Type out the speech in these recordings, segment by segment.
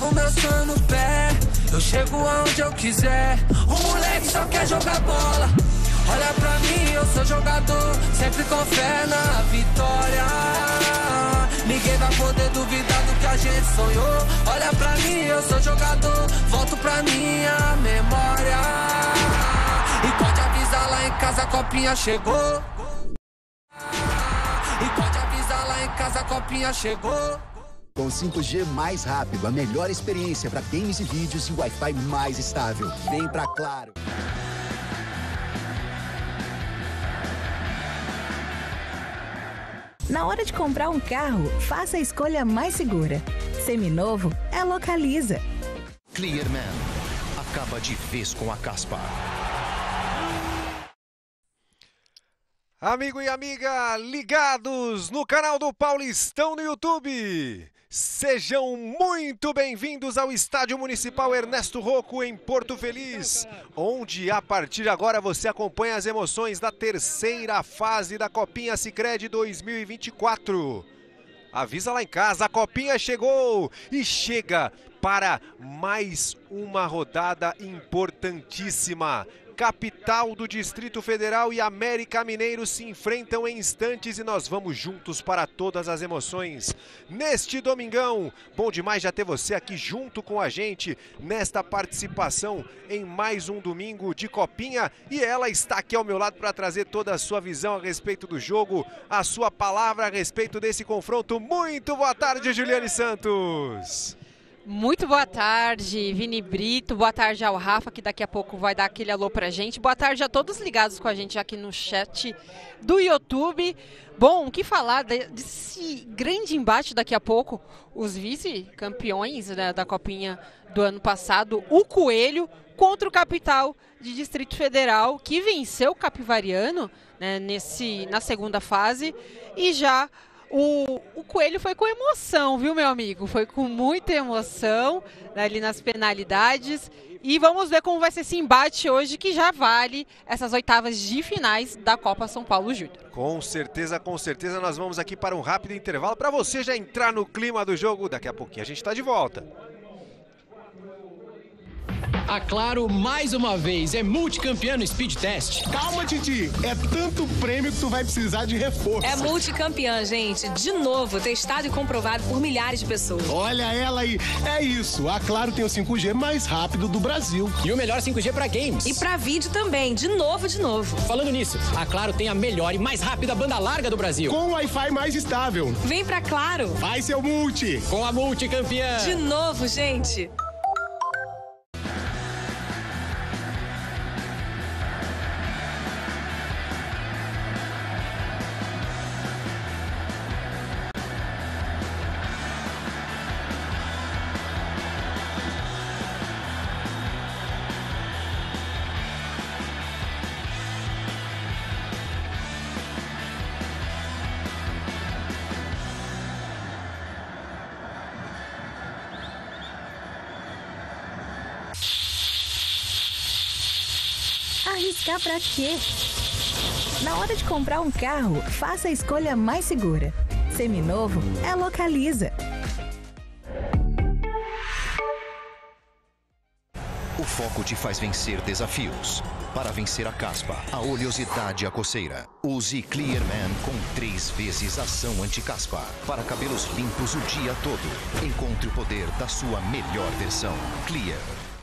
o meu sonho no pé. Eu chego aonde eu quiser. O moleque só quer jogar bola. Olha pra mim, eu sou jogador, sempre com fé na vitória. Ninguém vai poder duvidar do que a gente sonhou. Olha pra mim, eu sou jogador, volto pra minha memória. E pode avisar lá em casa, a copinha chegou. E pode avisar lá em casa, a copinha chegou. Com 5G mais rápido, a melhor experiência para games e vídeos e Wi-Fi mais estável. Vem pra Claro. Na hora de comprar um carro, faça a escolha mais segura. Seminovo é Localiza. Clearman acaba de vez com a caspa. Amigo e amiga ligados no canal do Paulistão no YouTube. Sejam muito bem-vindos ao Estádio Municipal Ernesto Rocco, em Porto Feliz, onde a partir de agora você acompanha as emoções da terceira fase da Copinha Sicredi 2024. Avisa lá em casa, a Copinha chegou e chega para mais uma rodada importantíssima. Capital do Distrito Federal e América Mineiro se enfrentam em instantes e nós vamos juntos para todas as emoções neste domingão. Bom demais já ter você aqui junto com a gente nesta participação em mais um domingo de Copinha, e ela está aqui ao meu lado para trazer toda a sua visão a respeito do jogo, a sua palavra a respeito desse confronto. Muito boa tarde, Juliane Santos. Muito boa tarde, Vini Brito, boa tarde ao Rafa, que daqui a pouco vai dar aquele alô pra gente. Boa tarde a todos ligados com a gente aqui no chat do YouTube. Bom, o que falar desse grande embate daqui a pouco? Os vice-campeões, né, da Copinha do ano passado, o Coelho contra o Capital de Distrito Federal, que venceu o Capivariano, né, na segunda fase, e já... O Coelho foi com emoção, viu, meu amigo? Foi com muita emoção, né, ali nas penalidades. E vamos ver como vai ser esse embate hoje, que já vale essas oitavas de finais da Copa São Paulo Júnior. Com certeza, nós vamos aqui para um rápido intervalo para você já entrar no clima do jogo. Daqui a pouquinho a gente está de volta. A Claro, mais uma vez, é multicampeã no Speed Test. Calma, Titi. É tanto prêmio que tu vai precisar de reforço. É multicampeã, gente. De novo, testado e comprovado por milhares de pessoas. Olha ela aí. É isso. A Claro tem o 5G mais rápido do Brasil. E o melhor 5G para games. E para vídeo também. De novo. Falando nisso, a Claro tem a melhor e mais rápida banda larga do Brasil. Com o Wi-Fi mais estável. Vem pra Claro. Vai ser o multi. Com a multicampeã. De novo, gente. Arriscar pra quê? Na hora de comprar um carro, faça a escolha mais segura. Seminovo é Localiza. O foco te faz vencer desafios. Para vencer a caspa, a oleosidade e a coceira, use Clearman com 3 vezes ação anti-caspa. Para cabelos limpos o dia todo, encontre o poder da sua melhor versão. Clear.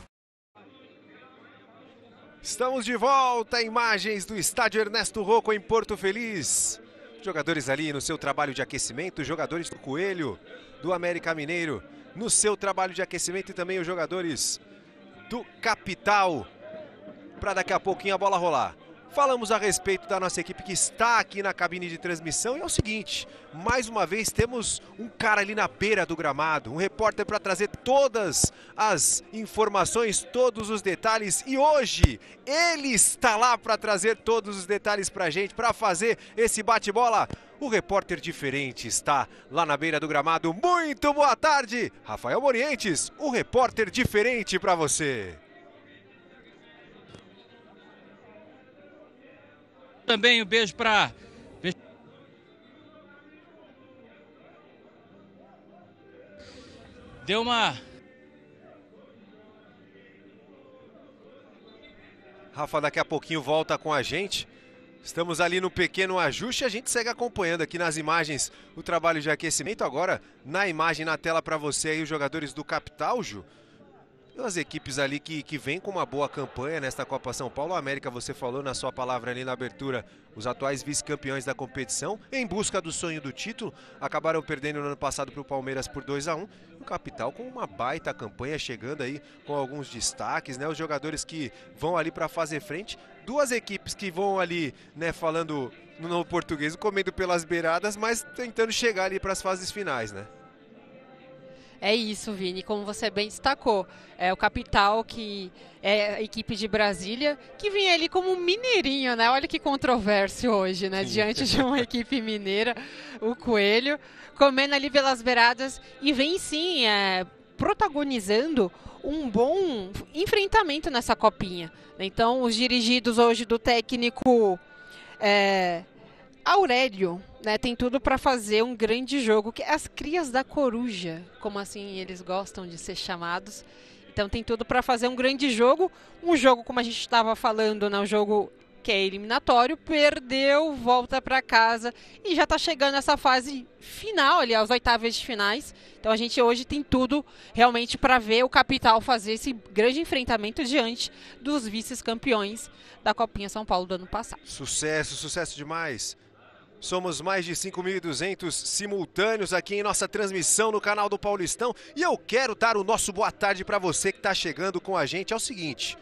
Estamos de volta, imagens do Estádio Ernesto Rocco em Porto Feliz. Jogadores ali no seu trabalho de aquecimento, jogadores do Coelho, do América Mineiro, no seu trabalho de aquecimento, e também os jogadores do Capital, para daqui a pouquinho a bola rolar. Falamos a respeito da nossa equipe que está aqui na cabine de transmissão, e é o seguinte, mais uma vez temos um cara ali na beira do gramado, um repórter para trazer todas as informações, todos os detalhes, e hoje ele está lá para trazer todos os detalhes para a gente, para fazer esse bate-bola. O repórter diferente está lá na beira do gramado. Muito boa tarde, Rafael Morientes, o repórter diferente para você. Também um beijo para... Deu uma Rafa daqui a pouquinho volta com a gente. Estamos ali no pequeno ajuste, a gente segue acompanhando aqui nas imagens o trabalho de aquecimento. Agora, na imagem, na tela para você aí, os jogadores do Capital, Ju. As equipes ali que vêm com uma boa campanha nesta Copa São Paulo. A América, você falou na sua palavra ali na abertura, os atuais vice-campeões da competição, em busca do sonho do título, acabaram perdendo no ano passado para o Palmeiras por 2-1. O Capital com uma baita campanha, chegando aí com alguns destaques, né? Os jogadores que vão ali para fazer frente. Duas equipes que vão ali, né, falando no português, comendo pelas beiradas, mas tentando chegar ali para as fases finais, né? É isso, Vini, como você bem destacou, é o Capital, que é a equipe de Brasília, que vinha ali como um mineirinho, né? Olha que controvérsia hoje, né? Sim. Diante de uma equipe mineira, o Coelho, comendo ali pelas beiradas e vem sim protagonizando um bom enfrentamento nessa copinha. Então, os dirigidos hoje do técnico Aurélio, né, tem tudo para fazer um grande jogo, que é as crias da coruja, como assim eles gostam de ser chamados. Então tem tudo para fazer um grande jogo, um jogo como a gente estava falando, né, um jogo que é eliminatório, perdeu, volta para casa e já está chegando essa fase final, ali, as oitavas de finais. Então a gente hoje tem tudo realmente para ver o Capital fazer esse grande enfrentamento diante dos vice-campeões da Copinha São Paulo do ano passado. Sucesso, sucesso demais. Somos mais de 5.200 simultâneos aqui em nossa transmissão no canal do Paulistão. E eu quero dar o nosso boa tarde para você que está chegando com a gente. É o seguinte,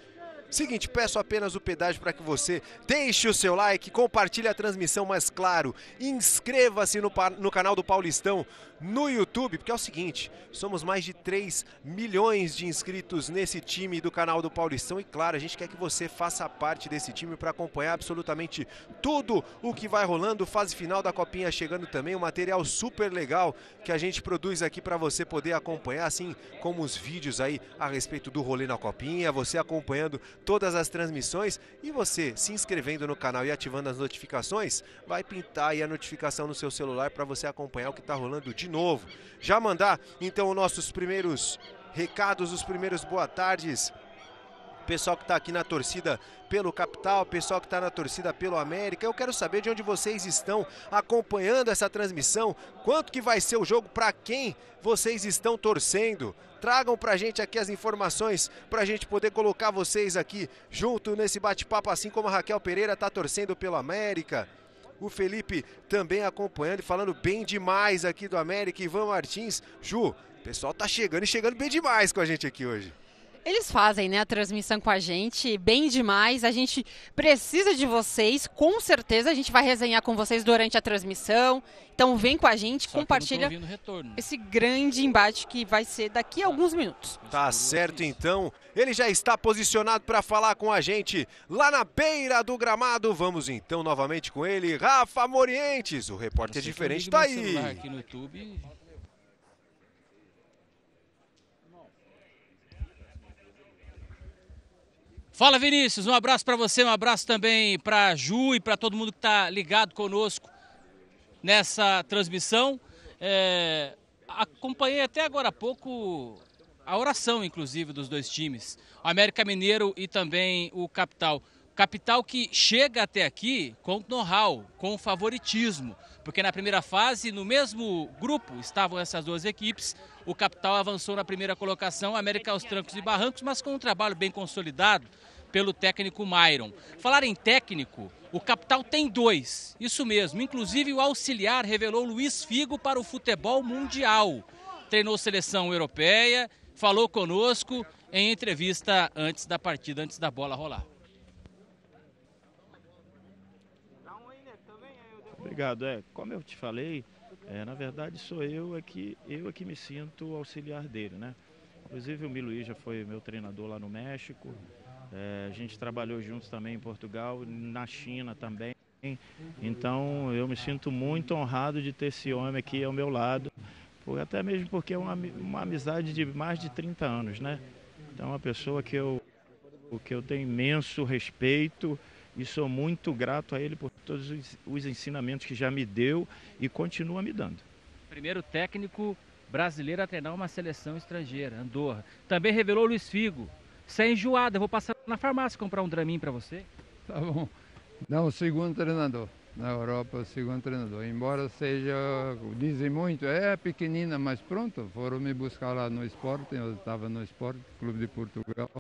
peço apenas o pedágio para que você deixe o seu like, compartilhe a transmissão, mas claro, inscreva-se no canal do Paulistão no YouTube, porque é o seguinte, somos mais de 3 milhões de inscritos nesse time do canal do Paulistão e claro, a gente quer que você faça parte desse time para acompanhar absolutamente tudo o que vai rolando, fase final da Copinha chegando também, um material super legal que a gente produz aqui para você poder acompanhar, assim como os vídeos aí a respeito do rolê na Copinha, você acompanhando todas as transmissões e você se inscrevendo no canal e ativando as notificações, vai pintar aí a notificação no seu celular para você acompanhar o que está rolando de novo. Já mandar então os nossos primeiros recados, os primeiros boa tardes. Pessoal que está aqui na torcida pelo Capital, pessoal que está na torcida pelo América. Eu quero saber de onde vocês estão acompanhando essa transmissão, quanto que vai ser o jogo, para quem vocês estão torcendo. Tragam pra gente aqui as informações pra gente poder colocar vocês aqui junto nesse bate-papo, assim como a Raquel Pereira tá torcendo pelo América. O Felipe também acompanhando e falando bem demais aqui do América. Ivan Martins. Ju, o pessoal tá chegando e chegando bem demais com a gente aqui hoje. Eles fazem, né, a transmissão com a gente, bem demais, a gente precisa de vocês, com certeza a gente vai resenhar com vocês durante a transmissão, então vem com a gente, compartilha esse grande embate que vai ser daqui a alguns minutos. Tá certo então, ele já está posicionado para falar com a gente lá na beira do gramado, vamos então novamente com ele, Rafa Morientes, o repórter diferente tá aí. Aqui no YouTube. Fala Vinícius, um abraço para você, um abraço também para a Ju e para todo mundo que está ligado conosco nessa transmissão. Acompanhei até agora há pouco a oração, inclusive, dos dois times, o América Mineiro e também o Capital. Capital que chega até aqui com know-how, com favoritismo, porque na primeira fase, no mesmo grupo, estavam essas duas equipes. O Capital avançou na primeira colocação, a América aos trancos e barrancos, mas com um trabalho bem consolidado pelo técnico Myron. Falar em técnico, o Capital tem dois, isso mesmo. Inclusive o auxiliar revelou Luiz Figo para o futebol mundial. Treinou seleção europeia, falou conosco em entrevista antes da partida, antes da bola rolar. Obrigado. Como eu te falei, na verdade sou eu que me sinto auxiliar dele, né? Inclusive o Miluí já foi meu treinador lá no México, a gente trabalhou juntos também em Portugal, na China também. Então eu me sinto muito honrado de ter esse homem aqui ao meu lado, até mesmo porque é uma amizade de mais de 30 anos, né? Então é uma pessoa que eu tenho imenso respeito. E sou muito grato a ele por todos os ensinamentos que já me deu e continua me dando. Primeiro técnico brasileiro a treinar uma seleção estrangeira, Andorra. Também revelou Luiz Figo. Isso é enjoada, eu vou passar na farmácia comprar um Dramin para você. Tá bom. Não, o segundo treinador. Na Europa, o segundo treinador. Embora seja, dizem muito, é pequenina, mas pronto, foram me buscar lá no Sporting, eu estava no Sporting, Clube de Portugal.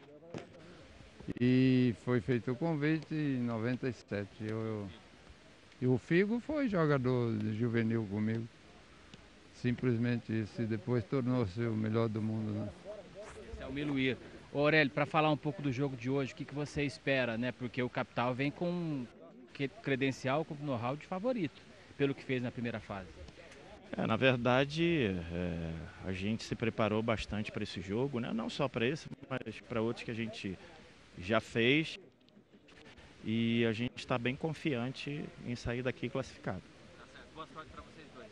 E foi feito o convite em 97. E o Figo foi jogador juvenil comigo. Simplesmente isso. E depois tornou-se o melhor do mundo, né? Esse é o Miluir. Ô Aurélio, para falar um pouco do jogo de hoje, o que você espera, né? Porque o Capital vem com credencial, com know-how de favorito, pelo que fez na primeira fase. Na verdade, a gente se preparou bastante para esse jogo, né? Não só para esse, mas para outros que a gente já fez. E a gente está bem confiante em sair daqui classificado. Tá certo. Boa sorte para vocês dois.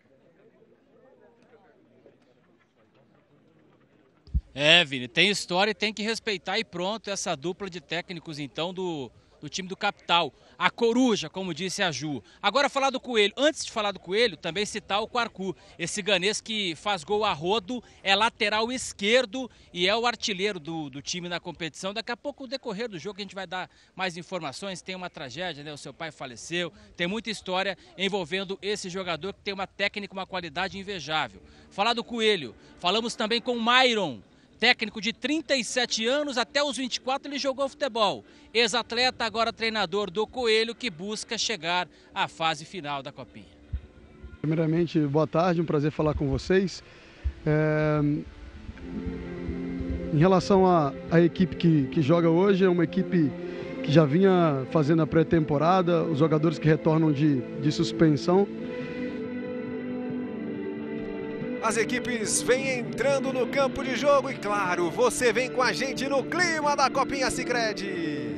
Vini, tem história e tem que respeitar e pronto essa dupla de técnicos então do time do Capital. A Coruja, como disse a Ju. Agora falar do Coelho. Antes de falar do Coelho, também citar o Quarcu. Esse ganês que faz gol a rodo, é lateral esquerdo e é o artilheiro do time na competição. Daqui a pouco, no decorrer do jogo, a gente vai dar mais informações. Tem uma tragédia, né? O seu pai faleceu. Tem muita história envolvendo esse jogador que tem uma técnica, uma qualidade invejável. Falar do Coelho. Falamos também com o Myron. Técnico de 37 anos, até os 24 ele jogou futebol. Ex-atleta, agora treinador do Coelho, que busca chegar à fase final da Copinha. Primeiramente, boa tarde, um prazer falar com vocês. Em relação à equipe que joga hoje, é uma equipe que já vinha fazendo a pré-temporada, os jogadores que retornam de suspensão. As equipes vêm entrando no campo de jogo e, claro, você vem com a gente no clima da Copinha Sicredi.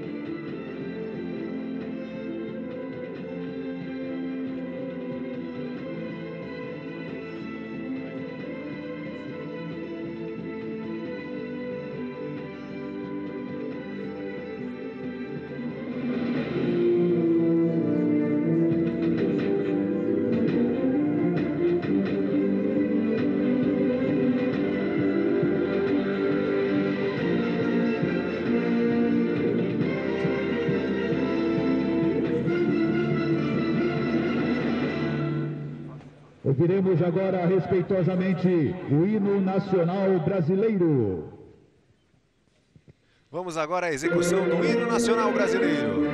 Ouviremos agora, respeitosamente, o hino nacional brasileiro. Vamos agora à execução do hino nacional brasileiro.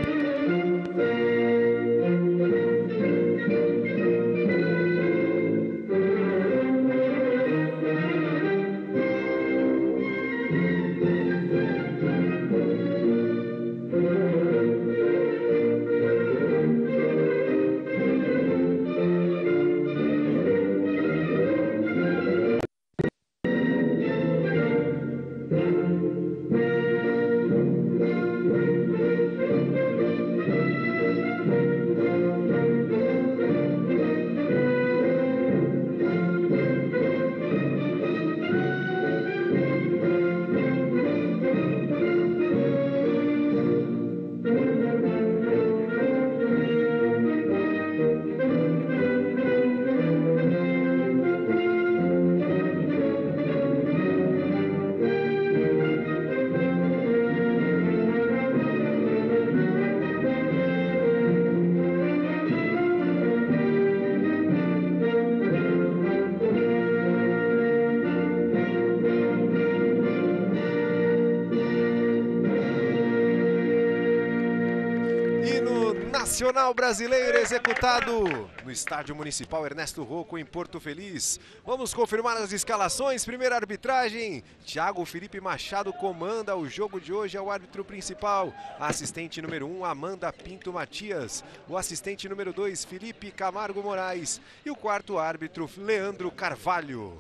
Nacional Brasileiro executado no Estádio Municipal Ernesto Rocco, em Porto Feliz. Vamos confirmar as escalações. Primeira arbitragem, Thiago Felipe Machado comanda o jogo de hoje, é o árbitro principal. A assistente número 1, Amanda Pinto Matias. O assistente número 2, Felipe Camargo Moraes. E o quarto árbitro, Leandro Carvalho.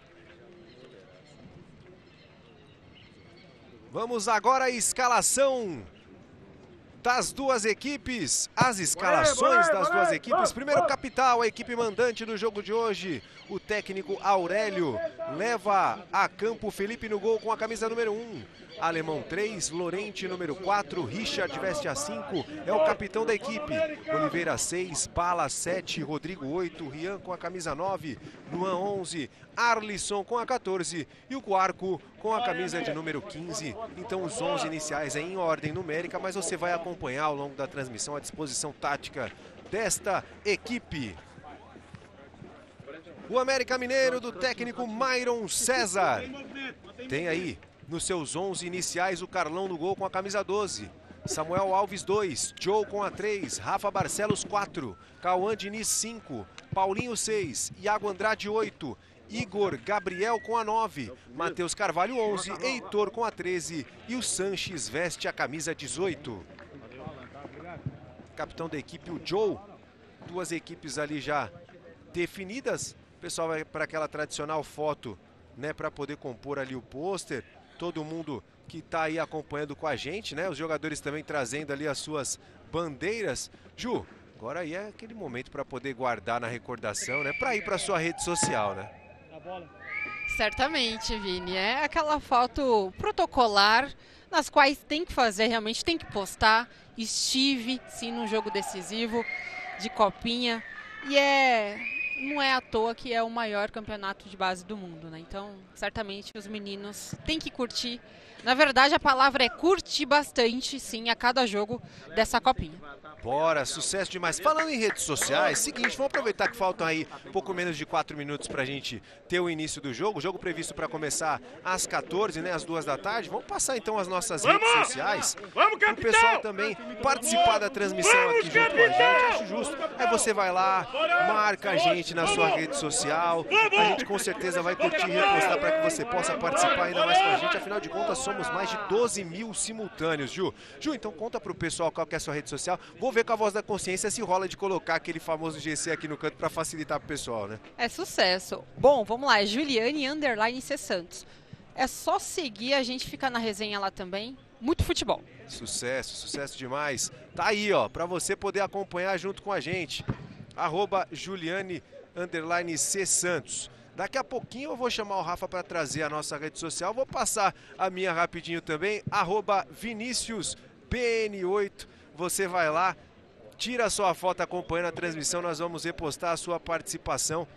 Vamos agora à escalação das duas equipes, as escalações das duas equipes. Primeiro, Capital, a equipe mandante do jogo de hoje. O técnico Aurélio leva a campo Felipe no gol com a camisa número 1. Alemão 3, Lorente número 4, Richard veste a 5, é o capitão da equipe. Oliveira 6, Bala 7, Rodrigo 8, Rian com a camisa 9, Luan 11, Arlisson com a 14 e o Guarco com a camisa de número 15. Então os 11 iniciais é em ordem numérica, mas você vai acompanhar ao longo da transmissão a disposição tática desta equipe. O América Mineiro do técnico Myron César tem aí nos seus 11 iniciais o Carlão no gol com a camisa 12. Samuel Alves 2, Joe com a 3, Rafa Barcelos 4, Cauã Diniz 5, Paulinho 6, Iago Andrade 8, Igor Gabriel com a 9, Matheus Carvalho 11, Heitor com a 13 e o Sanches veste a camisa 18. Capitão da equipe, o Joe. Duas equipes ali já definidas. O pessoal vai para aquela tradicional foto, né, para poder compor ali o pôster. Todo mundo que está aí acompanhando com a gente, né? Os jogadores também trazendo ali as suas bandeiras. Ju, agora aí é aquele momento para poder guardar na recordação, né? Para ir para sua rede social, né? Certamente, Vini. É aquela foto protocolar nas quais tem que fazer, realmente tem que postar. Estive, sim, num jogo decisivo de copinha. E não é à toa que é o maior campeonato de base do mundo, né? Então, certamente os meninos têm que curtir. Na verdade, a palavra é curtir bastante, sim, a cada jogo dessa copinha. Bora, sucesso demais. Falando em redes sociais, seguinte, vamos aproveitar que faltam aí pouco menos de 4 minutos pra gente ter o início do jogo. O jogo previsto para começar às 14, né, às 2 da tarde. Vamos passar então as nossas redes sociais. Para o pessoal também participar da transmissão aqui junto com a gente. Acho justo. Aí você vai lá, marca a gente na sua rede social. A gente com certeza vai curtir e repostar para que você possa participar ainda mais com a gente. Afinal de contas, somos mais de 12 mil simultâneos, Ju. Ju, então conta pro pessoal qual que é a sua rede social. Vou ver com a voz da consciência se rola de colocar aquele famoso GC aqui no canto para facilitar pro pessoal, né? É sucesso. Bom, vamos lá, é Juliane_C Santos. É só seguir, a gente fica na resenha lá também. Muito futebol. Sucesso, sucesso demais. Tá aí, ó, para você poder acompanhar junto com a gente. @Juliane_C Santos. Daqui a pouquinho eu vou chamar o Rafa para trazer a nossa rede social. Vou passar a minha rapidinho também. @ViniciusBN8. Você vai lá, tira a sua foto acompanhando a transmissão. Nós vamos repostar a sua participação.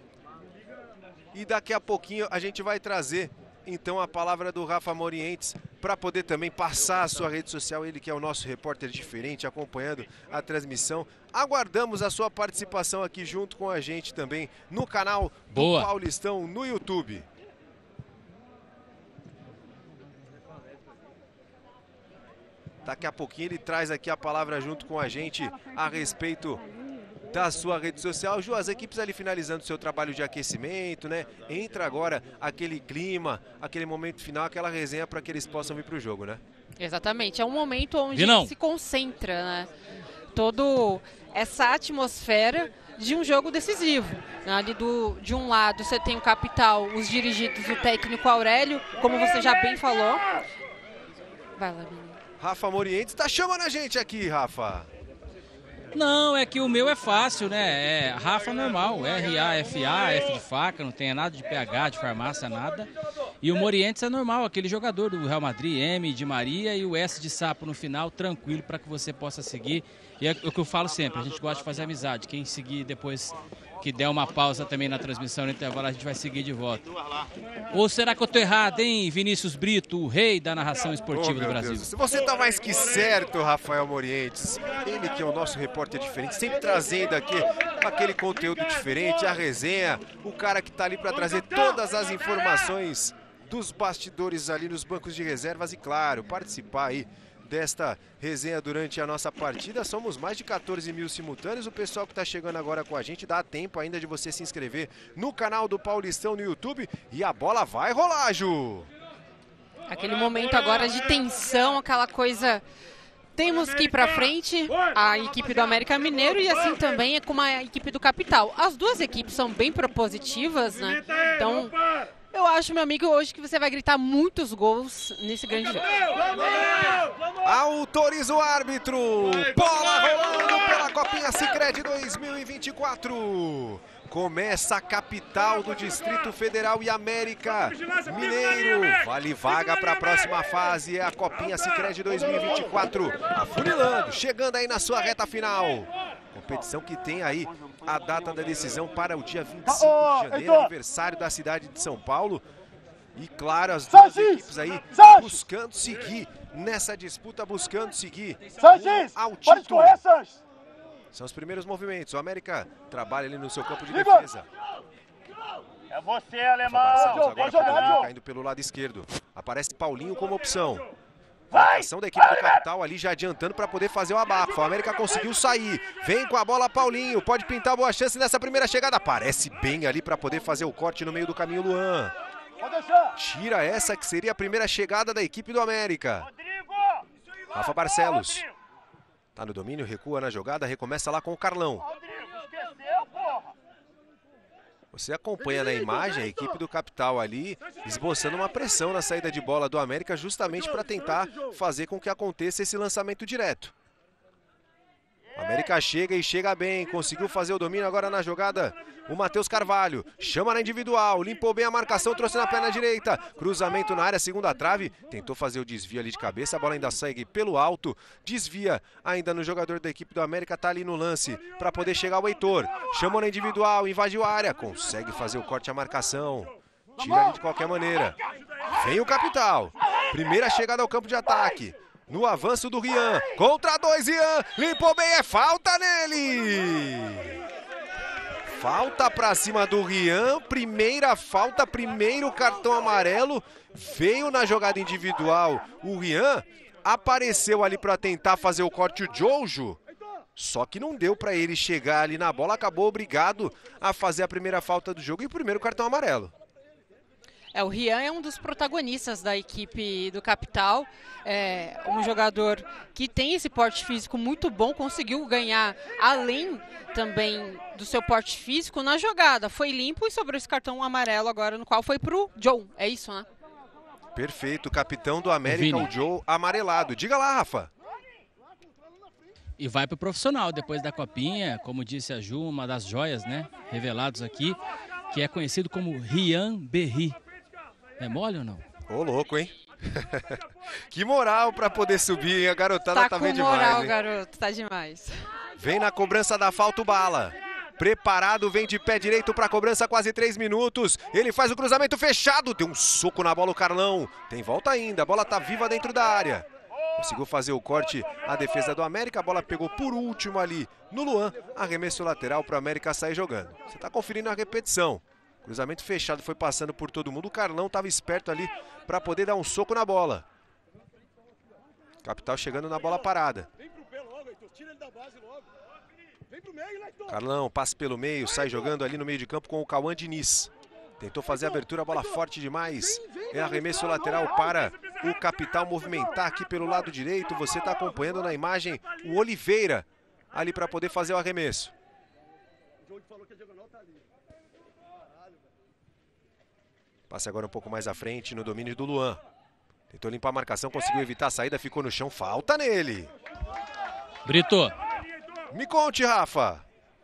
E daqui a pouquinho a gente vai trazer então a palavra do Rafa Morientes para poder também passar a sua rede social, ele que é o nosso repórter diferente acompanhando a transmissão. Aguardamos a sua participação aqui junto com a gente também no canal do Paulistão no YouTube. Daqui a pouquinho ele traz aqui a palavra junto com a gente a respeito da sua rede social. Ju, as equipes ali finalizando o seu trabalho de aquecimento, né? Entra agora aquele clima, aquele momento final, aquela resenha para que eles possam vir para o jogo, né? Exatamente, é um momento onde se concentra, né? Toda essa atmosfera de um jogo decisivo. Ali de um lado você tem o Capital, os dirigidos do técnico Aurélio, como você já bem falou. Vai lá, Vini. Rafa Morientes tá chamando a gente aqui, Rafa. Não, é que o meu é fácil, né? É Rafa normal, R-A-F-A, F de faca, não tem nada de PH, de farmácia, nada. E o Morientes é normal, aquele jogador do Real Madrid, M de Maria e o S de sapo no final, tranquilo para que você possa seguir. E é o que eu falo sempre, a gente gosta de fazer amizade. Quem seguir depois que der uma pausa também na transmissão, no intervalo, a gente vai seguir de volta. Ou será que eu tô errado, hein, Vinícius Brito, o rei da narração esportiva do Brasil? Deus. Você tá mais que certo, Rafael Morientes. Ele que é o nosso repórter diferente, sempre trazendo aqui aquele conteúdo diferente, a resenha, o cara que tá ali para trazer todas as informações dos bastidores ali nos bancos de reservas e, claro, participar aí desta resenha durante a nossa partida. Somos mais de 14 mil simultâneos. O pessoal que está chegando agora com a gente, dá tempo ainda de você se inscrever no canal do Paulistão no YouTube. E a bola vai rolar, Ju! Aquele momento agora de tensão, aquela coisa... Temos que ir para frente, a equipe do América Mineiro e assim também é com a equipe do Capital. As duas equipes são bem propositivas, né? Então... eu acho, meu amigo, hoje que você vai gritar muitos gols nesse grande jogo. Autoriza o árbitro. Bola rolando pela Copinha Sicredi 2024. Começa a capital do Distrito Federal e América Mineiro. Vale vaga para a próxima fase. É a Copinha Sicredi 2024. Afunilando, chegando aí na sua reta final. Competição que tem aí a data da decisão para o dia 25 de janeiro, aniversário da cidade de São Paulo. E claro, as duas equipes aí buscando seguir nessa disputa, buscando seguir ao título. São os primeiros movimentos. O América trabalha ali no seu campo de defesa. É você, alemão. Agora caindo pelo lado esquerdo. Aparece Paulinho como opção. A ação da equipe do Capital ali já adiantando para poder fazer o abafo. O América conseguiu sair. Vem com a bola Paulinho. Pode pintar boa chance nessa primeira chegada. Aparece bem ali para poder fazer o corte no meio do caminho Luan. Tira essa que seria a primeira chegada da equipe do América. Rafa Barcelos. Tá no domínio, recua na jogada, recomeça lá com o Carlão. Você acompanha na imagem a equipe do Capital ali esboçando uma pressão na saída de bola do América justamente para tentar fazer com que aconteça esse lançamento direto. O América chega e chega bem, conseguiu fazer o domínio agora na jogada. O Matheus Carvalho chama na individual, limpou bem a marcação, trouxe na perna direita. Cruzamento na área, segunda trave. Tentou fazer o desvio ali de cabeça, a bola ainda segue pelo alto. Desvia ainda no jogador da equipe do América, tá ali no lance para poder chegar o Heitor. Chamou na individual, invadiu a área, consegue fazer o corte à marcação. Tira ali de qualquer maneira. Vem o Capital. Primeira chegada ao campo de ataque. No avanço do Rian, contra dois, Rian, limpou bem, é falta nele! Falta pra cima do Rian, primeira falta, primeiro cartão amarelo, veio na jogada individual, o Rian apareceu ali pra tentar fazer o corte, o Jojo, só que não deu pra ele chegar ali na bola, acabou obrigado a fazer a primeira falta do jogo e o primeiro cartão amarelo. O Rian é um dos protagonistas da equipe do Capital, é um jogador que tem esse porte físico muito bom, conseguiu ganhar além também do seu porte físico na jogada. Foi limpo e sobrou esse cartão amarelo agora, no qual foi pro Joe, é isso, né? Perfeito, capitão do América, o Joe amarelado. Diga lá, Rafa. E vai pro profissional depois da Copinha, como disse a Ju, uma das joias, né, revelados aqui, que é conhecido como Rian Berri. É mole ou não? Ô, louco, hein? Que moral pra poder subir, hein? A garotada tá bem demais, com moral, hein? garoto, tá demais. Vem na cobrança da falta o Bala. Preparado, vem de pé direito pra cobrança, quase 3 minutos. Ele faz o cruzamento fechado, deu um soco na bola o Carlão. Tem volta ainda, a bola tá viva dentro da área. Conseguiu fazer o corte a defesa do América, a bola pegou por último ali no Luan. Arremesso lateral pro América sair jogando. Você tá conferindo a repetição. Cruzamento fechado, foi passando por todo mundo. O Carlão estava esperto ali para poder dar um soco na bola. Capital chegando na bola parada. Carlão passa pelo meio, sai jogando ali no meio de campo com o Cauã Diniz. Tentou fazer a abertura, a bola forte demais. É arremesso lateral para o Capital movimentar aqui pelo lado direito. Você está acompanhando na imagem o Oliveira ali para poder fazer o arremesso. Passe agora um pouco mais à frente no domínio do Luan. Tentou limpar a marcação, conseguiu evitar a saída, ficou no chão, falta nele. Brito. Me conte, Rafa.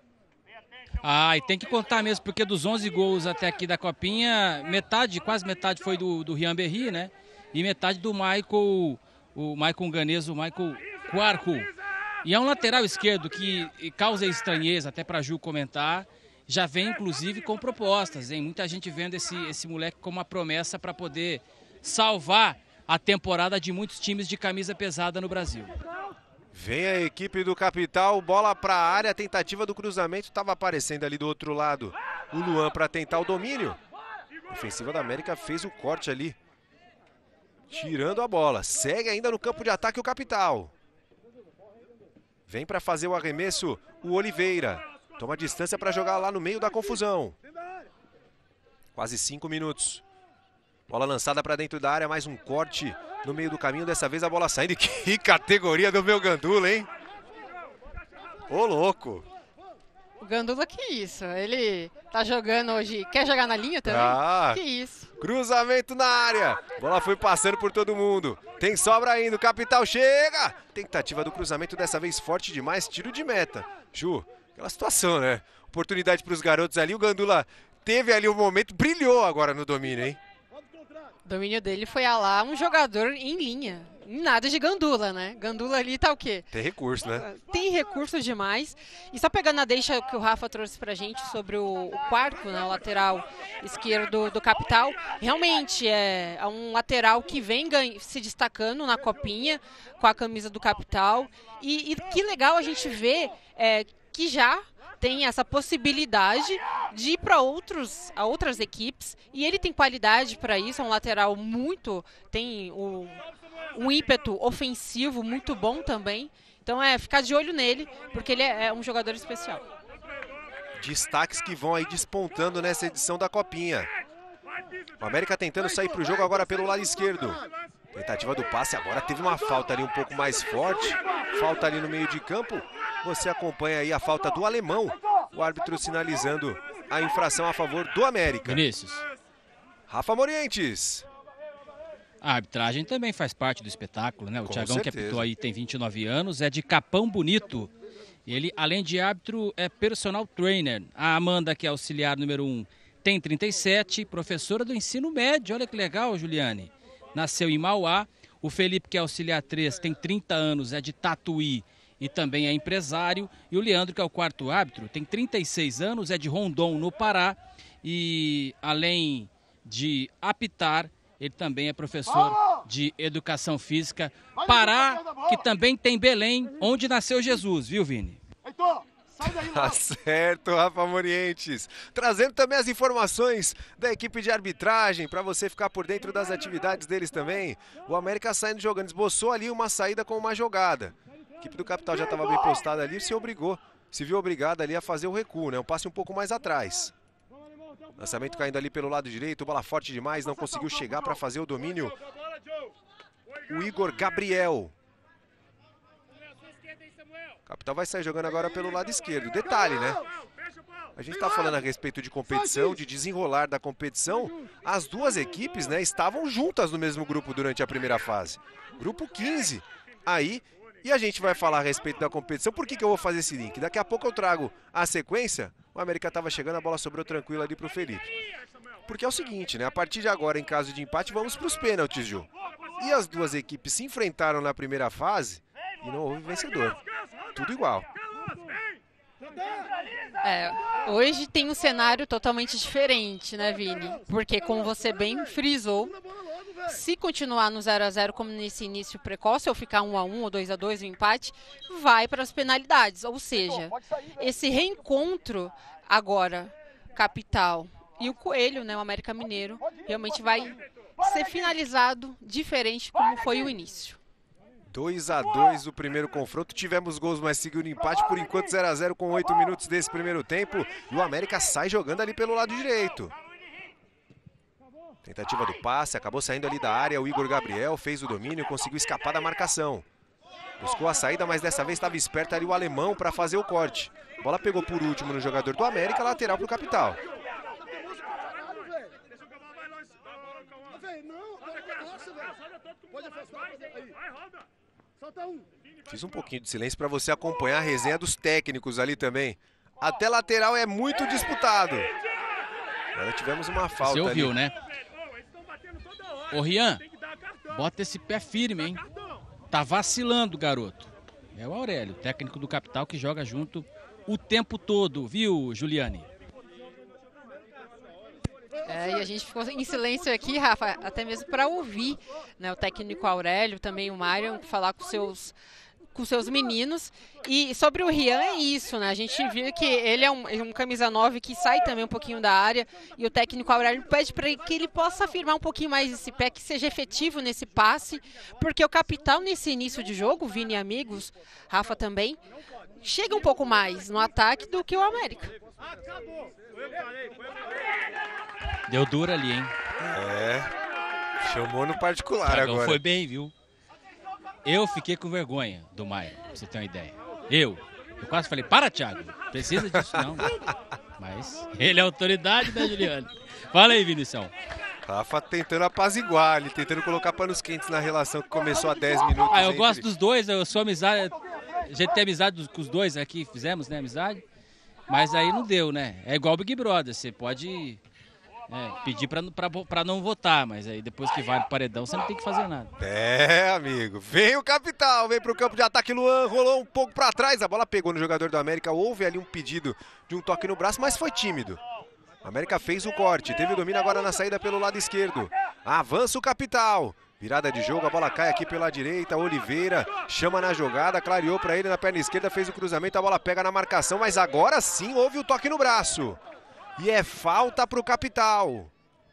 E tem que contar mesmo, porque dos 11 gols até aqui da Copinha, quase metade foi do Rian Berri, né? E metade do o Michael Ganeso, o Michael Quarco. E é um lateral esquerdo que causa estranheza, até pra Ju comentar. Já vem, inclusive, com propostas, hein? Muita gente vendo esse moleque como uma promessa para poder salvar a temporada de muitos times de camisa pesada no Brasil. Vem a equipe do Capital, bola para a área, tentativa do cruzamento, estava aparecendo ali do outro lado o Luan para tentar o domínio. A ofensiva da América fez o corte ali, tirando a bola. Segue ainda no campo de ataque o Capital. Vem para fazer o arremesso o Oliveira. Toma distância para jogar lá no meio da confusão. Quase 5 minutos. Bola lançada para dentro da área, mais um corte no meio do caminho. Dessa vez a bola saindo. Que categoria do meu Gandula, hein? Ô, louco. O Gandula, que isso? Ele tá jogando hoje. Quer jogar na linha também? Que isso. Cruzamento na área. Bola foi passando por todo mundo. Tem sobra ainda. O Capital chega. Tentativa do cruzamento, dessa vez forte demais. Tiro de meta. Ju. Aquela situação, né? Oportunidade para os garotos ali. O Gandula teve ali um momento, brilhou agora no domínio, hein? O domínio dele foi lá um jogador em linha. Nada de Gandula, né? Gandula ali tá o quê? Tem recurso, né? Tem recurso demais. E só pegando a deixa que o Rafa trouxe pra gente sobre o quarto, né, o lateral esquerdo do Capital, realmente é um lateral que vem se destacando na copinha com a camisa do Capital. E que legal a gente ver que já tem essa possibilidade de ir para outras equipes, e ele tem qualidade para isso, é um lateral tem um ímpeto ofensivo muito bom também, então ficar de olho nele, porque ele é um jogador especial. Destaques que vão aí despontando nessa edição da Copinha. O América tentando sair para o jogo agora pelo lado esquerdo. Tentativa do passe, agora teve uma falta ali um pouco mais forte, falta ali no meio de campo. Você acompanha aí a falta do alemão, o árbitro sinalizando a infração a favor do América. Vinícius. Rafa Morientes. A arbitragem também faz parte do espetáculo, né? O Thiagão, que apitou aí, tem 29 anos, é de Capão Bonito. Ele, além de árbitro, é personal trainer. A Amanda, que é auxiliar número 1, tem 37, professora do ensino médio. Olha que legal, Juliane. Nasceu em Mauá. O Felipe, que é auxiliar 3, tem 30 anos, é de Tatuí e também é empresário. E o Leandro, que é o quarto árbitro, tem 36 anos, é de Rondon, no Pará. E além de apitar, ele também é professor de educação física. Pará, que também tem Belém, onde nasceu Jesus, viu, Vini? Tá certo, Rafa Morientes. Trazendo também as informações da equipe de arbitragem, para você ficar por dentro das atividades deles também. O América saindo jogando, esboçou ali uma saída com uma jogada. A equipe do Capital já estava bem postada ali, se viu obrigada ali a fazer o recuo, né? Um passe um pouco mais atrás. Lançamento caindo ali pelo lado direito, bola forte demais, não conseguiu chegar para fazer o domínio. O Igor Gabriel. O Capital vai sair jogando agora pelo lado esquerdo. Detalhe, né? A gente está falando a respeito de competição, de desenrolar da competição. As duas equipes, né, estavam juntas no mesmo grupo durante a primeira fase. Grupo 15. Aí, e a gente vai falar a respeito da competição. Por que eu vou fazer esse link? Daqui a pouco eu trago a sequência. O América estava chegando, a bola sobrou tranquila ali para o Felipe. Porque é o seguinte, né? A partir de agora, em caso de empate, vamos para os pênaltis, Ju. E as duas equipes se enfrentaram na primeira fase e não houve vencedor. Tudo igual. Hoje tem um cenário totalmente diferente, né, Vini? Porque, como você bem frisou, se continuar no 0-0 como nesse início precoce, ou ficar 1-1 ou 2-2 o empate, vai para as penalidades. Ou seja, esse reencontro agora, Capital e o Coelho, né, o América Mineiro, realmente vai ser finalizado diferente como foi o início. 2-2 o primeiro confronto, tivemos gols, mas seguiu no empate, por enquanto 0-0 com 8 minutos desse primeiro tempo, e o América sai jogando ali pelo lado direito. Tentativa do passe, acabou saindo ali da área, o Igor Gabriel fez o domínio, conseguiu escapar da marcação. Buscou a saída, mas dessa vez estava esperto ali o alemão para fazer o corte. A bola pegou por último no jogador do América, lateral para o Capital. Fiz um pouquinho de silêncio para você acompanhar a resenha dos técnicos ali também. Até lateral é muito disputado. Agora tivemos uma falta. Você ouviu, ali, né? Ô, Rian, bota esse pé firme, hein? Tá vacilando, garoto. É o Aurélio, técnico do Capital, que joga junto o tempo todo, viu, Juliane? E a gente ficou em silêncio aqui, Rafa, até mesmo para ouvir, né, o técnico Aurélio, também o Mário, falar com seus meninos. E sobre o Rian é isso, né? A gente viu que ele é um camisa 9 que sai também um pouquinho da área, e o técnico Aurélio pede para que ele possa afirmar um pouquinho mais esse pé, que seja efetivo nesse passe, porque o Capital nesse início de jogo, Vini e amigos, Rafa também, chega um pouco mais no ataque do que o América. Deu duro ali, hein? Chamou no particular agora. Foi bem, viu? Eu fiquei com vergonha do Maio, pra você ter uma ideia. Eu quase falei, para, Thiago, precisa disso não. Mas ele é autoridade, né, Juliano? Fala aí, Vinição. Rafa tentando apaziguar ali, tentando colocar panos quentes na relação que começou há 10 minutos. Eu gosto dos dois, eu sou amizade. A gente tem amizade com os dois aqui, fizemos, né, amizade. Mas aí não deu, né? É igual o Big Brother, você pode pedir pra não votar, mas aí depois que vai pro paredão você não tem que fazer nada. É, amigo. Vem o Capital, vem pro campo de ataque, Luan, rolou um pouco pra trás, a bola pegou no jogador do América, houve ali um pedido de um toque no braço, mas foi tímido. O América fez o corte, teve o domínio agora na saída pelo lado esquerdo. Avança o Capital. Virada de jogo, a bola cai aqui pela direita, Oliveira chama na jogada, clareou para ele na perna esquerda, fez o cruzamento, a bola pega na marcação, mas agora sim houve o toque no braço. E é falta para o Capital.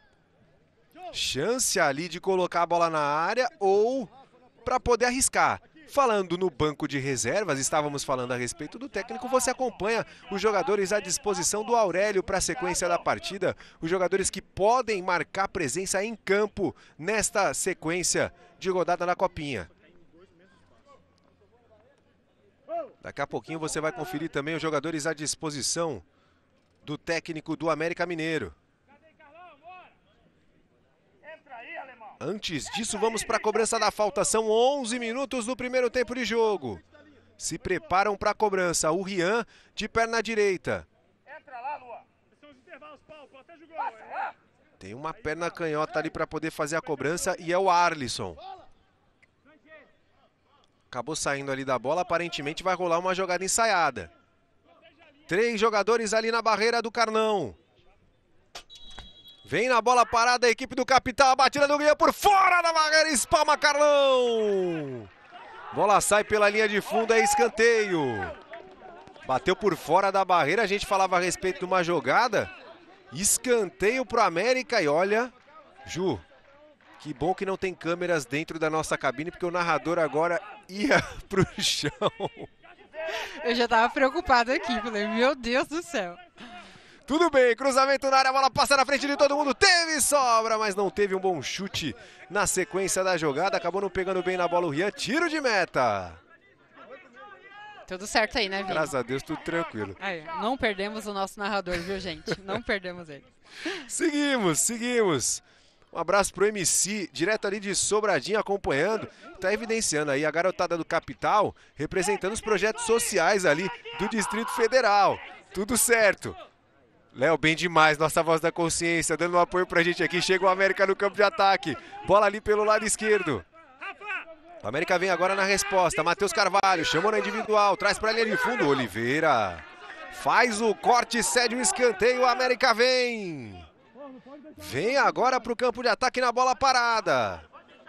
Chance ali de colocar a bola na área ou para poder arriscar. Falando no banco de reservas, estávamos falando a respeito do técnico, você acompanha os jogadores à disposição do Aurélio para a sequência da partida, os jogadores que podem marcar presença em campo nesta sequência de rodada na Copinha. Daqui a pouquinho você vai conferir também os jogadores à disposição do técnico do América Mineiro. Antes disso, vamos para a cobrança da falta. São 11 minutos do primeiro tempo de jogo. Se preparam para a cobrança. O Rian de perna direita. Tem uma perna canhota ali para poder fazer a cobrança e é o Arlisson. Acabou saindo ali da bola. Aparentemente vai rolar uma jogada ensaiada. 3 jogadores ali na barreira do Carnão. Vem na bola parada a equipe do Capital, a batida do Guia por fora da barreira, espalma Carlão. Bola sai pela linha de fundo, é escanteio. Bateu por fora da barreira, a gente falava a respeito de uma jogada. Escanteio pro América e olha, Ju, que bom que não tem câmeras dentro da nossa cabine, porque o narrador agora ia pro chão. Eu já tava preocupado aqui, falei, meu Deus do céu. Tudo bem, cruzamento na área, a bola passa na frente de todo mundo, teve sobra, mas não teve um bom chute na sequência da jogada, acabou não pegando bem na bola o Rian, tiro de meta. Tudo certo aí, né, Vini? Graças a Deus, tudo tranquilo. Aí, não perdemos o nosso narrador, viu, gente? Não perdemos ele. Seguimos. Um abraço pro MC, direto ali de Sobradinho, acompanhando. Tá evidenciando aí a garotada do Capital, representando os projetos sociais ali do Distrito Federal. Tudo certo. Léo, bem demais, nossa voz da consciência, dando um apoio pra gente aqui. Chega o América no campo de ataque. Bola ali pelo lado esquerdo. O América vem agora na resposta. Matheus Carvalho, chamou na individual, traz pra linha de fundo. Oliveira faz o corte, cede o escanteio. O América vem. Vem agora pro campo de ataque na bola parada.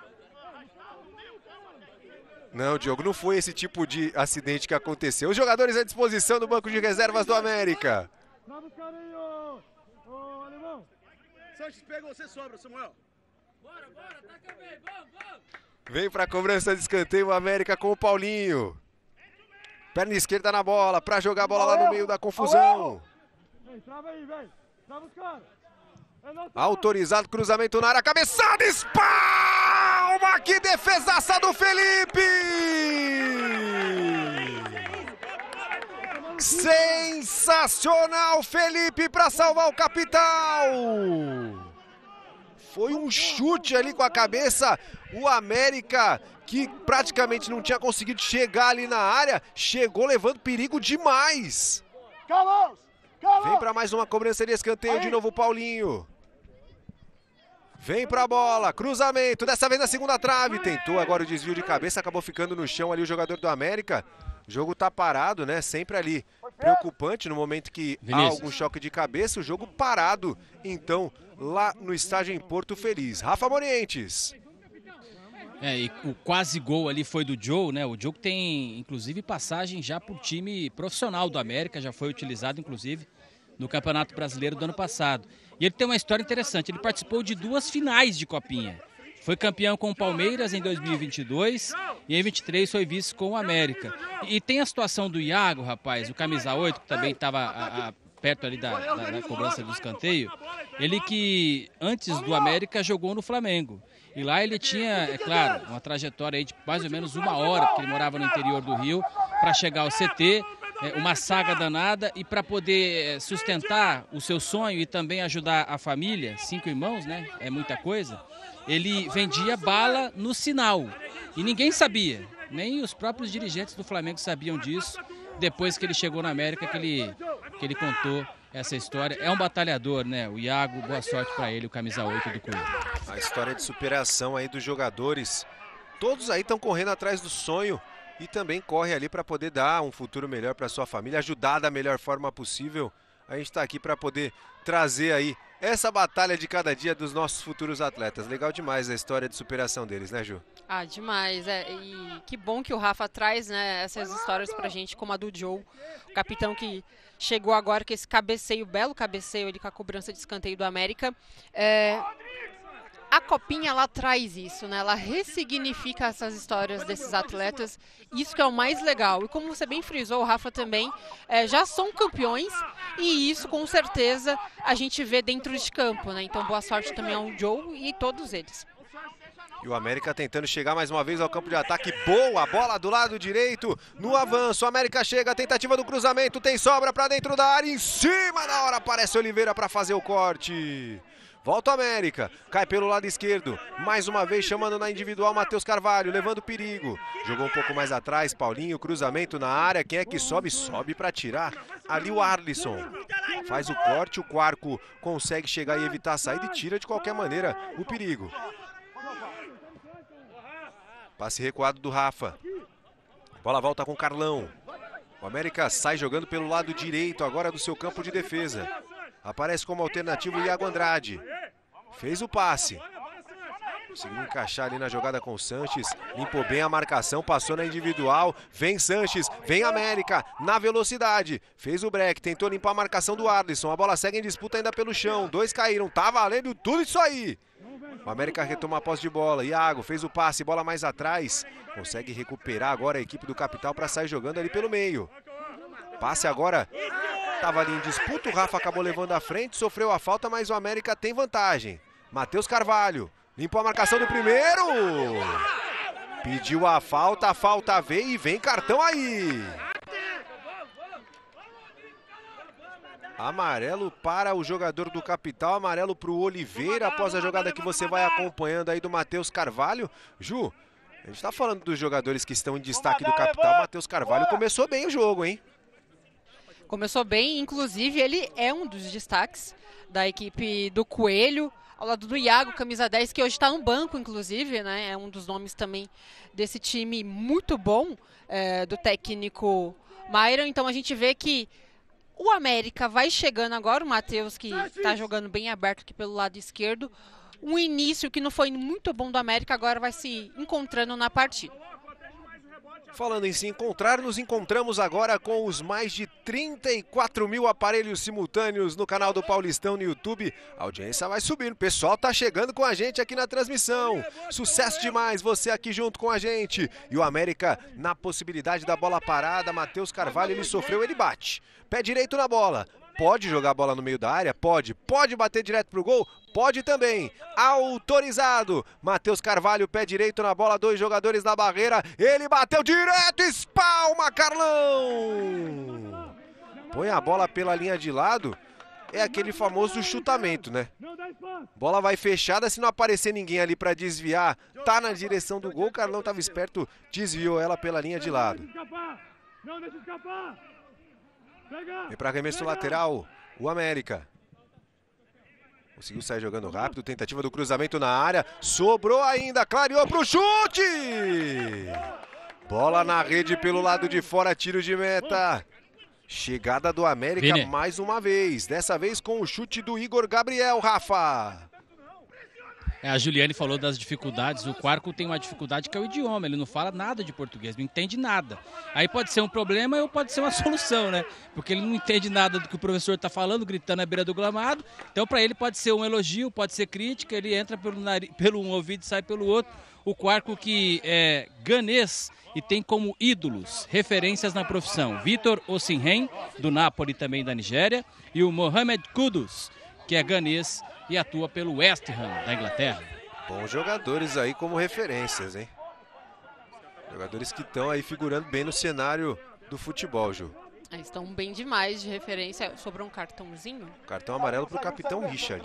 Não, Diogo, não foi esse tipo de acidente que aconteceu. Os jogadores à disposição do banco de reservas do América. Sanches pega, você sobra, Samuel. Bora, taca bem, vamos. Vem pra cobrança de escanteio o América com o Paulinho. Perna esquerda na bola, pra jogar a bola lá no meio da confusão. Trava aí, velho. Trava os caras. Autorizado, cruzamento na área, cabeçada, espalma! Que defesaça do Felipe! Sensacional, Felipe, para salvar o Capital. Foi um chute ali com a cabeça. O América, que praticamente não tinha conseguido chegar ali na área, chegou levando perigo demais. Vem para mais uma cobrança de escanteio, de novo o Paulinho. Vem pra bola, cruzamento, dessa vez na segunda trave. Tentou agora o desvio de cabeça, acabou ficando no chão ali o jogador do América. O jogo tá parado, né? Sempre ali preocupante no momento que há algum choque de cabeça. O jogo parado, então, lá no estádio em Porto Feliz. Rafa Morientes. E o quase gol ali foi do Joe, né? O Joe que tem, inclusive, passagem já por time profissional do América. Já foi utilizado, inclusive, no Campeonato Brasileiro do ano passado. E ele tem uma história interessante. Ele participou de 2 finais de Copinha. Foi campeão com o Palmeiras em 2022 e em 2023 foi vice com o América. E tem a situação do Iago, rapaz, o camisa 8, que também estava perto ali da cobrança do escanteio. Ele que antes do América jogou no Flamengo. E lá ele tinha, é claro, uma trajetória aí de mais ou menos 1 hora, porque ele morava no interior do Rio, para chegar ao CT. Uma saga danada e para poder sustentar o seu sonho e também ajudar a família, 5 irmãos, né? É muita coisa. Ele vendia bala no sinal e ninguém sabia, nem os próprios dirigentes do Flamengo sabiam disso. Depois que ele chegou na América, que ele que ele contou essa história. É um batalhador, né? O Iago, boa sorte para ele, o camisa 8 do Coelho. A história de superação aí dos jogadores. Todos aí estão correndo atrás do sonho e também correm ali para poder dar um futuro melhor para sua família, ajudar da melhor forma possível. A gente está aqui para poder trazer aí essa batalha de cada dia dos nossos futuros atletas. Legal demais a história de superação deles, né, Ju? Ah, demais. E que bom que o Rafa traz, né, essas histórias pra gente, como a do Joe, o capitão que chegou agora com esse cabeceio, belo cabeceio ali com a cobrança de escanteio do América. A Copinha, ela traz isso, né? Ela ressignifica essas histórias desses atletas. Isso que é o mais legal. E como você bem frisou, o Rafa também, já são campeões. E isso, com certeza, a gente vê dentro de campo, né? Então, boa sorte também ao Joe e todos eles. E o América tentando chegar mais uma vez ao campo de ataque. Boa bola do lado direito no avanço. O América chega, tentativa do cruzamento. Tem sobra para dentro da área. Em cima da hora aparece Oliveira para fazer o corte. Volta o América, cai pelo lado esquerdo, mais uma vez chamando na individual Matheus Carvalho, levando perigo. Jogou um pouco mais atrás, Paulinho, cruzamento na área, quem é que sobe? Sobe para tirar, ali o Arlisson. Faz o corte, o Quarco consegue chegar e evitar a saída e tira de qualquer maneira o perigo. Passe recuado do Rafa. Bola volta com o Carlão. O América sai jogando pelo lado direito agora do seu campo de defesa. Aparece como alternativa o Iago Andrade. Fez o passe. Conseguiu encaixar ali na jogada com o Sanches. Limpou bem a marcação, passou na individual. Vem Sanches, vem América na velocidade. Fez o break, tentou limpar a marcação do Arlisson. A bola segue em disputa ainda pelo chão. 2 caíram, tá valendo tudo isso aí. O América retoma a posse de bola. Iago fez o passe, bola mais atrás. Consegue recuperar agora a equipe do Capital para sair jogando ali pelo meio. Passe agora. Estava ali em disputa, o Rafa acabou levando à frente, sofreu a falta, mas o América tem vantagem. Matheus Carvalho, limpou a marcação do primeiro. Pediu a falta veio e vem cartão aí. Amarelo para o jogador do Capital, amarelo para o Oliveira, após a jogada que você vai acompanhando aí do Matheus Carvalho. Ju, a gente está falando dos jogadores que estão em destaque do Capital, Matheus Carvalho começou bem o jogo, hein? Começou bem, inclusive ele é um dos destaques da equipe do Coelho, ao lado do Iago, camisa 10, que hoje está no banco, inclusive, né? É um dos nomes também desse time muito bom, do técnico Myron. Então a gente vê que o América vai chegando agora, o Matheus que está jogando bem aberto aqui pelo lado esquerdo. Um início que não foi muito bom do América, agora vai se encontrando na partida. Falando em se encontrar, nos encontramos agora com os mais de 34 mil aparelhos simultâneos no canal do Paulistão no YouTube. A audiência vai subindo, o pessoal tá chegando com a gente aqui na transmissão. Sucesso demais você aqui junto com a gente. E o América na possibilidade da bola parada, Matheus Carvalho, ele sofreu, ele bate. Pé direito na bola. Pode jogar a bola no meio da área? Pode. Pode bater direto pro gol? Pode também. Autorizado. Matheus Carvalho, pé direito na bola, 2 jogadores na barreira. Ele bateu direto, espalma, Carlão. Põe a bola pela linha de lado. É aquele famoso chutamento, né? Bola vai fechada, se não aparecer ninguém ali para desviar, tá na direção do gol. O Carlão tava esperto, desviou ela pela linha de lado. Não deixa escapar. Vem para arremesso lateral, o América. Conseguiu sair jogando rápido, tentativa do cruzamento na área. Sobrou ainda, clareou para o chute! Bola na rede pelo lado de fora, tiro de meta. Chegada do América Vini. Mais uma vez, dessa vez com o chute do Igor Gabriel, Rafa. A Juliane falou das dificuldades, o Quarco tem uma dificuldade que é o idioma, ele não fala nada de português, não entende nada. Aí pode ser um problema ou pode ser uma solução, né? Porque ele não entende nada do que o professor está falando, gritando na beira do gramado. Então para ele pode ser um elogio, pode ser crítica, ele entra pelo um ouvido e sai pelo outro. O Quarco que é ganês e tem como ídolos, referências na profissão, Vitor Osimhen, do Napoli também da Nigéria, e o Mohamed Kudus, que é ganês e atua pelo West Ham da Inglaterra. Bons jogadores aí como referências, hein? Jogadores que estão aí figurando bem no cenário do futebol, Ju. Estão bem demais de referência. Sobrou um cartãozinho? Cartão amarelo para o capitão Richard.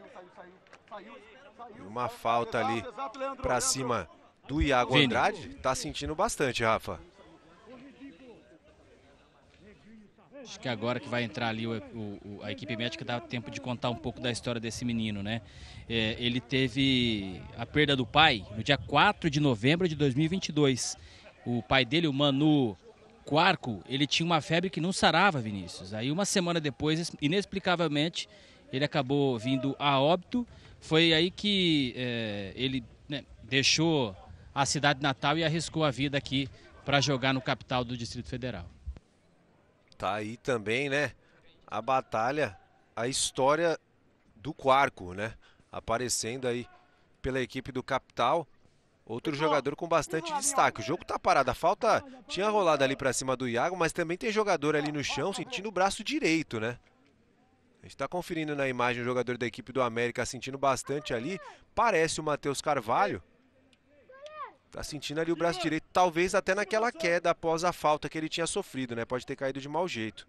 E uma falta ali para cima do Iago Vini. Andrade. Tá sentindo bastante, Rafa. Acho que agora que vai entrar ali a equipe médica dá tempo de contar um pouco da história desse menino, né? Ele teve a perda do pai no dia 4 de novembro de 2022. O pai dele, o Manu Quarco, ele tinha uma febre que não sarava, Vinícius. Aí uma semana depois, inexplicavelmente, ele acabou vindo a óbito. Foi aí que ele, né, deixou a cidade natal e arriscou a vida aqui para jogar no capital do Distrito Federal. Tá aí também, né, a batalha, a história do Quarco, né, aparecendo aí pela equipe do capital. Outro jogador com bastante destaque. O jogo tá parado, a falta tinha rolado ali pra cima do Iago, mas também tem jogador ali no chão sentindo o braço direito, né. A gente tá conferindo na imagem o jogador da equipe do América sentindo bastante ali. Parece o Matheus Carvalho. Tá sentindo ali o braço direito, talvez até naquela queda após a falta que ele tinha sofrido, né? Pode ter caído de mau jeito.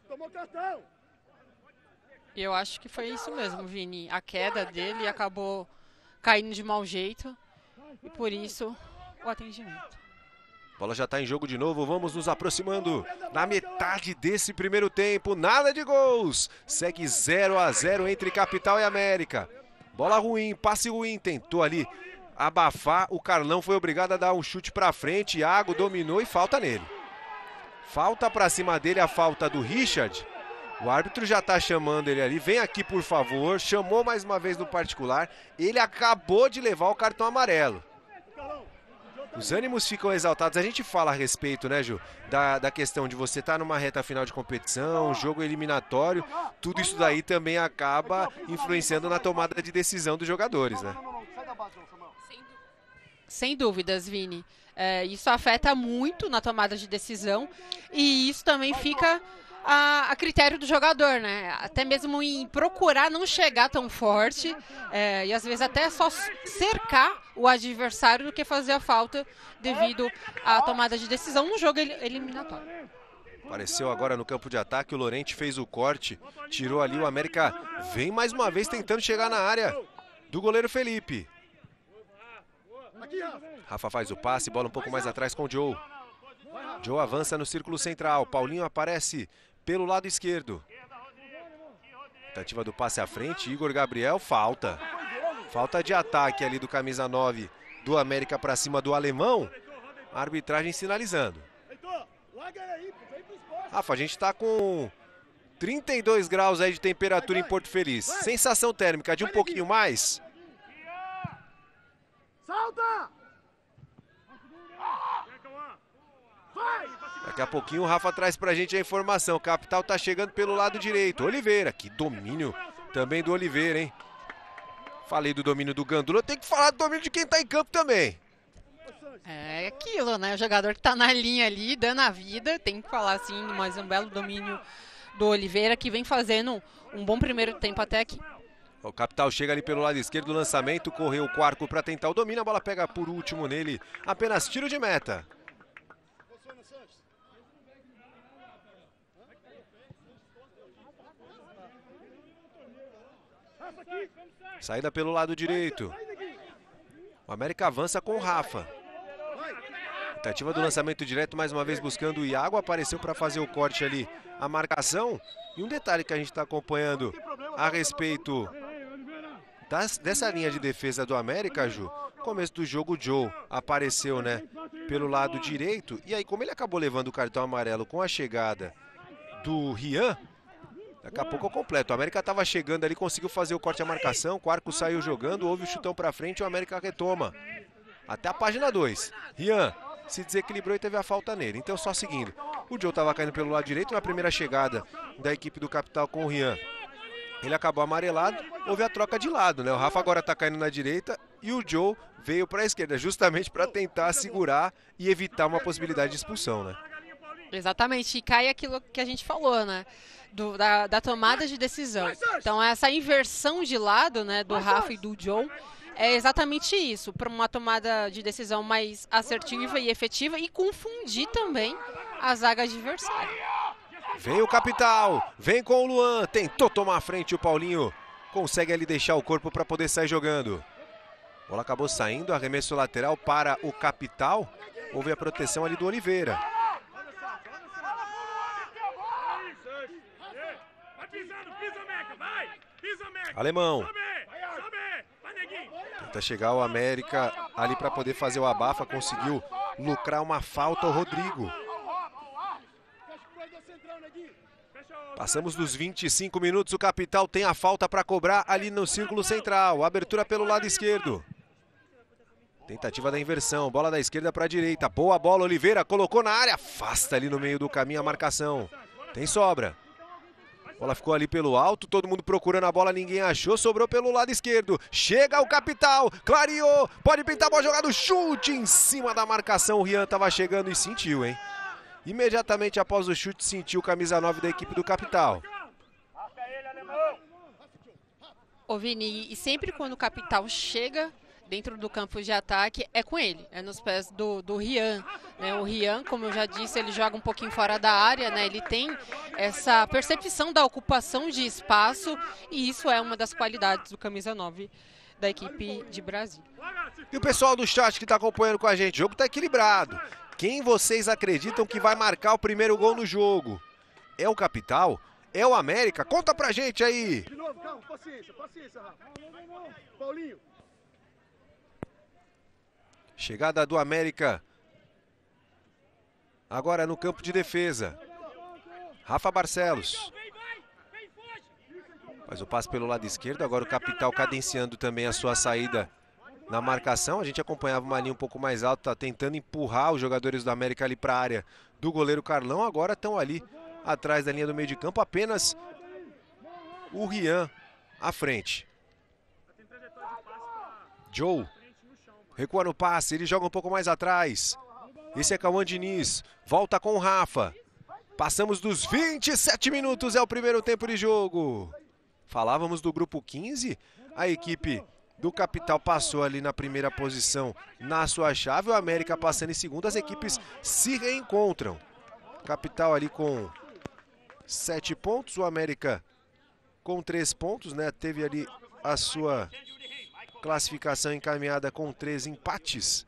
Eu acho que foi isso mesmo, Vini. A queda dele acabou caindo de mau jeito e por isso o atendimento. A bola já está em jogo de novo, vamos nos aproximando na metade desse primeiro tempo. Nada de gols, segue 0-0 entre Capital e América. Bola ruim, passe ruim, tentou ali abafar, o Carlão foi obrigado a dar um chute para frente, Iago dominou e falta nele. Falta para cima dele, a falta do Richard. O árbitro já está chamando ele ali, vem aqui por favor, chamou mais uma vez no particular, ele acabou de levar o cartão amarelo. Os ânimos ficam exaltados, a gente fala a respeito, né, Ju, da questão de você estar numa reta final de competição, jogo eliminatório, tudo isso daí também acaba influenciando na tomada de decisão dos jogadores, né? Sem dúvidas, Vini. Isso afeta muito na tomada de decisão e isso também fica a critério do jogador, né? Até mesmo em procurar não chegar tão forte e às vezes até só cercar o adversário do que fazer a falta devido à tomada de decisão no jogo eliminatório. Apareceu agora no campo de ataque, o Lorente fez o corte, tirou ali, o América vem mais uma vez tentando chegar na área do goleiro Felipe. Rafa faz o passe, bola um pouco mais atrás com o Joe. Joe avança no círculo central, Paulinho aparece pelo lado esquerdo. Tentativa do passe à frente, Igor Gabriel, falta. Falta de ataque ali do camisa 9 do América para cima do alemão. A arbitragem sinalizando. Rafa, a gente está com 32 graus aí de temperatura em Porto Feliz. Sensação térmica de um pouquinho mais? Salta! Daqui a pouquinho o Rafa traz pra gente a informação. O Capital tá chegando pelo lado direito. Oliveira, que domínio também do Oliveira, hein? Falei do domínio do Gandula, tem que falar do domínio de quem tá em campo também. É aquilo, né? O jogador que tá na linha ali, dando a vida, tem que falar assim, mais um belo domínio do Oliveira, que vem fazendo um bom primeiro tempo até aqui. O Capital chega ali pelo lado esquerdo do lançamento, correu o Quarco para tentar o domínio, a bola pega por último nele, apenas tiro de meta. Saída pelo lado direito. O América avança com o Rafa. Tentativa do lançamento direto, mais uma vez buscando o Iago, apareceu para fazer o corte ali, a marcação. E um detalhe que a gente está acompanhando a respeito dessa linha de defesa do América, Ju. Começo do jogo, o Joe apareceu, né, pelo lado direito. E aí, como ele acabou levando o cartão amarelo com a chegada do Rian, daqui a pouco é completo. O América estava chegando ali, conseguiu fazer o corte à marcação. O Quarco saiu jogando, houve o chutão para frente e o América retoma. Até a página 2. Rian se desequilibrou e teve a falta nele. Então, só seguindo. O Joe estava caindo pelo lado direito na primeira chegada da equipe do Capital com o Rian. Ele acabou amarelado, houve a troca de lado, né? O Rafa agora está caindo na direita e o Joe veio para a esquerda, justamente para tentar segurar e evitar uma possibilidade de expulsão, né? Exatamente, e cai aquilo que a gente falou, né? Da tomada de decisão. Então, essa inversão de lado, né, do Rafa e do Joe é exatamente isso, para uma tomada de decisão mais assertiva e efetiva e confundir também a zaga adversária. Vem o Capital, vem com o Luan, tentou tomar a frente, o Paulinho consegue ali deixar o corpo para poder sair jogando. A bola acabou saindo, arremesso lateral para o Capital, houve a proteção ali do Oliveira. Alemão. Tenta chegar o América ali para poder fazer o abafa. Conseguiu lucrar uma falta o Rodrigo. Passamos dos 25 minutos. O Capital tem a falta para cobrar ali no círculo central. Abertura pelo lado esquerdo. Tentativa da inversão. Bola da esquerda para a direita. Boa bola, Oliveira. Colocou na área. Afasta ali no meio do caminho a marcação. Tem sobra. Bola ficou ali pelo alto, todo mundo procurando a bola, ninguém achou, sobrou pelo lado esquerdo. Chega o Capital, clareou, pode pintar a bola jogada, chute em cima da marcação. O Rian estava chegando e sentiu, hein? Imediatamente após o chute, sentiu o camisa 9 da equipe do Capital. Ô Vini, e sempre quando o Capital chega dentro do campo de ataque, é com ele, é nos pés do Rian. Né? O Rian, como eu já disse, ele joga um pouquinho fora da área, né? Ele tem essa percepção da ocupação de espaço e isso é uma das qualidades do camisa 9 da equipe de Brasília. E o pessoal do chat que está acompanhando com a gente, o jogo está equilibrado. Quem vocês acreditam que vai marcar o primeiro gol no jogo? É o Capital? É o América? Conta pra gente aí! De novo, calma, paciência, Rafa. Paulinho. Chegada do América. Agora no campo de defesa. Rafa Barcelos. Faz o passe pelo lado esquerdo. Agora o Capital cadenciando também a sua saída na marcação. A gente acompanhava uma linha um pouco mais alta, tentando empurrar os jogadores do América ali para a área do goleiro Carlão. Agora estão ali atrás da linha do meio de campo. Apenas o Rian à frente. Joe. Recua no passe, ele joga um pouco mais atrás. Esse é Cauã Diniz, volta com o Rafa. Passamos dos 27 minutos, é o primeiro tempo de jogo. Falávamos do grupo 15, a equipe do Capital passou ali na primeira posição na sua chave. O América passando em segundo, as equipes se reencontram. Capital ali com 7 pontos, o América com 3 pontos, né? Teve ali a sua classificação encaminhada com 3 empates.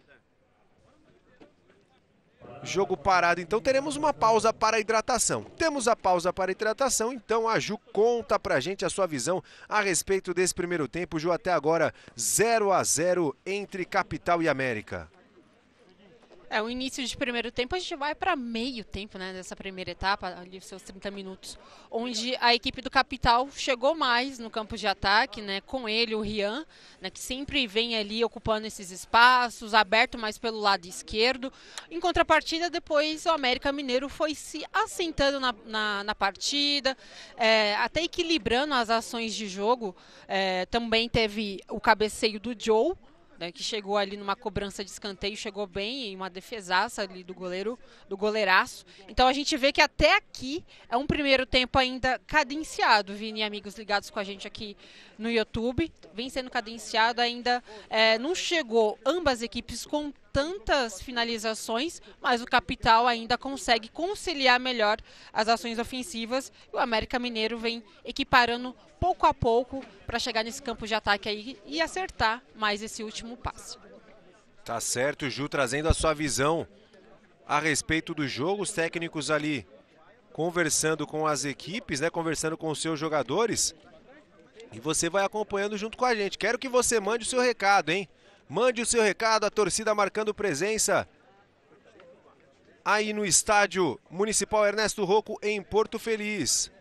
Jogo parado, então teremos uma pausa para a hidratação. Temos a pausa para a hidratação, então a Ju conta pra gente a sua visão a respeito desse primeiro tempo. Ju, até agora 0-0 entre Capital e América. O início de primeiro tempo, a gente vai para meio tempo, né, dessa primeira etapa, ali os seus 30 minutos, onde a equipe do Capital chegou mais no campo de ataque, né, com ele, o Rian, né, que sempre vem ali ocupando esses espaços, aberto mais pelo lado esquerdo. Em contrapartida, depois o América Mineiro foi se assentando na partida, até equilibrando as ações de jogo. Também teve o cabeceio do Joe, né, que chegou ali numa cobrança de escanteio, chegou bem em uma defesaça ali do goleiraço. Então a gente vê que até aqui é um primeiro tempo ainda cadenciado, Vini e amigos ligados com a gente aqui no YouTube. Vem sendo cadenciado ainda, não chegou ambas equipes com tantas finalizações, mas o Capital ainda consegue conciliar melhor as ações ofensivas. E o América Mineiro vem equiparando pouco a pouco para chegar nesse campo de ataque aí e acertar mais esse último passe. Tá certo, Ju, trazendo a sua visão a respeito do jogo, os técnicos ali conversando com as equipes, né, conversando com os seus jogadores, e você vai acompanhando junto com a gente. Quero que você mande o seu recado, hein? Mande o seu recado, a torcida marcando presença aí no Estádio Municipal Ernesto Rocco em Porto Feliz.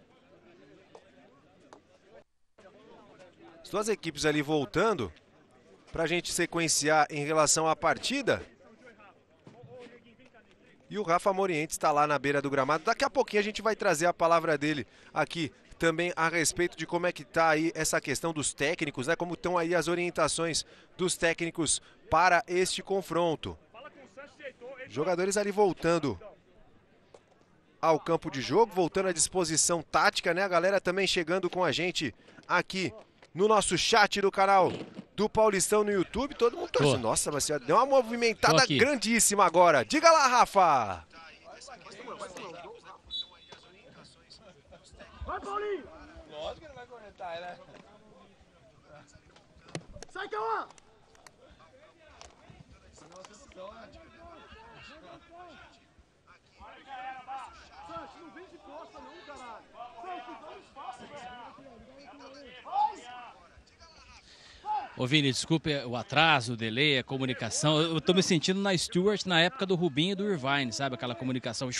As duas equipes ali voltando para a gente sequenciar em relação à partida. E o Rafa Morientes está lá na beira do gramado. Daqui a pouquinho a gente vai trazer a palavra dele aqui também a respeito de como é que está aí essa questão dos técnicos, né? Como estão aí as orientações dos técnicos para este confronto. Jogadores ali voltando ao campo de jogo, voltando à disposição tática, né? A galera também chegando com a gente aqui no nosso chat do canal do Paulistão no YouTube. Todo mundo torcendo. Nossa, mas deu uma movimentada grandíssima agora. Diga lá, Rafa! Vai, Paulinho! Lógico que ele vai conectar, né? Sai, Cauã! Santos, não vem de costa não, caralho. Santos, dá um espaço, velho. Ô Vini, desculpe o atraso, o delay, a comunicação. Eu tô me sentindo na Stewart na época do Rubinho e do Irvine, sabe? Aquela comunicação.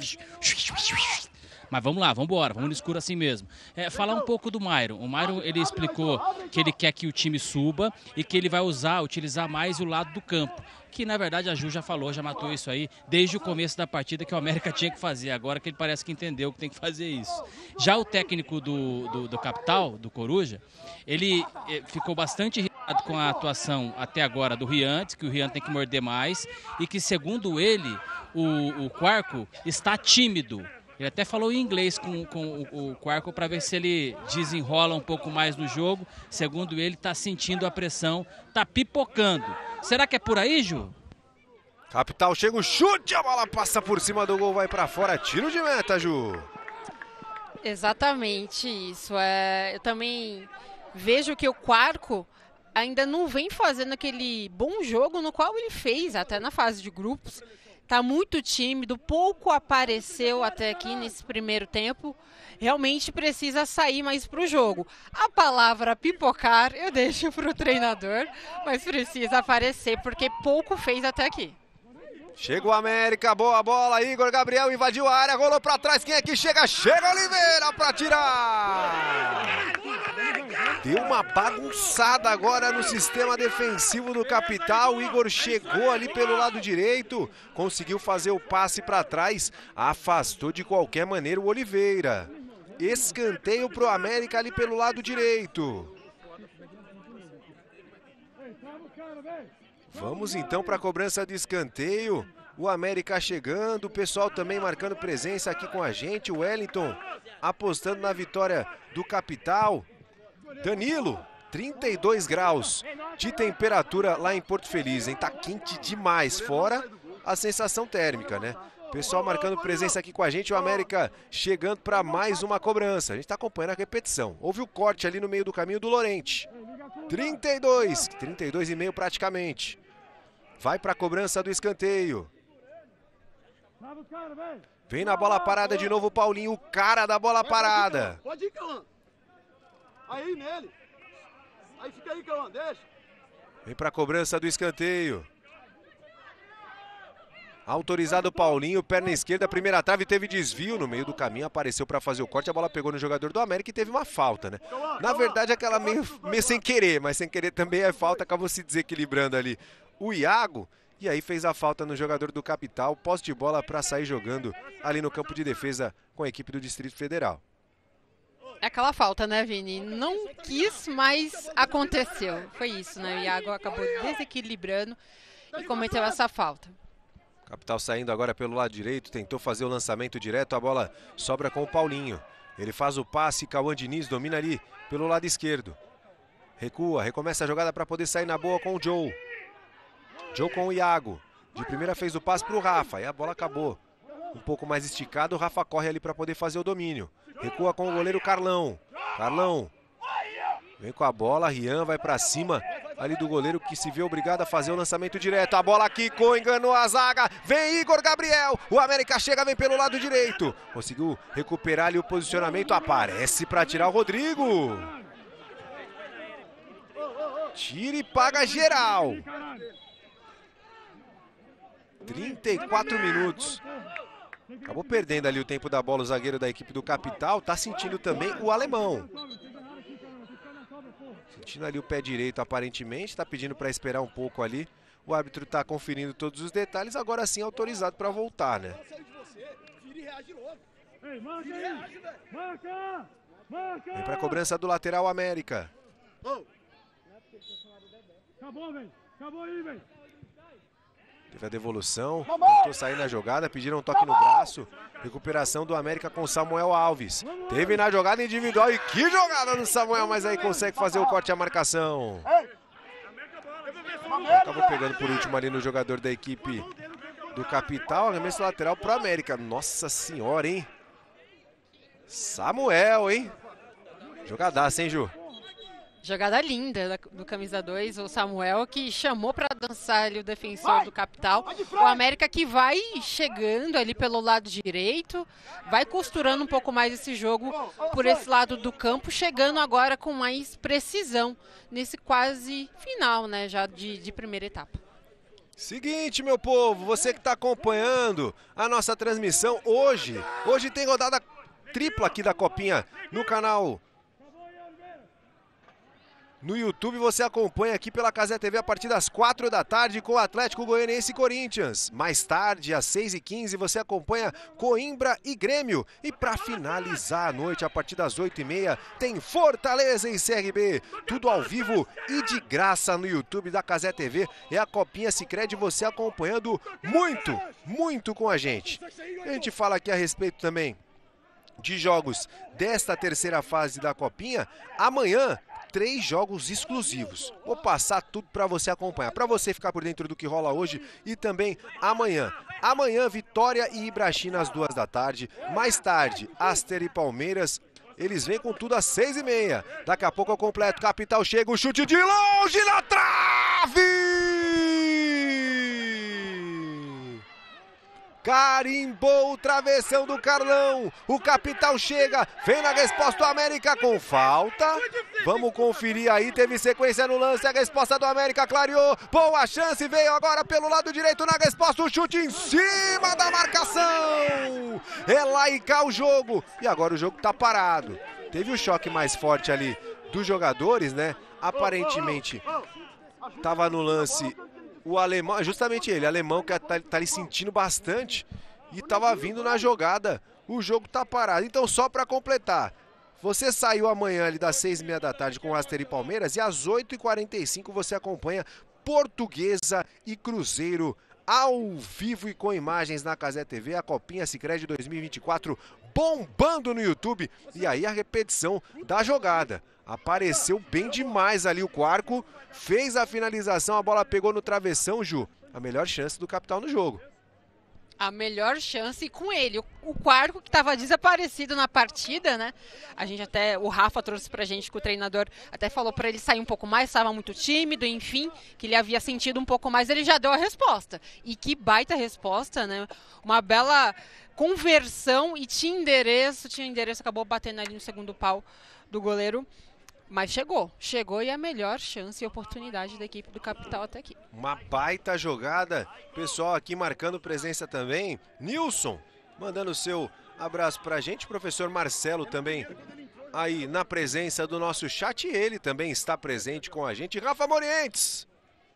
Mas vamos lá, vamos embora, vamos no escuro assim mesmo. Falar um pouco do Myron. O Myron, ele explicou que ele quer que o time suba e que ele vai utilizar mais o lado do campo. Que, na verdade, a Ju já falou, já matou isso aí desde o começo da partida que o América tinha que fazer. Agora que ele parece que entendeu que tem que fazer isso. Já o técnico do Capital, do Coruja, ele ficou bastante irritado com a atuação até agora do Rian, diz que o Rian tem que morder mais e que, segundo ele, o Quarco está tímido. Ele até falou em inglês com o Quarco para ver se ele desenrola um pouco mais no jogo. Segundo ele, está sentindo a pressão, está pipocando. Será que é por aí, Ju? Capital chega o chute, a bola passa por cima do gol, vai para fora, tiro de meta, Ju. Exatamente isso. Eu também vejo que o Quarco ainda não vem fazendo aquele bom jogo no qual ele fez até na fase de grupos. Tá muito tímido, pouco apareceu até aqui nesse primeiro tempo. Realmente precisa sair mais para o jogo. A palavra pipocar eu deixo para o treinador, mas precisa aparecer porque pouco fez até aqui. Chega o América, boa bola, Igor Gabriel invadiu a área, rolou para trás, quem é que chega? Chega Oliveira para tirar! Deu uma bagunçada agora no sistema defensivo do Capital, o Igor chegou ali pelo lado direito, conseguiu fazer o passe para trás, afastou de qualquer maneira o Oliveira. Escanteio pro América ali pelo lado direito. Vamos então para a cobrança do escanteio. O América chegando, o pessoal também marcando presença aqui com a gente. O Wellington apostando na vitória do Capital. Danilo, 32 graus de temperatura lá em Porto Feliz, hein? Tá quente demais, fora a sensação térmica, né? Pessoal marcando presença aqui com a gente, o América chegando para mais uma cobrança. A gente está acompanhando a repetição. Houve o corte ali no meio do caminho do Lorente. 32,5 praticamente. Vai para a cobrança do escanteio. Vem na bola parada de novo o Paulinho, o cara da bola parada. Pode ir, Cauã. Aí nele. Aí fica aí, Cauã, deixa. Vem para a cobrança do escanteio. Autorizado o Paulinho, perna esquerda, primeira trave, teve desvio no meio do caminho, apareceu para fazer o corte, a bola pegou no jogador do América e teve uma falta, né? Na verdade, aquela meio sem querer, mas sem querer também é falta, acabou se desequilibrando ali o Iago, e aí fez a falta no jogador do Capital, posse de bola para sair jogando ali no campo de defesa com a equipe do Distrito Federal. É aquela falta, né, Vini? Não quis, mas aconteceu. Foi isso, né? O Iago acabou desequilibrando e cometeu essa falta. Capital saindo agora pelo lado direito, tentou fazer o lançamento direto, a bola sobra com o Paulinho. Ele faz o passe, Cauã Diniz domina ali pelo lado esquerdo. Recua, recomeça a jogada para poder sair na boa com o Joe. Joe com o Iago. De primeira fez o passe para o Rafa e a bola acabou. Um pouco mais esticado, o Rafa corre ali para poder fazer o domínio. Recua com o goleiro Carlão. Carlão vem com a bola, Rian vai para cima ali do goleiro que se vê obrigado a fazer o lançamento direto. A bola quicou, enganou a zaga. Vem Igor Gabriel. O América chega, vem pelo lado direito. Conseguiu recuperar ali o posicionamento. Aparece para tirar o Rodrigo. Tira e paga geral. 34 minutos. Acabou perdendo ali o tempo da bola o zagueiro da equipe do Capital. Tá sentindo também o alemão. Sentindo ali o pé direito aparentemente, está pedindo para esperar um pouco ali. O árbitro está conferindo todos os detalhes, agora sim autorizado para voltar, né? Vem para a cobrança do lateral América. Teve a devolução, tentou sair na jogada, pediram um toque no braço. Recuperação do América com Samuel Alves. Teve na jogada individual e que jogada do Samuel, mas aí consegue fazer o corte e a marcação. Acabou pegando por último ali no jogador da equipe do Capital, arremesso lateral pro América. Nossa senhora, hein? Samuel, hein? Jogadaça, hein, Ju? Jogada linda do camisa 2, o Samuel, que chamou para dançar ali o defensor do Capital. O América que vai chegando ali pelo lado direito, vai costurando um pouco mais esse jogo por esse lado do campo, chegando agora com mais precisão nesse quase final, né, já de primeira etapa. Seguinte, meu povo, você que está acompanhando a nossa transmissão hoje tem rodada tripla aqui da Copinha no canal. No YouTube você acompanha aqui pela Cazé TV a partir das 4 da tarde com o Atlético Goianiense e Corinthians. Mais tarde, às 6h15, você acompanha Coimbra e Grêmio. E para finalizar a noite, a partir das 8h30, tem Fortaleza e CRB. Tudo ao vivo e de graça no YouTube da Cazé TV. É a Copinha Sicredi, você acompanhando muito com a gente. A gente fala aqui a respeito também de jogos desta terceira fase da Copinha. Amanhã, 3 jogos exclusivos. Vou passar tudo para você acompanhar, para você ficar por dentro do que rola hoje e também amanhã. Amanhã, Vitória e Ibrachim às 2 da tarde. Mais tarde, Aster e Palmeiras. Eles vêm com tudo às 6h30. Daqui a pouco eu completo. Capital chega, o chute de longe na trave! Carimbou o travessão do Carlão. O Capital chega, vem na resposta do América com falta. Vamos conferir aí, teve sequência no lance, a resposta do América clareou. Boa chance, veio agora pelo lado direito na resposta, o chute em cima da marcação. É lá e cá o jogo. E agora o jogo tá parado. Teve o choque mais forte ali dos jogadores, né? Aparentemente tava no lance o alemão, justamente ele, alemão que tá ali sentindo bastante e tava vindo na jogada. O jogo tá parado. Então só para completar, você saiu amanhã ali das 6h30 da tarde com Aster e Palmeiras e às 8h45 você acompanha Portuguesa e Cruzeiro ao vivo e com imagens na Cazé TV, a Copinha Sicredi 2024 bombando no YouTube. E aí a repetição da jogada. Apareceu bem demais ali o Quarco, fez a finalização, a bola pegou no travessão, Ju. A melhor chance do Capital no jogo. A melhor chance com ele, o Quarco que estava desaparecido na partida, né? A gente até, o Rafa trouxe pra gente que o treinador até falou para ele sair um pouco mais, estava muito tímido, enfim, que ele havia sentido um pouco mais, ele já deu a resposta. E que baita resposta, né? Uma bela conversão e tinha endereço, acabou batendo ali no segundo pau do goleiro. Mas chegou e a melhor chance e oportunidade da equipe do Capital até aqui. Uma baita jogada, pessoal aqui marcando presença também. Nilson, mandando o seu abraço pra gente, professor Marcelo também aí na presença do nosso chat, ele também está presente com a gente. Rafa Morientes.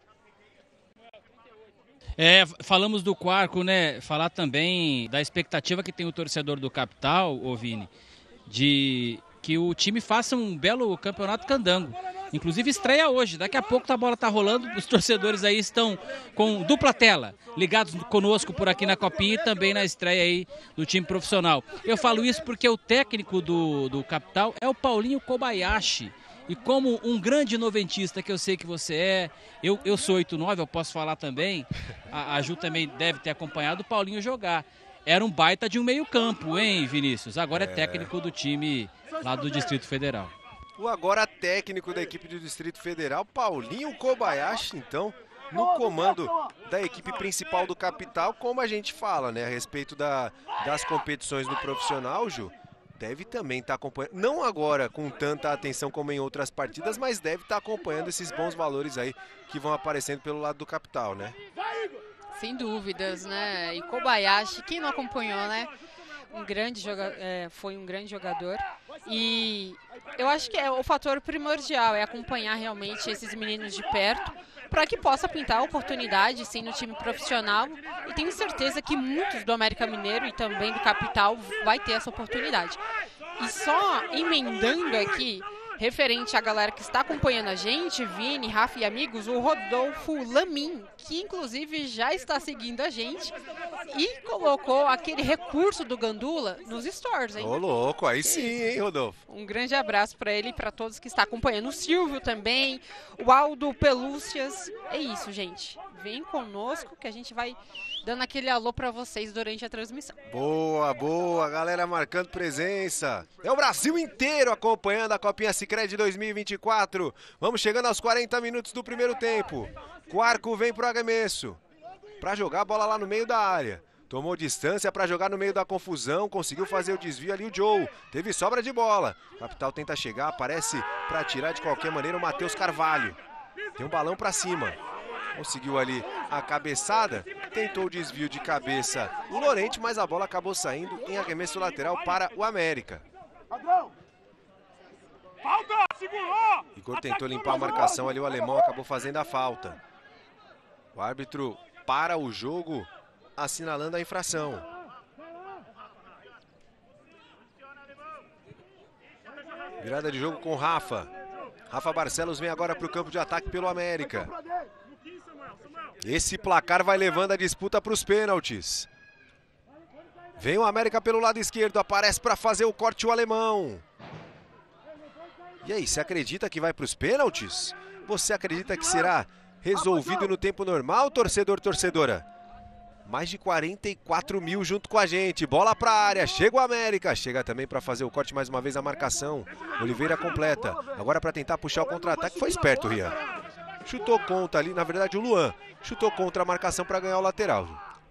Falamos do Quarco, né? Falar também da expectativa que tem o torcedor do Capital, ô Vini, de que o time faça um belo campeonato candango. Inclusive estreia hoje, daqui a pouco a bola tá rolando, os torcedores aí estão com dupla tela, ligados conosco por aqui na Copinha e também na estreia aí do time profissional. Eu falo isso porque o técnico do Capital é o Paulinho Kobayashi. E como um grande noventista que eu sei que você é, eu sou 8-9, eu posso falar também, a Ju também deve ter acompanhado o Paulinho jogar. Era um baita de um meio campo, hein, Vinícius? Agora é técnico do time lá do Distrito Federal. O agora técnico da equipe do Distrito Federal, Paulinho Kobayashi, então, no comando da equipe principal do Capital, como a gente fala, né, a respeito das competições do profissional, Ju, deve também estar acompanhando, não agora com tanta atenção como em outras partidas, mas deve estar acompanhando esses bons valores aí que vão aparecendo pelo lado do Capital, né? Sem dúvidas, né? E Kobayashi, quem não acompanhou, né? Foi um grande jogador. E eu acho que é o fator primordial, é acompanhar realmente esses meninos de perto, para que possa pintar oportunidade, sim, no time profissional. E tenho certeza que muitos do América Mineiro e também do Capital vai ter essa oportunidade. E só emendando aqui, referente à galera que está acompanhando a gente, Vini, Rafa e amigos, o Rodolfo Lamin, que inclusive já está seguindo a gente e colocou aquele recurso do Gandula nos stores, hein? Ô, louco, aí sim, hein, Rodolfo? Um grande abraço para ele e para todos que estão acompanhando. O Silvio também, o Aldo Pelúcias, é isso, gente. Vem conosco que a gente vai dando aquele alô para vocês durante a transmissão. Boa, boa, galera marcando presença. É o Brasil inteiro acompanhando a Copinha Sicredi 2024. Vamos chegando aos 40 minutos do primeiro tempo. Quarco vem pro arremesso para jogar a bola lá no meio da área. Tomou distância para jogar no meio da confusão, conseguiu fazer o desvio ali o Joe. Teve sobra de bola. Capital tenta chegar, aparece para tirar de qualquer maneira o Matheus Carvalho. Tem um balão para cima. Conseguiu ali a cabeçada, tentou o desvio de cabeça o Lorente, mas a bola acabou saindo em arremesso lateral para o América. Igor tentou limpar a marcação ali, o alemão acabou fazendo a falta. O árbitro para o jogo, assinalando a infração. Virada de jogo com Rafa. Rafa Barcelos vem agora para o campo de ataque pelo América. Esse placar vai levando a disputa para os pênaltis. Vem o América pelo lado esquerdo, aparece para fazer o corte o alemão. E aí, você acredita que vai para os pênaltis? Você acredita que será resolvido no tempo normal, torcedor, torcedora? Mais de 44 mil junto com a gente. Bola para a área, chega o América. Chega também para fazer o corte mais uma vez a marcação. Oliveira completa. Agora para tentar puxar o contra-ataque, foi esperto o Rian. Chutou contra ali, na verdade o Luan. Chutou contra a marcação para ganhar o lateral.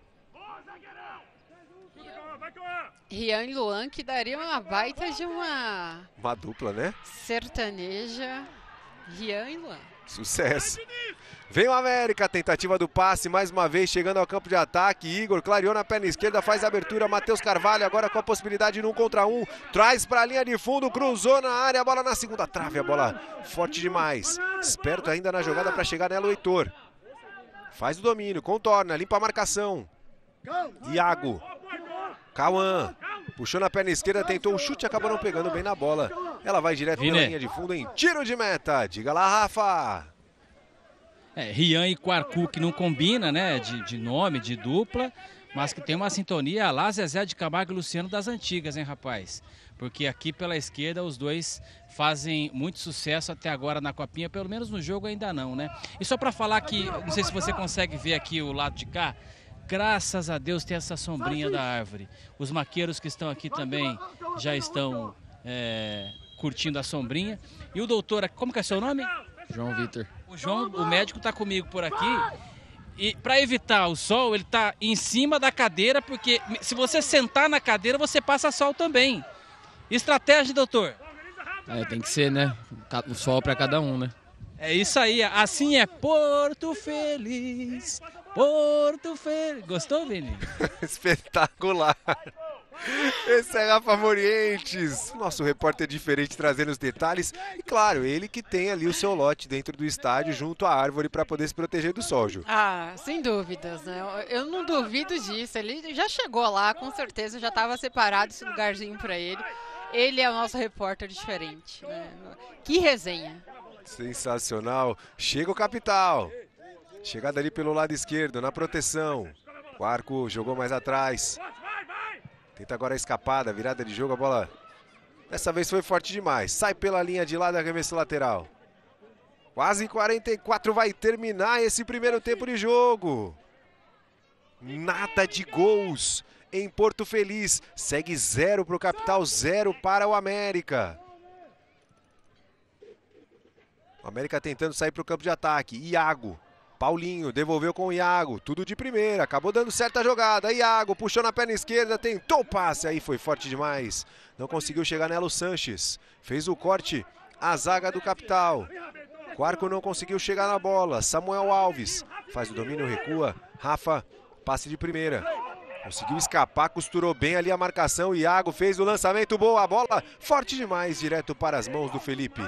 Rian e Luan, que daria uma baita de uma dupla, né? Sertaneja. Rian e Luan. Sucesso. Vem o América, tentativa do passe, mais uma vez chegando ao campo de ataque. Igor clareou na perna esquerda, faz a abertura. Matheus Carvalho agora com a possibilidade de 1 contra 1. Traz para a linha de fundo, cruzou na área, a bola na segunda trave. A bola forte demais. Esperto ainda na jogada para chegar nela o Heitor. Faz o domínio, contorna, limpa a marcação. Iago. Cauã. Puxou na perna esquerda, tentou o chute, acabou não pegando bem na bola. Ela vai direto na linha de fundo em tiro de meta. Diga lá, Rafa. Rian e Quarcu, que não combina, né, de nome, de dupla, mas que tem uma sintonia lá Zezé de Camargo e Luciano das antigas, hein, rapaz? Porque aqui pela esquerda os dois fazem muito sucesso até agora na Copinha, pelo menos no jogo ainda não, né? E só para falar que, não sei se você consegue ver aqui o lado de cá, graças a Deus tem essa sombrinha da árvore. Os maqueiros que estão aqui também já estão curtindo a sombrinha. E o doutor, como que é seu nome? João Vitor. O João, o médico, está comigo por aqui. E para evitar o sol, ele está em cima da cadeira, porque se você sentar na cadeira, você passa sol também. Estratégia, doutor? Tem que ser, né? O sol para cada um, né? É isso aí. Assim é Porto Feliz. Porto Feliz. Gostou, Vini? Espetacular. Esse é Rafa Morientes, nosso repórter diferente, trazendo os detalhes. E claro, ele que tem ali o seu lote dentro do estádio, junto à árvore, para poder se proteger do sol, Ju. Sem dúvidas, né? Eu não duvido disso. Ele já chegou lá, com certeza, já estava separado esse lugarzinho para ele. Ele é o nosso repórter diferente, né? Que resenha. Sensacional. Chega o Capital. Chegada ali pelo lado esquerdo, na proteção. O Arco jogou mais atrás. Tenta agora a escapada, virada de jogo, a bola dessa vez foi forte demais. Sai pela linha de lado, arremesso lateral. Quase 44 vai terminar esse primeiro tempo de jogo. Nada de gols em Porto Feliz. Segue 0 para o Capital, 0 para o América. O América tentando sair para o campo de ataque. Iago. Paulinho devolveu com o Iago, tudo de primeira, acabou dando certa jogada. Iago puxou na perna esquerda, tentou o passe, aí foi forte demais. Não conseguiu chegar nela o Sanches. Fez o corte, a zaga do Capital. Quarco não conseguiu chegar na bola. Samuel Alves faz o domínio, recua. Rafa, passe de primeira. Conseguiu escapar, costurou bem ali a marcação. Iago fez o lançamento, boa, a bola forte demais, direto para as mãos do Felipe.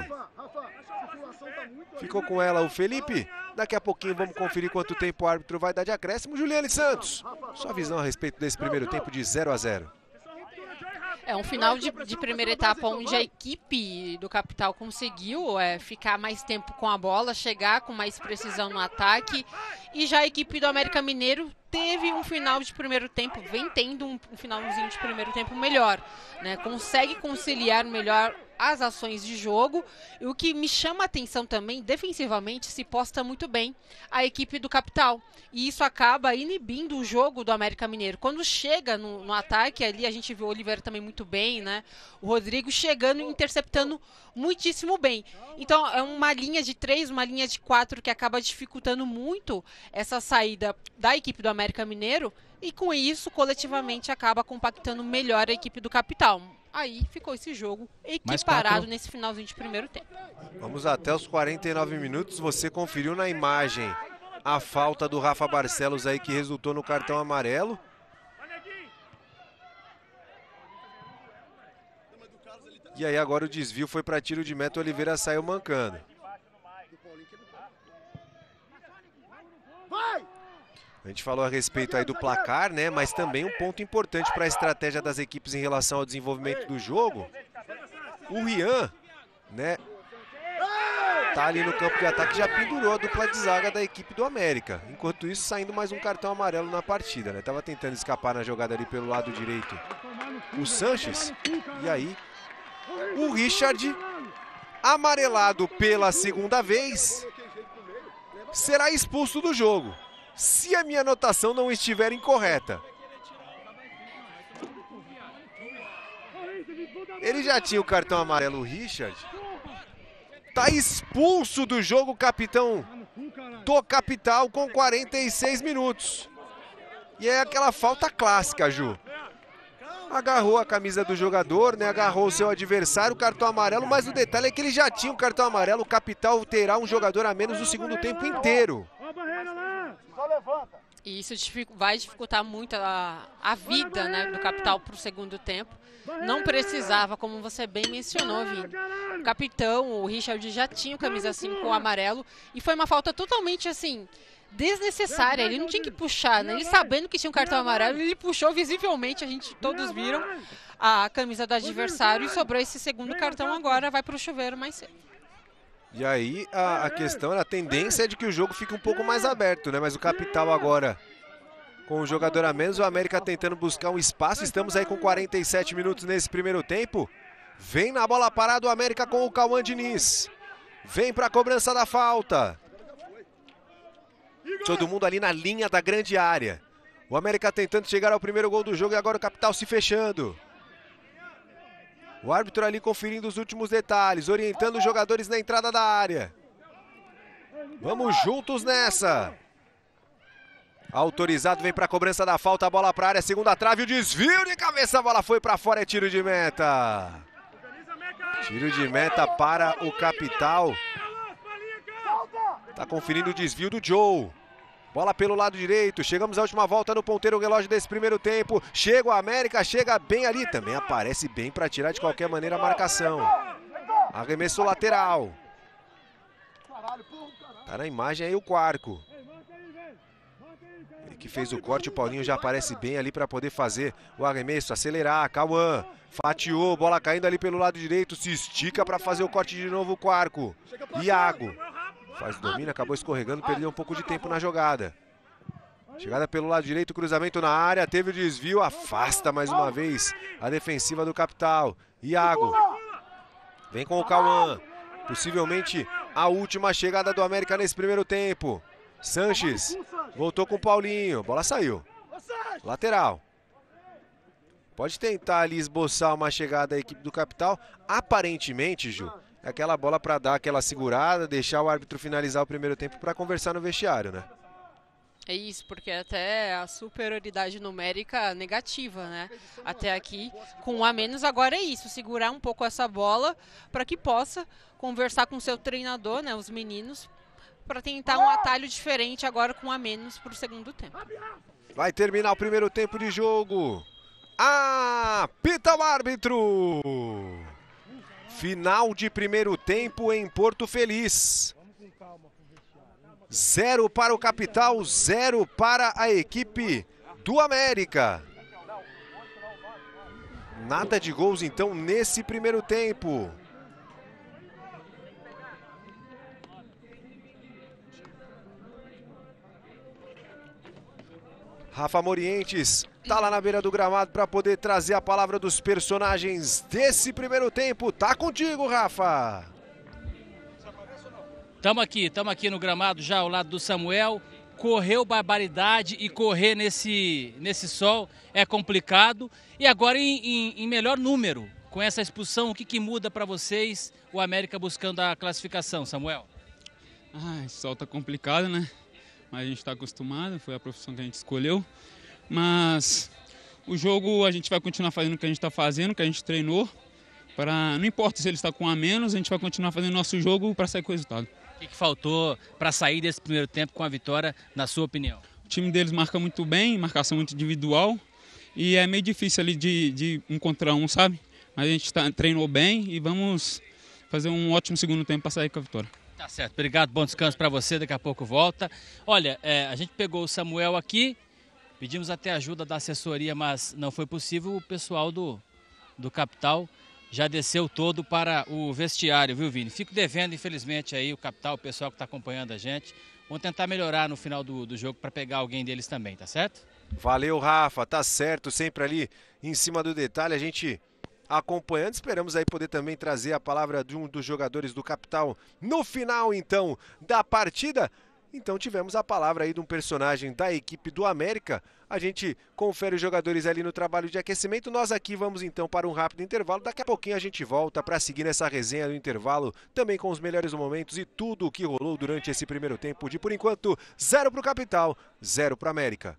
Ficou com ela o Felipe. Daqui a pouquinho vamos conferir quanto tempo o árbitro vai dar de acréscimo. Juliane Santos, sua visão a respeito desse primeiro tempo de 0-0. É um final de primeira etapa onde a equipe do Capital conseguiu ficar mais tempo com a bola, chegar com mais precisão no ataque. E já a equipe do América Mineiro teve um final de primeiro tempo, vem tendo um finalzinho de primeiro tempo melhor, né? Consegue conciliar melhor as ações de jogo. E o que me chama a atenção também, defensivamente, se posta muito bem a equipe do Capital. E isso acaba inibindo o jogo do América Mineiro. Quando chega no ataque, ali a gente viu o Oliveira também muito bem, né? O Rodrigo chegando e interceptando muitíssimo bem. Então é uma linha de 3, uma linha de 4 que acaba dificultando muito essa saída da equipe do América Mineiro. E com isso, coletivamente, acaba compactando melhor a equipe do Capital. Aí ficou esse jogo equiparado nesse finalzinho de primeiro tempo. Vamos até os 49 minutos. Você conferiu na imagem a falta do Rafa Barcelos aí que resultou no cartão amarelo. E aí agora o desvio foi para tiro de meta, o Oliveira saiu mancando. A gente falou a respeito aí do placar, né? Mas também um ponto importante para a estratégia das equipes em relação ao desenvolvimento do jogo. O Rian, né? Tá ali no campo de ataque, já pendurou a dupla de zaga da equipe do América. Enquanto isso, saindo mais um cartão amarelo na partida, né? Tava tentando escapar na jogada ali pelo lado direito o Sanches. E aí, o Richard, amarelado pela segunda vez, será expulso do jogo, se a minha anotação não estiver incorreta. Ele já tinha o cartão amarelo, o Richard. Tá expulso do jogo, capitão do Capital, com 46 minutos. E é aquela falta clássica, Ju. Agarrou a camisa do jogador, né? Agarrou o seu adversário, o cartão amarelo. Mas o detalhe é que ele já tinha um cartão amarelo. O Capital terá um jogador a menos o segundo tempo inteiro. E isso vai dificultar muito a vida, né, do Capital para o segundo tempo. Não precisava, como você bem mencionou, Vini. O capitão, o Richard, já tinha o camisa 5 com amarelo. E foi uma falta totalmente, assim, desnecessária. Ele não tinha que puxar, né? Ele sabendo que tinha um cartão amarelo, ele puxou visivelmente, todos viram a camisa do adversário. E sobrou esse segundo cartão agora, vai para o chuveiro mais cedo. E aí a questão, a tendência é de que o jogo fique um pouco mais aberto, né? Mas o Capital agora, com o jogador a menos, o América tentando buscar um espaço. Estamos aí com 47 minutos nesse primeiro tempo. Vem na bola parada o América com o Cauã Diniz. Vem para a cobrança da falta. Todo mundo ali na linha da grande área. O América tentando chegar ao primeiro gol do jogo e agora o Capital se fechando. O árbitro ali conferindo os últimos detalhes, orientando os jogadores na entrada da área. Vamos juntos nessa. Autorizado, vem para a cobrança da falta, a bola para a área, segunda trave, o desvio de cabeça, a bola foi para fora, é tiro de meta. Tiro de meta para o Capital. Tá conferindo o desvio do Joe. Bola pelo lado direito, chegamos à última volta no ponteiro relógio desse primeiro tempo. Chega o América, chega bem ali, também aparece bem para tirar de qualquer maneira a marcação. Arremesso lateral. Tá na imagem aí o Quarco. Ele que fez o corte, o Paulinho já aparece bem ali para poder fazer o arremesso, acelerar. Cauã, fatiou, bola caindo ali pelo lado direito, se estica para fazer o corte de novo o Quarco. Iago. Faz o domínio, acabou escorregando, perdeu um pouco de tempo na jogada. Chegada pelo lado direito, cruzamento na área, teve o desvio, afasta mais uma vez a defensiva do Capital. Iago, vem com o Cauã, possivelmente a última chegada do América nesse primeiro tempo. Sanches, voltou com o Paulinho, bola saiu. Lateral. Pode tentar ali esboçar uma chegada da equipe do Capital. Aparentemente, Ju, é aquela bola para dar aquela segurada, deixar o árbitro finalizar o primeiro tempo para conversar no vestiário, né? É isso, porque até a superioridade numérica negativa, né? Até aqui, com um a menos, agora é isso, segurar um pouco essa bola para que possa conversar com o seu treinador, né? Os meninos, para tentar um atalho diferente agora com um a menos para o segundo tempo. Vai terminar o primeiro tempo de jogo. Apita o árbitro! Final de primeiro tempo em Porto Feliz. 0 para o Capital, 0 para a equipe do América. Nada de gols então nesse primeiro tempo. Rafa Morientes tá lá na beira do gramado para poder trazer a palavra dos personagens desse primeiro tempo. Tá contigo, Rafa. Estamos aqui no gramado já ao lado do Samuel. Correu barbaridade e correr nesse sol é complicado. E agora em melhor número, com essa expulsão, o que muda para vocês o América buscando a classificação, Samuel? Esse sol tá complicado, né? Mas a gente está acostumado, foi a profissão que a gente escolheu. Mas o jogo a gente vai continuar fazendo o que a gente está fazendo, que a gente treinou. Não importa se ele está com a menos, a gente vai continuar fazendo nosso jogo para sair com o resultado. O que faltou para sair desse primeiro tempo com a vitória, na sua opinião? O time deles marca muito bem, marcação muito individual. E é meio difícil ali de um contra um, sabe? Mas a gente treinou bem e vamos fazer um ótimo segundo tempo para sair com a vitória. Tá certo, obrigado, bom descanso para você, daqui a pouco volta. Olha, a gente pegou o Samuel aqui, pedimos até ajuda da assessoria, mas não foi possível. O pessoal do Capital já desceu todo para o vestiário, viu, Vini? Fico devendo, infelizmente, aí o Capital, o pessoal que está acompanhando a gente. Vamos tentar melhorar no final do jogo para pegar alguém deles também, tá certo? Valeu, Rafa, tá certo, sempre ali em cima do detalhe, a gente acompanhando, esperamos aí poder também trazer a palavra de um dos jogadores do Capital no final, então, da partida. Então tivemos a palavra aí de um personagem da equipe do América. A gente confere os jogadores ali no trabalho de aquecimento. Nós aqui vamos então para um rápido intervalo. Daqui a pouquinho a gente volta para seguir nessa resenha do intervalo, também com os melhores momentos e tudo o que rolou durante esse primeiro tempo de, por enquanto, 0 para o Capital, 0 para o América.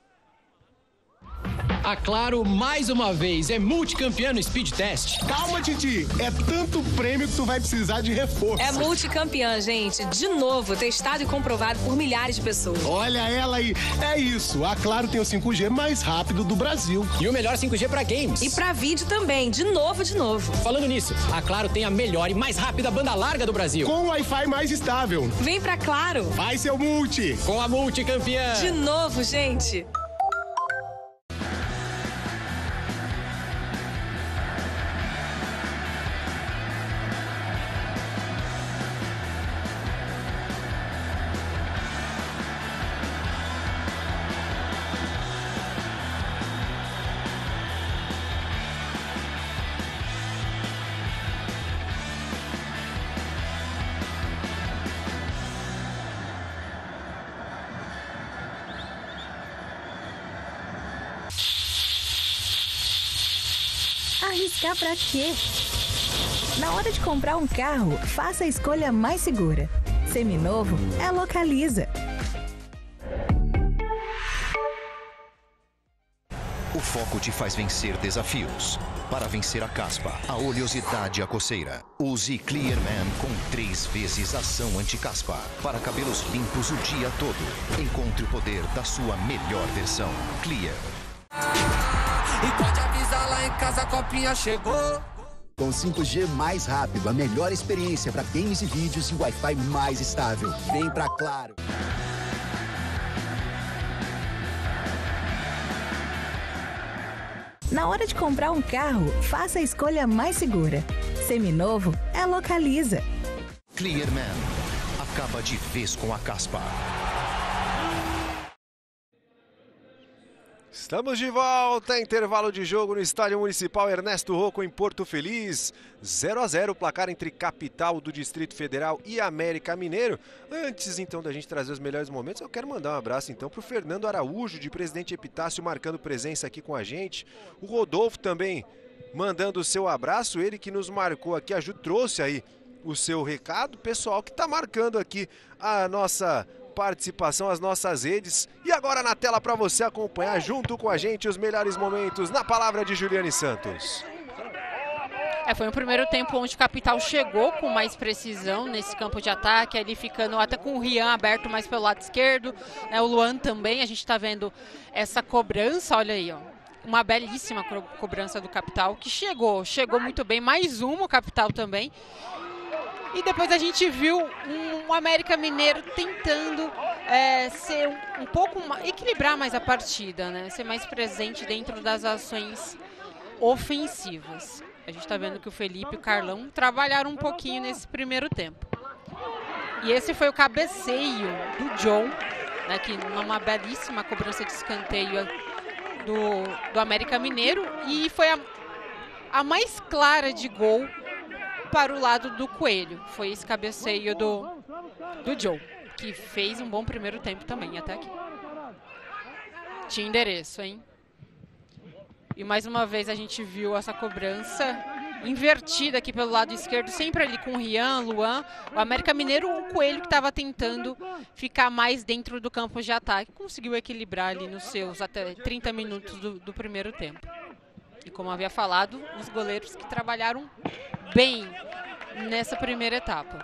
A Claro, mais uma vez, é multicampeã no Speed Test. Calma, Titi. É tanto prêmio que tu vai precisar de reforço. É multicampeã, gente. De novo, testado e comprovado por milhares de pessoas. Olha ela aí. É isso. A Claro tem o 5G mais rápido do Brasil. E o melhor 5G para games. E para vídeo também. De novo. Falando nisso, a Claro tem a melhor e mais rápida banda larga do Brasil. Com o Wi-Fi mais estável. Vem pra Claro. Vai ser o multi. Com a multicampeã. De novo, gente. Arriscar pra quê? Na hora de comprar um carro, faça a escolha mais segura. Seminovo é Localiza. O foco te faz vencer desafios. Para vencer a caspa, a oleosidade e a coceira, use Clear Man com 3 vezes ação anti-caspa. Para cabelos limpos o dia todo. Encontre o poder da sua melhor versão. Clear. E pode avisar lá em casa, a copinha chegou. Com 5G mais rápido, a melhor experiência para games e vídeos e Wi-Fi mais estável. Vem pra Claro. Na hora de comprar um carro, faça a escolha mais segura. Seminovo é Localiza. Clear Man. Acaba de vez com a caspa. Estamos de volta, intervalo de jogo no Estádio Municipal Ernesto Rocco em Porto Feliz. 0-0, placar entre Capital do Distrito Federal e América Mineiro. Antes então da gente trazer os melhores momentos, eu quero mandar um abraço então para o Fernando Araújo, de Presidente Epitácio, marcando presença aqui com a gente. O Rodolfo também mandando o seu abraço, ele que nos marcou aqui, trouxe aí o seu recado. Pessoal que está marcando aqui a nossa participação, as nossas redes, e agora na tela para você acompanhar junto com a gente os melhores momentos, na palavra de Juliane Santos. Foi um primeiro tempo onde o Capital chegou com mais precisão nesse campo de ataque, ali ficando até com o Rian aberto mais pelo lado esquerdo, né, o Luan também. A gente está vendo essa cobrança, olha aí, ó, uma belíssima cobrança do Capital, que chegou muito bem, mais uma o Capital também. E depois a gente viu um América Mineiro tentando ser um pouco equilibrar mais a partida, né? Ser mais presente dentro das ações ofensivas. A gente está vendo que o Felipe e o Carlão trabalharam um pouquinho nesse primeiro tempo. E esse foi o cabeceio do John, né, que numa belíssima cobrança de escanteio do América Mineiro e foi a mais clara de gol para o lado do Coelho. Foi esse cabeceio do Joe, que fez um bom primeiro tempo também até aqui. Tinha endereço, hein? E mais uma vez a gente viu essa cobrança invertida aqui pelo lado esquerdo, sempre ali com o Rian, Luan. O América Mineiro, o Coelho que estava tentando ficar mais dentro do campo de ataque. Conseguiu equilibrar ali nos seus até 30 minutos do primeiro tempo. E como havia falado, os goleiros que trabalharam bem nessa primeira etapa.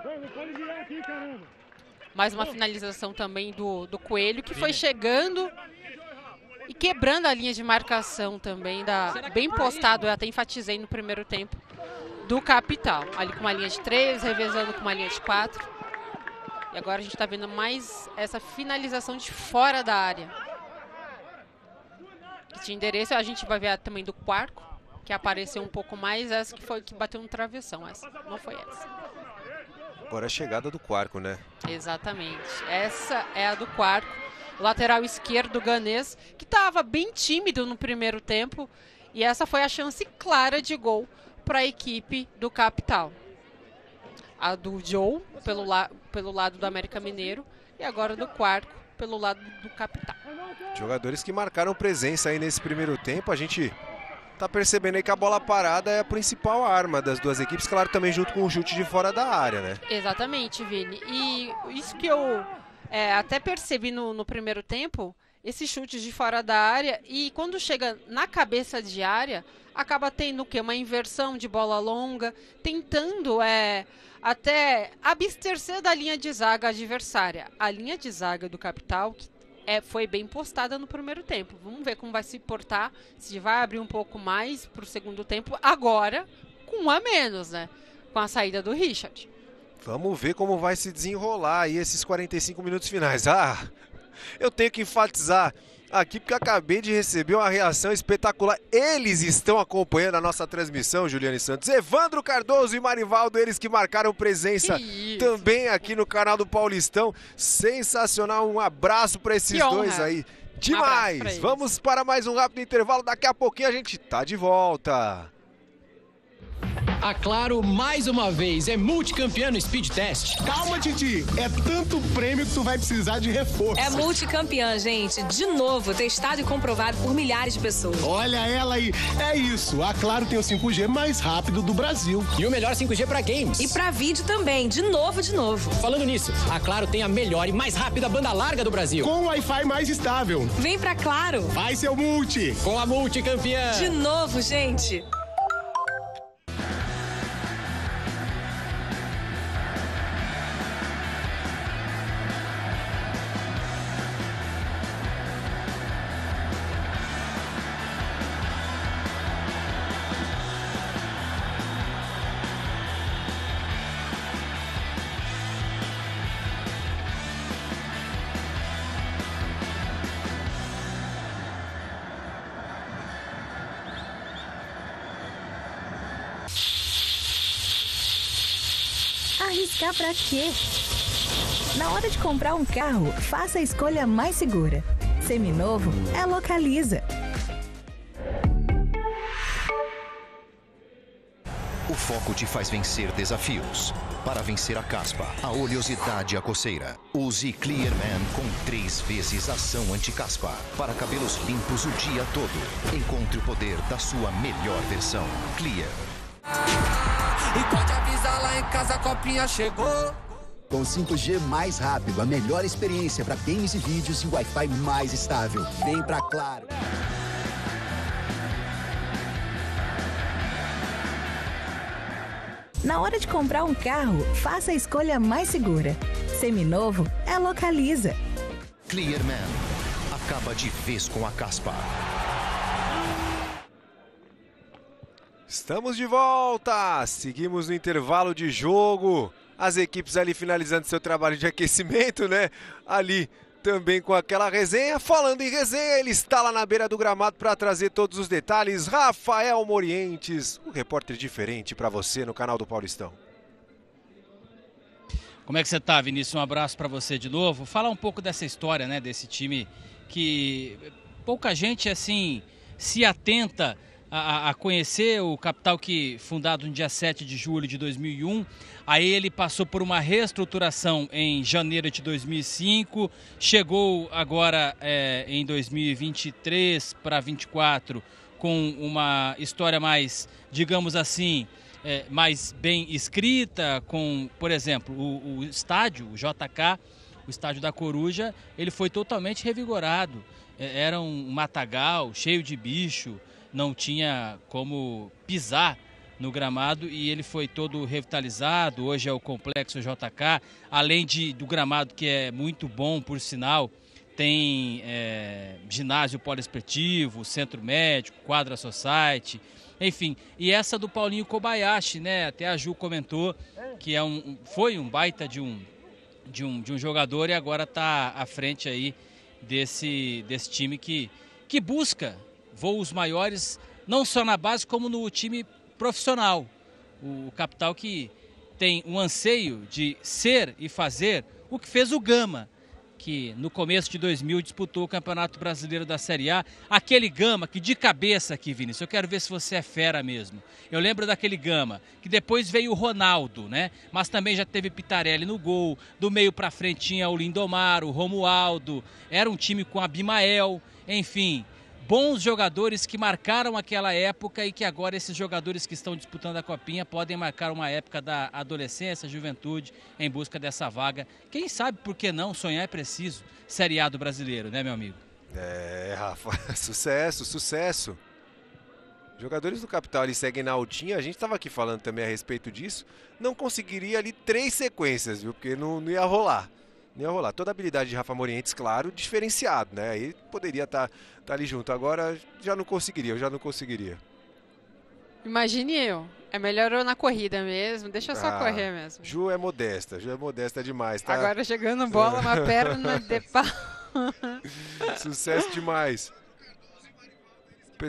Mais uma finalização também do Coelho, que foi chegando e quebrando a linha de marcação também, bem postado, eu até enfatizei no primeiro tempo, do Capital. Ali com uma linha de 3, revezando com uma linha de 4. E agora a gente está vendo mais essa finalização de fora da área. Que tinha endereço, a gente vai ver também do Quarco, que apareceu um pouco mais, essa que foi que bateu no travessão, essa não foi essa. Agora a chegada do Quarco, né? Exatamente, essa é a do Quarco. Lateral esquerdo ganês, que estava bem tímido no primeiro tempo. E essa foi a chance clara de gol para a equipe do Capital. A do Joe, pelo lado do América Mineiro. E agora do Quarco, pelo lado do Capital. Jogadores que marcaram presença aí nesse primeiro tempo. A gente tá percebendo aí que a bola parada é a principal arma das duas equipes. Claro, também junto com o chute de fora da área, né? Exatamente, Vini. E isso que eu... até percebi no primeiro tempo, esses chutes de fora da área, e quando chega na cabeça de área, acaba tendo o quê? Uma inversão de bola longa, tentando até abster-se da linha de zaga adversária. A linha de zaga do Capital foi bem postada no primeiro tempo. Vamos ver como vai se portar, se vai abrir um pouco mais para o segundo tempo, agora com um a menos, né? Com a saída do Richard. Vamos ver como vai se desenrolar aí esses 45 minutos finais. Eu tenho que enfatizar aqui porque acabei de receber uma reação espetacular. Eles estão acompanhando a nossa transmissão, Juliane Santos. Evandro Cardoso e Marivaldo, eles que marcaram presença também aqui no canal do Paulistão. Sensacional, um abraço para esses dois aí. Demais! Vamos para mais um rápido intervalo, daqui a pouquinho a gente tá de volta. A Claro, mais uma vez, é multicampeã no Speed Test. Calma, Titi. É tanto prêmio que tu vai precisar de reforço. É multicampeã, gente. De novo, testado e comprovado por milhares de pessoas. Olha ela aí. É isso. A Claro tem o 5G mais rápido do Brasil. E o melhor 5G para games. E para vídeo também. De novo. Falando nisso, a Claro tem a melhor e mais rápida banda larga do Brasil. Com o Wi-Fi mais estável. Vem pra Claro. Vai ser o multi. Com a multicampeã. De novo, gente. Arriscar pra quê? Na hora de comprar um carro, faça a escolha mais segura. Seminovo é Localiza. O foco te faz vencer desafios. Para vencer a caspa, a oleosidade e a coceira, use Clear Man com 3 vezes ação anti-caspa. Para cabelos limpos o dia todo. Encontre o poder da sua melhor versão. Clear. E pode avisar lá em casa, a copinha chegou. Com 5G mais rápido, a melhor experiência para games e vídeos e Wi-Fi mais estável. Vem pra Claro. Na hora de comprar um carro, faça a escolha mais segura. Seminovo é Localiza. Clear Man. Acaba de vez com a caspa. Estamos de volta! Seguimos no intervalo de jogo. As equipes ali finalizando seu trabalho de aquecimento, né? Ali também com aquela resenha. Falando em resenha, ele está lá na beira do gramado para trazer todos os detalhes. Rafael Morientes, um repórter diferente para você no canal do Paulistão. Como é que você tá, Vinícius? Um abraço para você de novo. Falar um pouco dessa história, né? Desse time que pouca gente assim se atenta a conhecer o Capital, que fundado no dia 7 de julho de 2001. Aí ele passou por uma reestruturação em janeiro de 2005, chegou agora em 2023 para 2024 com uma história mais, digamos assim, mais bem escrita, com, por exemplo, o estádio, o JK, o estádio da Coruja, ele foi totalmente revigorado. Era um matagal cheio de bicho, não tinha como pisar no gramado e ele foi todo revitalizado. Hoje é o Complexo JK, além do gramado, que é muito bom, por sinal, tem ginásio poliesportivo, centro médico, quadra society, enfim. E essa do Paulinho Kobayashi, né? Até a Ju comentou que foi um baita de um jogador e agora está à frente aí desse time que busca voos maiores, não só na base como no time profissional. O Capital que tem um anseio de ser e fazer o que fez o Gama, que no começo de 2000 disputou o Campeonato Brasileiro da Série A. Aquele Gama que, de cabeça aqui, Vinícius, eu quero ver se você é fera mesmo. Eu lembro daquele Gama, que depois veio o Ronaldo, né? Mas também já teve Pitarelli no gol, do meio pra frente tinha o Lindomar, o Romualdo, era um time com Abimael, enfim, bons jogadores que marcaram aquela época e que agora esses jogadores que estão disputando a Copinha podem marcar uma época da adolescência, juventude, em busca dessa vaga. Quem sabe, por que não, sonhar é preciso. Série A do brasileiro, né, meu amigo? Rafa, sucesso, sucesso. Jogadores do Capital ali seguem na altinha, a gente estava aqui falando também a respeito disso, não conseguiria ali 3 sequências, viu? Porque não ia rolar. Não ia rolar. Toda a habilidade de Rafa Morientes, claro, diferenciado, né? Aí poderia estar ali junto. Agora eu já não conseguiria. Imagine eu. É melhor eu na corrida mesmo, deixa eu só correr mesmo. Ju é modesta demais, tá? Agora chegando bola, uma perna de pau. Sucesso demais. O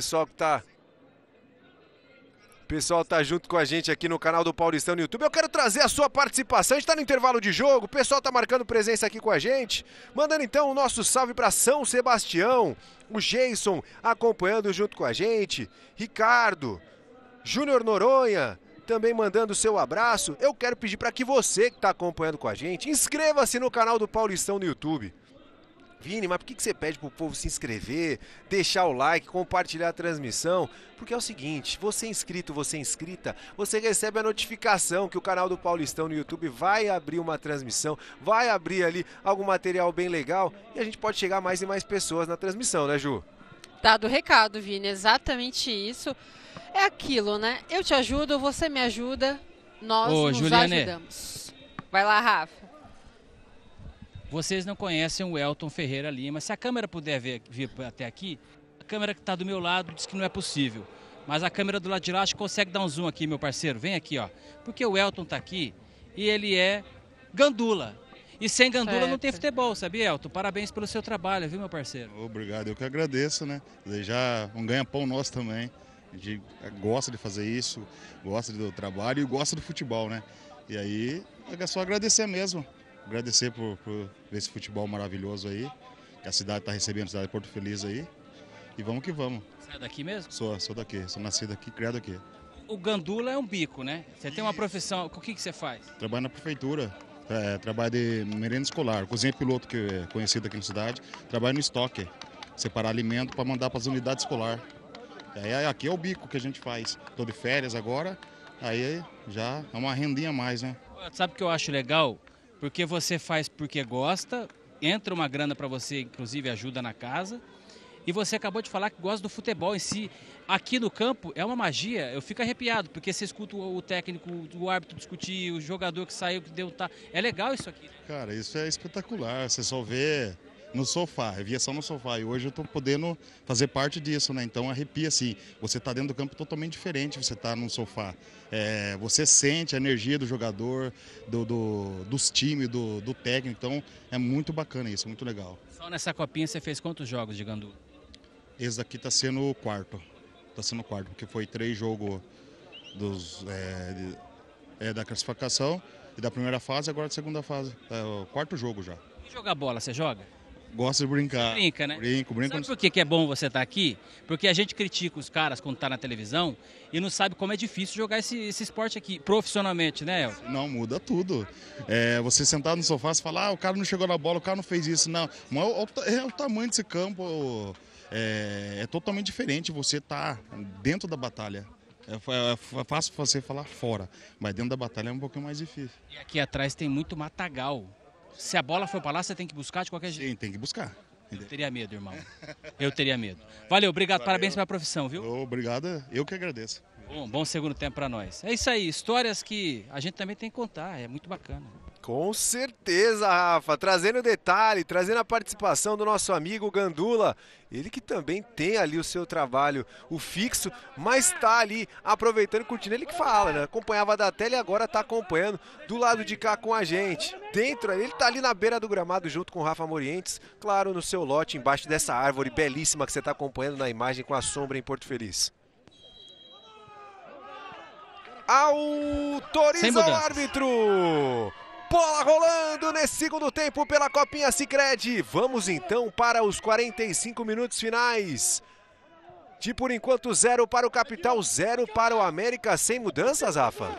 pessoal tá junto com a gente aqui no canal do Paulistão no YouTube. Eu quero trazer a sua participação. A gente tá no intervalo de jogo, o pessoal tá marcando presença aqui com a gente. Mandando então o nosso salve para São Sebastião. O Jason acompanhando junto com a gente. Ricardo, Júnior Noronha também mandando o seu abraço. Eu quero pedir para que você que tá acompanhando com a gente, inscreva-se no canal do Paulistão no YouTube. Vini, mas por que você pede pro povo se inscrever, deixar o like, compartilhar a transmissão? Porque é o seguinte, você inscrito, você inscrita, você recebe a notificação que o canal do Paulistão no YouTube vai abrir uma transmissão, vai abrir ali algum material bem legal e a gente pode chegar a mais e mais pessoas na transmissão, né, Ju? Dado o recado, Vini, exatamente isso. É aquilo, né? Eu te ajudo, você me ajuda, nós nos ajudamos. Vai lá, Rafa. Vocês não conhecem o Elton Ferreira Lima. Se a câmera puder vir até aqui, a câmera que está do meu lado diz que não é possível. Mas a câmera do lado de lá acho que consegue dar um zoom aqui, meu parceiro. Vem aqui, ó. Porque o Elton está aqui e ele é gandula. E sem gandula não tem futebol, sabia, Elton? Parabéns pelo seu trabalho, viu, meu parceiro? Obrigado, eu que agradeço, né? Já um ganha-pão nosso também. A gente gosta de fazer isso, gosta do trabalho e gosta do futebol, né? E aí é só agradecer mesmo. Agradecer por ver esse futebol maravilhoso aí, que a cidade está recebendo, a cidade de Porto Feliz aí. E vamos que vamos. Você é daqui mesmo? Sou daqui, sou nascido aqui, criado aqui. O gandula é um bico, né? Você tem uma profissão, o que você faz? Trabalho na prefeitura, trabalho de merenda escolar, cozinha piloto, que é conhecido aqui na cidade. Trabalho no estoque, separar alimento para mandar para as unidades escolares. Aqui é o bico que a gente faz. Estou de férias agora, aí já é uma rendinha a mais, né? Sabe o que eu acho legal? Porque você faz porque gosta, entra uma grana para você, inclusive ajuda na casa. E você acabou de falar que gosta do futebol em si. Aqui no campo é uma magia, eu fico arrepiado, porque você escuta o técnico, o árbitro discutir, o jogador que saiu, que deu... É legal isso aqui. Cara, isso é espetacular, você só vê no sofá, eu via só no sofá e hoje eu estou podendo fazer parte disso, né? Então arrepia assim, você está dentro do campo totalmente diferente, você está no sofá. Você sente a energia do jogador, dos times, do técnico, então é muito bacana isso, muito legal. Só nessa copinha você fez quantos jogos de gandula? Esse daqui está sendo o quarto, porque foi 3 jogos da classificação e da primeira fase, agora da segunda fase, é o 4º jogo já. E jogar bola, você joga? Gosto de brincar. Brinca, né? Brinco. Sabe por que é bom você estar aqui? Porque a gente critica os caras quando tá na televisão e não sabe como é difícil jogar esse esporte aqui, profissionalmente, né, Elton? Não, muda tudo. Você sentado no sofá, você fala, o cara não chegou na bola, o cara não fez isso. Não, é o tamanho desse campo, é totalmente diferente. Você tá dentro da batalha. É fácil você falar fora, mas dentro da batalha é um pouquinho mais difícil. E aqui atrás tem muito matagal. Se a bola for para lá, você tem que buscar de qualquer jeito. Sim, tem que buscar. Eu teria medo, irmão. Eu teria medo. Valeu, obrigado, parabéns pela profissão, viu? Obrigado, eu que agradeço. Bom segundo tempo para nós. É isso aí, histórias que a gente também tem que contar, é muito bacana. Com certeza, Rafa, trazendo detalhe, trazendo a participação do nosso amigo Gandula, ele que também tem ali o seu trabalho, o fixo, mas está ali aproveitando, curtindo, ele que fala, né? Acompanhava da tela e agora está acompanhando do lado de cá com a gente. Dentro, ele está ali na beira do gramado junto com o Rafa Morientes, claro, no seu lote, embaixo dessa árvore belíssima que você está acompanhando na imagem com a sombra em Porto Feliz. Autoriza o árbitro! Bola rolando nesse segundo tempo pela Copinha Sicredi. Vamos então para os 45 minutos finais. De por enquanto 0 para o Capital, 0 para o América. Sem mudanças, Rafa?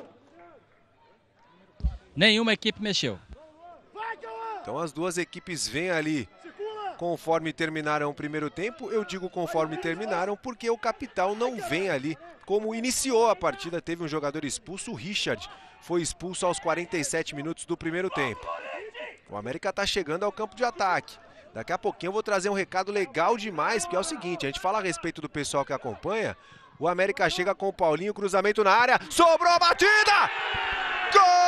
Nenhuma equipe mexeu. Então as duas equipes vêm ali conforme terminaram o primeiro tempo. Eu digo conforme terminaram porque o Capital não vem ali como iniciou a partida. Teve um jogador expulso, o Richard. Foi expulso aos 47 minutos do primeiro tempo. O América está chegando ao campo de ataque. Daqui a pouquinho eu vou trazer um recado legal demais, que é o seguinte, a gente fala a respeito do pessoal que acompanha. O América chega com o Paulinho, cruzamento na área, sobrou a batida! Gol!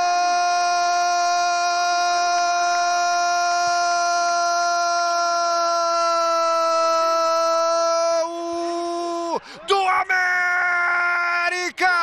Do América!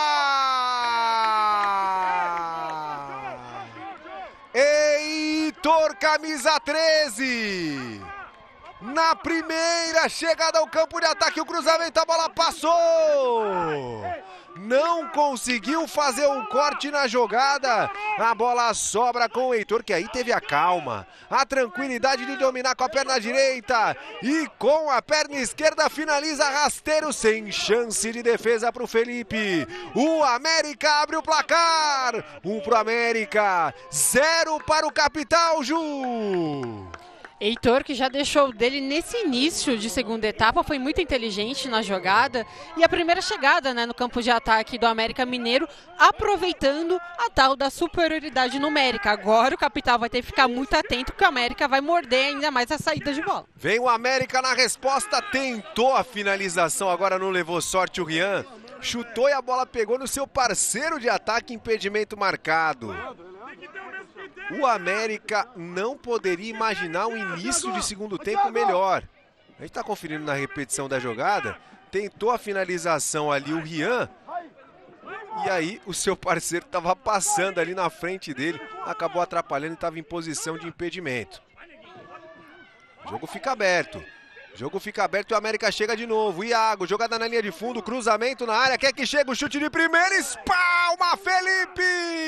Heitor, camisa 13. Na primeira chegada ao campo de ataque, o cruzamento, a bola passou. Não conseguiu fazer um corte na jogada. A bola sobra com o Heitor, que aí teve a calma, a tranquilidade de dominar com a perna direita. E com a perna esquerda finaliza rasteiro, sem chance de defesa para o Felipe. O América abre o placar. 1 para o América, 0 para o Capital, Ju. Heitor, que já deixou dele nesse início de segunda etapa, foi muito inteligente na jogada. E a primeira chegada, né, no campo de ataque do América Mineiro, aproveitando a tal da superioridade numérica. Agora o Capital vai ter que ficar muito atento, porque o América vai morder ainda mais a saída de bola. Vem o América na resposta, tentou a finalização, agora não levou sorte o Rian. Chutou e a bola pegou no seu parceiro de ataque, impedimento marcado. O América não poderia imaginar um início de segundo tempo melhor. A gente está conferindo na repetição da jogada. Tentou a finalização ali o Rian. E aí o seu parceiro estava passando ali na frente dele. Acabou atrapalhando e estava em posição de impedimento. O jogo fica aberto. O jogo fica aberto e o América chega de novo. Iago, jogada na linha de fundo, cruzamento na área. Quer que chegue o chute de primeira? Espalma, Felipe!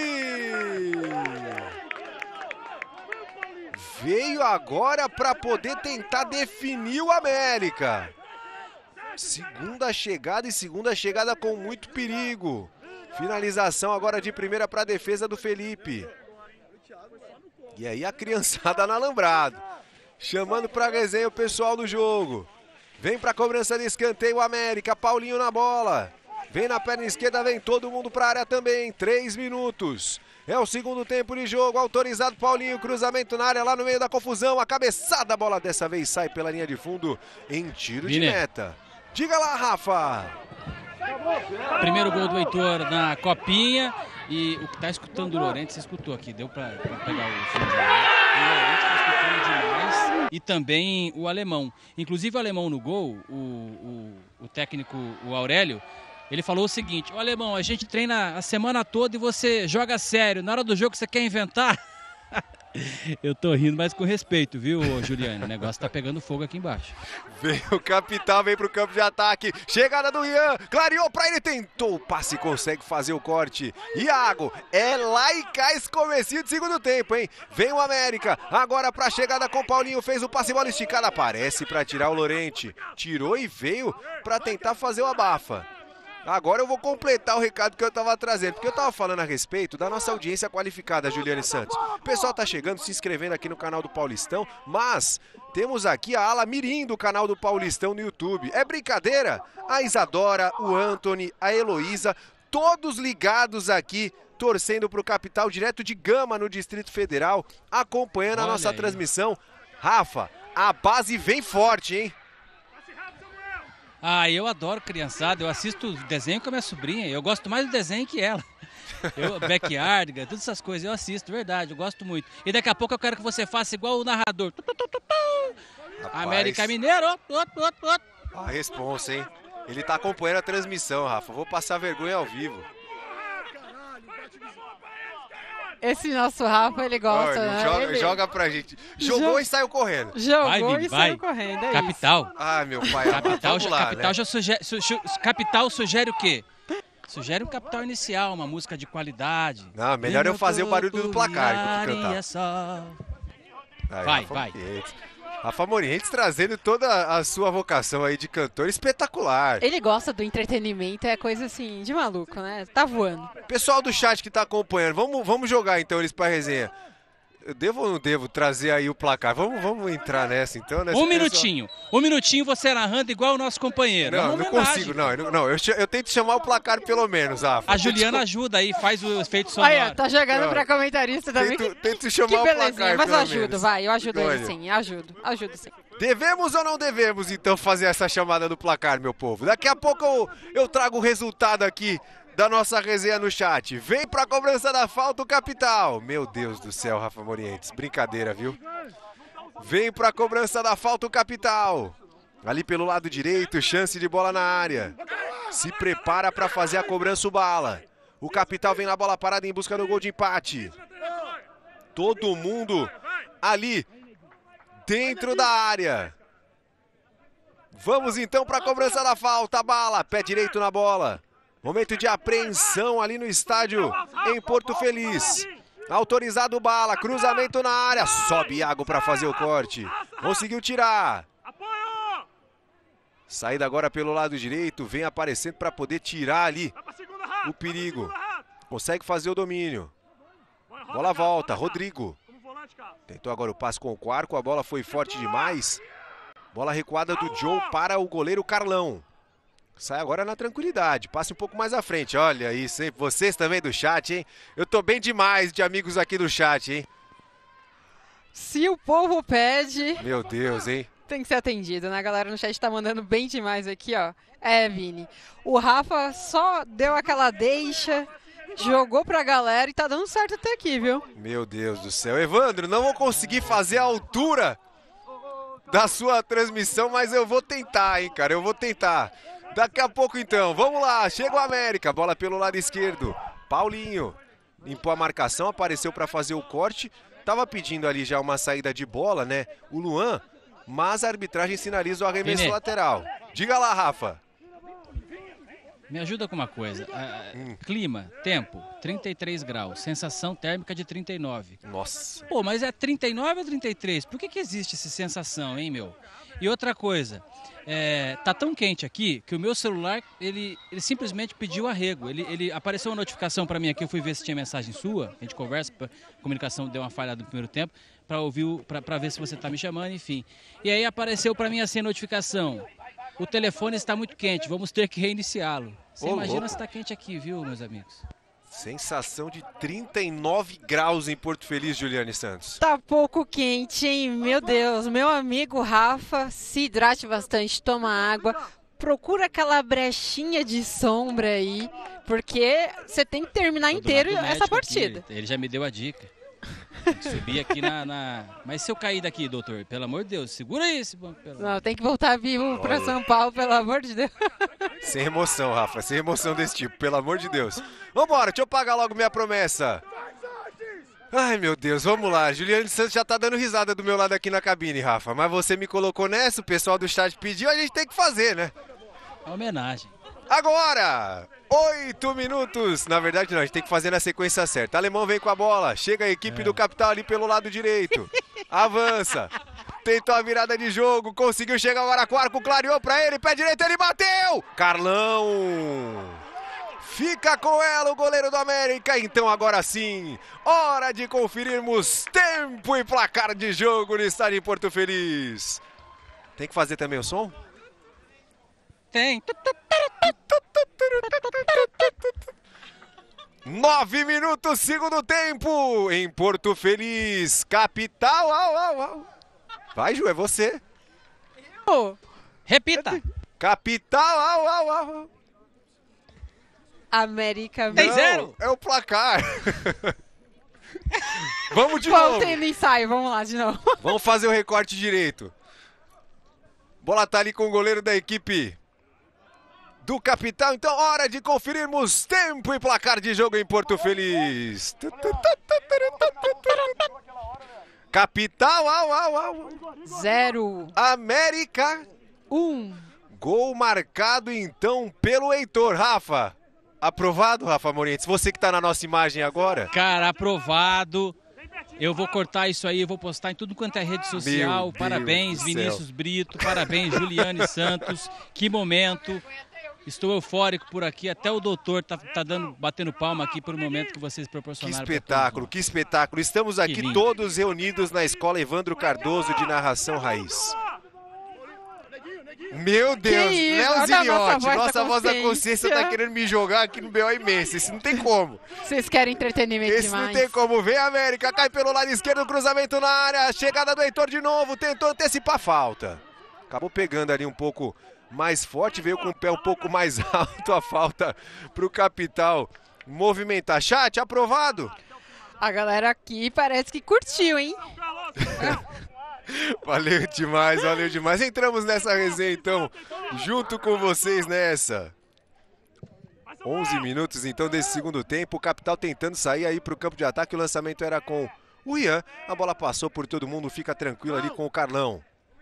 Veio agora para poder tentar definir o América. Segunda chegada e segunda chegada com muito perigo. Finalização agora de primeira para a defesa do Felipe. E aí a criançada no alambrado. Chamando para resenha o pessoal do jogo. Vem para a cobrança de escanteio o América. Paulinho na bola. Vem na perna esquerda, vem todo mundo para a área também. 3 minutos. É o segundo tempo de jogo, autorizado Paulinho, cruzamento na área lá no meio da confusão, a cabeçada, a bola dessa vez sai pela linha de fundo em tiro de meta. Diga lá, Rafa! Primeiro gol do Heitor na Copinha e o que tá escutando do Lorente, você escutou aqui, deu para pegar o som. O Lorente tá escutando demais e também o alemão. Inclusive o alemão no gol, o técnico, o Aurélio, ele falou o seguinte: ô alemão, a gente treina a semana toda e você joga sério. Na hora do jogo você quer inventar? Eu tô rindo, mas com respeito, viu, Juliano? O negócio tá pegando fogo aqui embaixo. Vem o Capital, vem pro campo de ataque. Chegada do Ian, clareou pra ele, tentou o passe, consegue fazer o corte. Iago, é lá e cá esse comecinho de segundo tempo, hein? Vem o América, agora pra chegada com o Paulinho, fez o passe, bola esticada, aparece pra tirar o Lorente. Tirou e veio pra tentar fazer o abafa. Agora eu vou completar o recado que eu estava trazendo, porque eu estava falando a respeito da nossa audiência qualificada, Juliane Santos. O pessoal tá chegando, se inscrevendo aqui no canal do Paulistão, mas temos aqui a ala mirim do canal do Paulistão no YouTube. É brincadeira? A Isadora, o Anthony, a Heloísa, todos ligados aqui, torcendo pro Capital, direto de Gama, no Distrito Federal, acompanhando a nossa transmissão. Rafa, a base vem forte, hein? Ah, eu adoro criançada, eu assisto desenho com a minha sobrinha, eu gosto mais do desenho que ela. Backyard, todas essas coisas eu assisto, verdade, eu gosto muito. E daqui a pouco eu quero que você faça igual o narrador. América Mineiro. A responsa, hein? Ele tá acompanhando a transmissão, Rafa, vou passar vergonha ao vivo. Esse nosso Rafa, ele gosta, né? Joga pra gente. Jogou e saiu correndo. Saiu correndo, é Capital. isso. Ah, meu pai. Capital né? já Capital sugere o quê? Sugere um Capital inicial, uma música de qualidade. Não, melhor eu fazer o barulho do placar do que cantar. Aí, vai. Rafa Morientes trazendo toda a sua vocação aí de cantor espetacular. Ele gosta do entretenimento, é coisa assim, de maluco, né? Tá voando. Pessoal do chat que tá acompanhando, vamos jogar então eles pra resenha. Eu devo ou não devo trazer aí o placar? Vamos entrar nessa então? Um minutinho você narrando igual o nosso companheiro. Não consigo, não. Eu tento chamar o placar pelo menos, Rafa. A Juliana ajuda aí, faz o efeito sonoro. Aí, tá jogando pra comentarista também. Tento chamar o placar mas pelo ajudo, menos. eu ajudo ele sim, ajudo sim. Devemos ou não devemos então fazer essa chamada do placar, meu povo? Daqui a pouco eu trago o resultado aqui da nossa resenha no chat. Vem pra cobrança da falta o Capital. Meu Deus do céu, Rafa Morientes. Brincadeira, viu? Vem pra cobrança da falta o Capital. Ali pelo lado direito, chance de bola na área. Se prepara pra fazer a cobrança o Bala. O Capital vem na bola parada em busca do gol de empate. Todo mundo ali dentro da área. Vamos então pra cobrança da falta. Bala, pé direito na bola. Momento de apreensão ali no estádio em Porto Feliz. Autorizado o Bala, cruzamento na área. Sobe Iago para fazer o corte. Conseguiu tirar. Saída agora pelo lado direito. Vem aparecendo para poder tirar ali o perigo. Consegue fazer o domínio. Bola volta, Rodrigo. Tentou agora o passe com o Quarco. A bola foi forte demais. Bola recuada do Joe para o goleiro Carlão. Sai agora na tranquilidade, passe um pouco mais à frente. Olha isso, hein? Vocês também do chat, hein? Eu tô bem demais de amigos aqui do chat, hein? Se o povo pede... Meu Deus, hein? Tem que ser atendido, né? A galera no chat tá mandando bem demais aqui, ó. Vini. O Rafa só deu aquela deixa, jogou pra galera e tá dando certo até aqui, viu? Meu Deus do céu. Evandro, não vou conseguir fazer a altura da sua transmissão, mas eu vou tentar, hein, cara? Eu vou tentar. Daqui a pouco então, vamos lá, chega o América, bola pelo lado esquerdo, Paulinho, limpou a marcação, apareceu para fazer o corte, tava pedindo ali já uma saída de bola, né, o Luan, mas a arbitragem sinaliza o arremesso lateral. Diga lá, Rafa. Me ajuda com uma coisa, clima, tempo, 33 graus, sensação térmica de 39. Nossa. Pô, mas é 39 ou 33? Por que existe essa sensação, hein, meu? E outra coisa, tá tão quente aqui que o meu celular, ele simplesmente pediu arrego. Ele apareceu uma notificação para mim aqui, eu fui ver se tinha mensagem sua, a gente conversa, a comunicação deu uma falha no primeiro tempo, para ver se você tá me chamando, enfim. E aí apareceu para mim assim a notificação: o telefone está muito quente, vamos ter que reiniciá-lo. Você imagina se está quente aqui, viu, meus amigos? Sensação de 39 graus em Porto Feliz, Juliane Santos. Tá pouco quente, hein? Meu Deus, meu amigo Rafa, se hidrate bastante, toma água, procura aquela brechinha de sombra aí, porque você tem que terminar inteiro essa partida. Aqui, ele já me deu a dica. Tem que subir aqui Mas se eu cair daqui, doutor, pelo amor de Deus, segura isso. Não, tem que voltar vivo pra São Paulo, pelo amor de Deus. Sem emoção, Rafa, sem emoção desse tipo, pelo amor de Deus. Vambora, deixa eu pagar logo minha promessa. Ai, meu Deus, vamos lá. Juliane Santos já tá dando risada do meu lado aqui na cabine, Rafa. Mas você me colocou nessa, o pessoal do chat pediu, a gente tem que fazer, né? É homenagem. Agora, 8 minutos. Na verdade, não, a gente tem que fazer na sequência certa. Alemão vem com a bola. Chega a equipe do Capital ali pelo lado direito. Avança. Tentou a virada de jogo. Conseguiu chegar agora com o arco. Clareou pra ele. Pé direito, ele bateu. Carlão. Fica com ela o goleiro do América. Então agora sim, hora de conferirmos tempo e placar de jogo no estádio em Porto Feliz. Tem que fazer também o som? Tem. 9 minutos, segundo tempo, em Porto Feliz, capital. Vai, Ju, é você. Repita. Capital. América. Tem 0. É o placar. Vamos de novo. Voltei no ensaio, vamos lá de novo. Vamos fazer o recorte direito. Bola tá ali com o goleiro da equipe do Capital. Então, hora de conferirmos tempo e placar de jogo em Porto Feliz. Capital, 0. América, 1. Gol marcado, então, pelo Heitor. Rafa, aprovado, Rafa Morientes? Você que tá na nossa imagem agora? Cara, aprovado. Eu vou cortar isso aí, eu vou postar em tudo quanto é rede social. Meu Parabéns, Deus do Vinícius céu. Brito. Parabéns, Juliane Santos. Que momento. Estou eufórico por aqui. Até o doutor tá batendo palma aqui por um momento que vocês Que proporcionaram. espetáculo, que espetáculo. Estamos aqui lindo. todos reunidos na Escola Evandro Cardoso de Narração Raiz. Meu Deus, isso? Léo Olha a Ziniotti, nossa nossa voz da consciência. consciência tá querendo me jogar aqui no B.O. imenso. Isso não tem como. Vocês querem entretenimento Esse demais? não tem como. Vem a América, cai pelo lado esquerdo, cruzamento na área. Chegada do Heitor de novo, tentou antecipar a falta. Acabou pegando ali um pouco mais forte, veio com o pé um pouco mais alto a falta pro Capital movimentar. Chat, aprovado? A galera aqui parece que curtiu, hein? Valeu demais, valeu demais. Entramos nessa resenha então, junto com vocês nessa. 11 minutos então desse segundo tempo, o Capital tentando sair aí pro campo de ataque, o lançamento era com o Ian, a bola passou por todo mundo, fica tranquilo ali com o Carlão.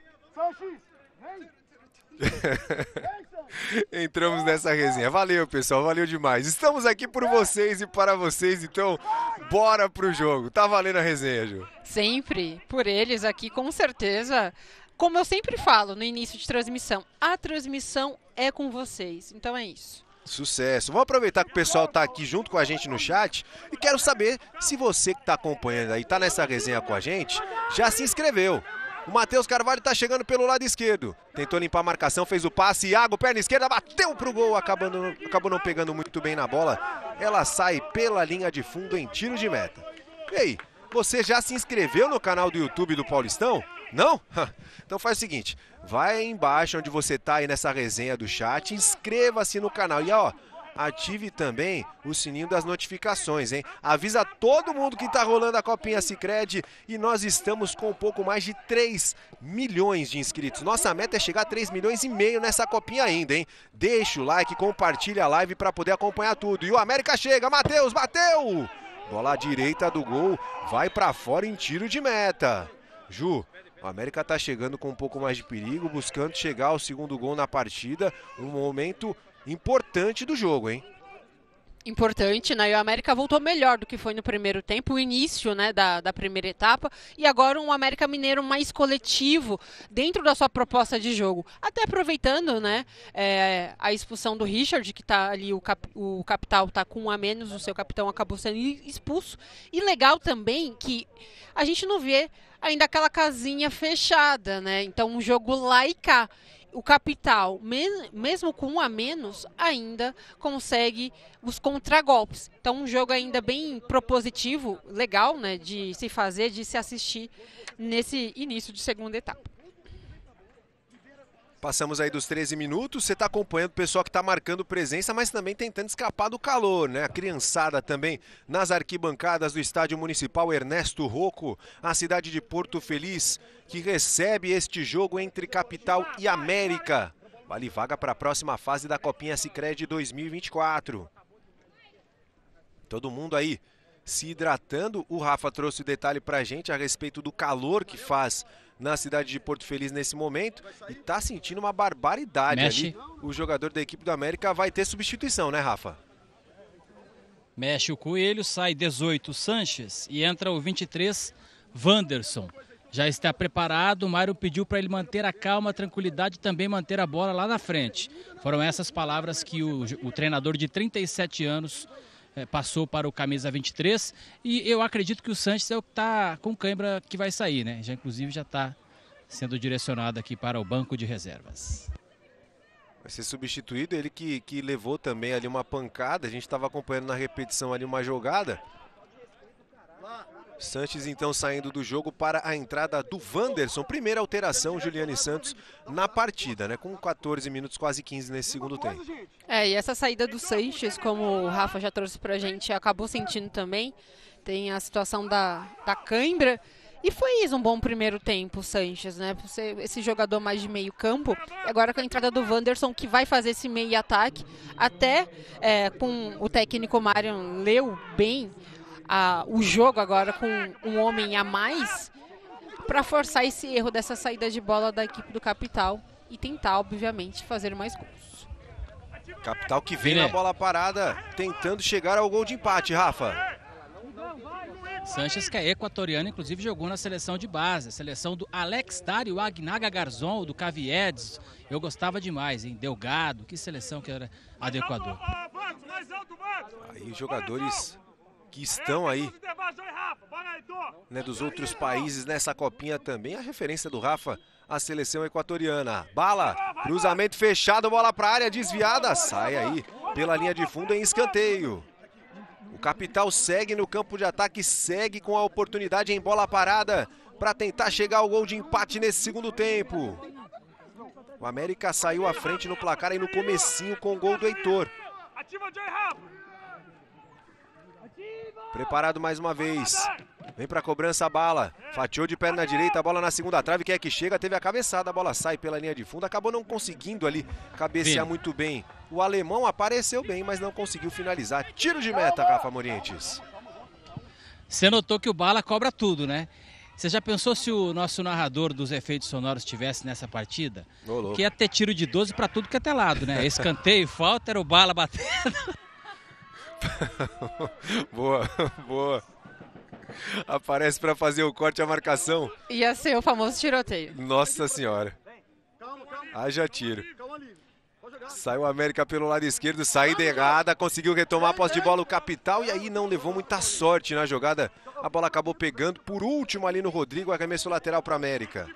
Entramos nessa resenha. Valeu, pessoal, valeu demais. Estamos aqui por vocês e para vocês, então bora pro jogo. Tá valendo a resenha, Ju? Sempre, por eles aqui, com certeza. Como eu sempre falo no início de transmissão, a transmissão é com vocês, então é isso. Sucesso. Vamos aproveitar que o pessoal tá aqui junto com a gente no chat e quero saber se você que tá acompanhando aí, tá nessa resenha com a gente, já se inscreveu. O Matheus Carvalho tá chegando pelo lado esquerdo. Tentou limpar a marcação, fez o passe. Iago, perna esquerda, bateu pro gol. Acabou não pegando muito bem na bola. Ela sai pela linha de fundo em tiro de meta. E aí, você já se inscreveu no canal do YouTube do Paulistão? Não? Então faz o seguinte, vai aí embaixo onde você tá aí nessa resenha do chat, inscreva-se no canal. E ó, ative também o sininho das notificações, hein? Avisa todo mundo que tá rolando a Copinha Sicredi e nós estamos com um pouco mais de 3 milhões de inscritos. Nossa meta é chegar a 3 milhões e meio nessa Copinha ainda, hein? Deixa o like, compartilha a live para poder acompanhar tudo. E o América chega, Matheus, bateu! Bola à direita do gol, vai para fora em tiro de meta. Ju, o América tá chegando com um pouco mais de perigo, buscando chegar ao segundo gol na partida, um momento importante do jogo, hein? Importante, né? E o América voltou melhor do que foi no primeiro tempo, o início, né, da primeira etapa, e agora um América Mineiro mais coletivo dentro da sua proposta de jogo. Até aproveitando, né, a expulsão do Richard, que tá ali, o Capital tá com um a menos, o seu capitão acabou sendo expulso. E legal também que a gente não vê ainda aquela casinha fechada, né? Então um jogo lá e cá. O Capital, mesmo com um a menos, ainda consegue os contragolpes. Então, um jogo ainda bem propositivo, legal, né, de se fazer, de se assistir nesse início de segunda etapa. Passamos aí dos 13 minutos, você está acompanhando o pessoal que está marcando presença, mas também tentando escapar do calor, né? A criançada também nas arquibancadas do Estádio Municipal Ernesto Rocco, a cidade de Porto Feliz, que recebe este jogo entre Capital e América. Vale vaga para a próxima fase da Copinha Sicredi 2024. Todo mundo aí se hidratando. O Rafa trouxe o detalhe pra gente a respeito do calor que faz na cidade de Porto Feliz nesse momento. E tá sentindo uma barbaridade ali. O jogador da equipe do América vai ter substituição, né, Rafa? Mexe o Coelho, sai 18 Sanches e entra o 23 Wanderson. Já está preparado, o Mário pediu para ele manter a calma, a tranquilidade e também manter a bola lá na frente. Foram essas palavras que o treinador de 37 anos passou para o camisa 23. E eu acredito que o Sanches é o que está com cãibra que vai sair, né? Inclusive já está sendo direcionado aqui para o banco de reservas. Vai ser substituído, ele que levou também ali uma pancada. A gente estava acompanhando na repetição ali uma jogada. Sanches então saindo do jogo para a entrada do Wanderson. Primeira alteração, Juliane Santos na partida, né? Com 14 minutos, quase 15 nesse segundo tempo. E essa saída do Sanches, como o Rafa já trouxe pra gente, acabou sentindo também. Tem a situação da cãibra. E foi um bom primeiro tempo, Sanches, né? Esse jogador mais de meio campo. Agora com a entrada do Wanderson, que vai fazer esse meio ataque. Até com o técnico Marian leu bem o jogo agora com um homem a mais para forçar esse erro dessa saída de bola da equipe do Capital e tentar, obviamente, fazer mais gols. Capital que vem na bola parada, tentando chegar ao gol de empate, Rafa. Sanches, que é equatoriano, inclusive jogou na seleção de base, a seleção do Alex Dario Agnaga Garzon, do Caviedes. Eu gostava demais, hein? Delgado, que seleção que era a do Equador. Aí jogadores que estão aí, né, dos outros países nessa copinha também. A referência do Rafa, a seleção equatoriana. Bala, cruzamento fechado, bola para a área desviada, sai aí pela linha de fundo em escanteio. O Capital segue no campo de ataque, segue com a oportunidade em bola parada para tentar chegar ao gol de empate nesse segundo tempo. O América saiu à frente no placar aí no comecinho com o gol do Heitor. Preparado mais uma vez. Vem para a cobrança a Bala. Fatiou de perna direita, a bola na segunda trave. Quem é que chega? Teve a cabeçada, a bola sai pela linha de fundo. Acabou não conseguindo ali cabecear muito bem. O alemão apareceu bem, mas não conseguiu finalizar. Tiro de meta, Rafa Morientes. Você notou que o Bala cobra tudo, né? Você já pensou se o nosso narrador dos efeitos sonoros estivesse nessa partida? Que ia ter tiro de 12 para tudo que é até lado, né? Escanteio, falta, era o Bala batendo. Boa, boa. Aparece para fazer o corte, a marcação. Ia ser o famoso tiroteio. Nossa senhora. Haja tiro. Sai o América pelo lado esquerdo, saída errada, conseguiu retomar a posse de bola o Capital e aí não levou muita sorte na jogada. A bola acabou pegando por último ali no Rodrigo, arremesso lateral para América.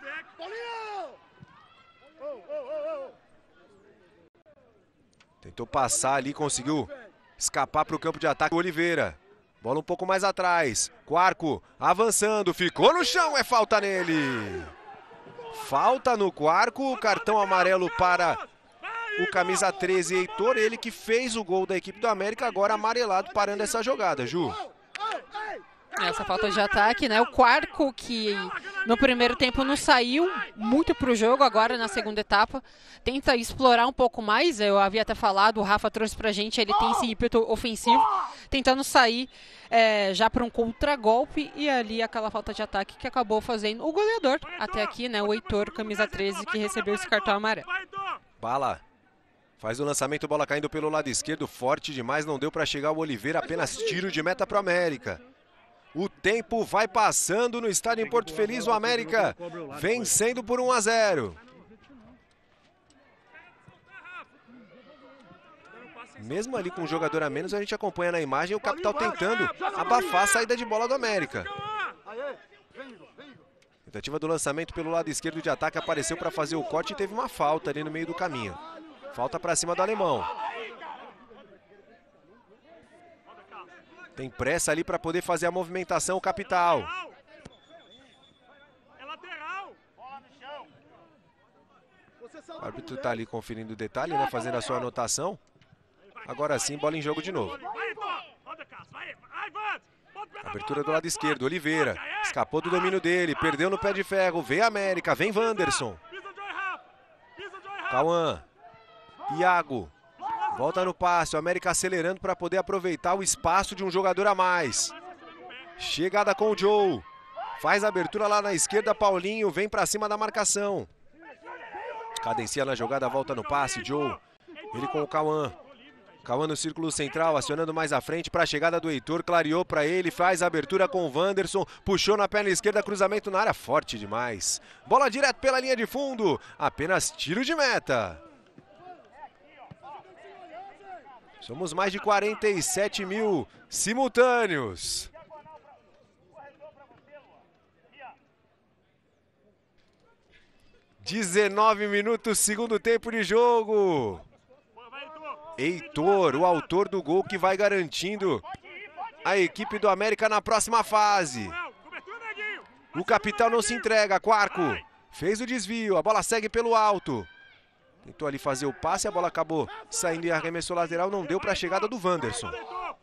Tentou passar ali, conseguiu escapar para o campo de ataque. Oliveira, bola um pouco mais atrás. Quarco avançando, ficou no chão, é falta nele. Falta no Quarco, cartão amarelo para o camisa 13, Heitor. Ele que fez o gol da equipe do América, agora amarelado parando essa jogada, Ju. Essa falta de ataque, né? O Quarco, que no primeiro tempo não saiu muito pro jogo, agora na segunda etapa tenta explorar um pouco mais. Eu havia até falado, o Rafa trouxe pra gente, ele tem esse ímpeto ofensivo, tentando sair já para um contragolpe, e ali aquela falta de ataque que acabou fazendo o goleador até aqui, né? O Heitor, camisa 13, que recebeu esse cartão amarelo. Bala faz o lançamento, bola caindo pelo lado esquerdo, forte demais, não deu para chegar o Oliveira, apenas tiro de meta para o América. O tempo vai passando no estádio em Porto Feliz, o América vencendo por 1-0. Mesmo ali com um jogador a menos, a gente acompanha na imagem o Capital tentando abafar a saída de bola do América. Tentativa do lançamento pelo lado esquerdo de ataque, apareceu para fazer o corte e teve uma falta ali no meio do caminho. Falta para cima do alemão. Tem pressa ali para poder fazer a movimentação o Capital. O árbitro está ali conferindo o detalhe, né, fazendo a sua anotação. Agora sim, bola em jogo de novo. Abertura do lado esquerdo, Oliveira. Escapou do domínio dele, perdeu no pé de ferro. Vem América, vem Wanderson. Cauã. Iago. Volta no passe, o América acelerando para poder aproveitar o espaço de um jogador a mais. Chegada com o Joe. Faz a abertura lá na esquerda, Paulinho. Vem pra cima da marcação. Cadencia na jogada, volta no passe, Joe. Ele com o Cauã. Cauã no círculo central, acionando mais à frente para a chegada do Heitor. Clareou para ele, faz a abertura com o Wanderson. Puxou na perna esquerda, cruzamento na área, forte demais. Bola direto pela linha de fundo. Apenas tiro de meta. Somos mais de 47 mil simultâneos. (19 minutos, segundo tempo de jogo. Heitor, o autor do gol que vai garantindo a equipe do América na próxima fase. O capitão não se entrega, Quarco. Fez o desvio, a bola segue pelo alto. Tentou ali fazer o passe, a bola acabou saindo e arremessou lateral, não deu para a chegada do Wanderson.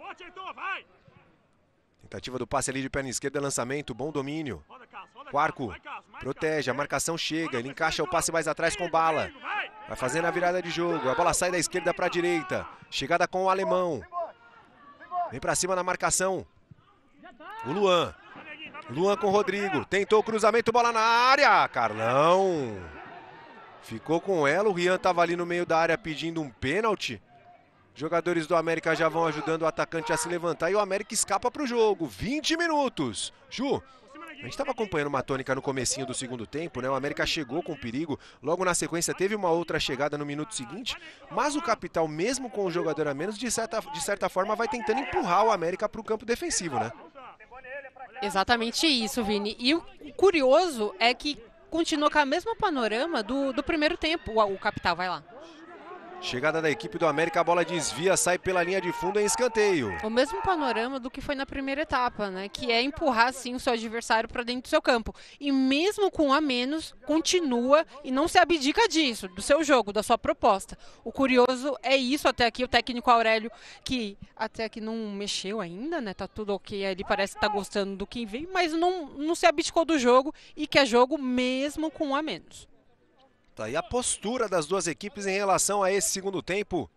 Tentativa do passe ali de perna esquerda, lançamento, bom domínio. Quarco protege, a marcação chega, ele encaixa o passe mais atrás com Bala. Vai fazendo a virada de jogo, a bola sai da esquerda para a direita. Chegada com o alemão. Vem para cima na marcação. O Luan. Luan com o Rodrigo, tentou o cruzamento, bola na área. Carlão. Ficou com ela, o Rian estava ali no meio da área pedindo um pênalti. Jogadores do América já vão ajudando o atacante a se levantar e o América escapa para o jogo. 20 minutos. Ju, a gente estava acompanhando uma tônica no comecinho do segundo tempo, né? O América chegou com perigo, logo na sequência teve uma outra chegada no minuto seguinte, mas o Capital, mesmo com o jogador a menos, de certa forma vai tentando empurrar o América para o campo defensivo, né? Exatamente isso, Vini. E o curioso é que continua com o mesmo panorama do primeiro tempo. O Capital vai lá. Chegada da equipe do América, a bola desvia, sai pela linha de fundo em escanteio. O mesmo panorama do que foi na primeira etapa, né? Que é empurrar, sim, o seu adversário para dentro do seu campo. E mesmo com a menos, continua e não se abdica disso, do seu jogo, da sua proposta. O curioso é isso até aqui, o técnico Aurélio, que até aqui não mexeu ainda, né? Tá tudo ok, ele parece que tá gostando do que vem, mas não se abdicou do jogo e quer jogo mesmo com a menos. Tá aí a postura das duas equipes em relação a esse segundo tempo.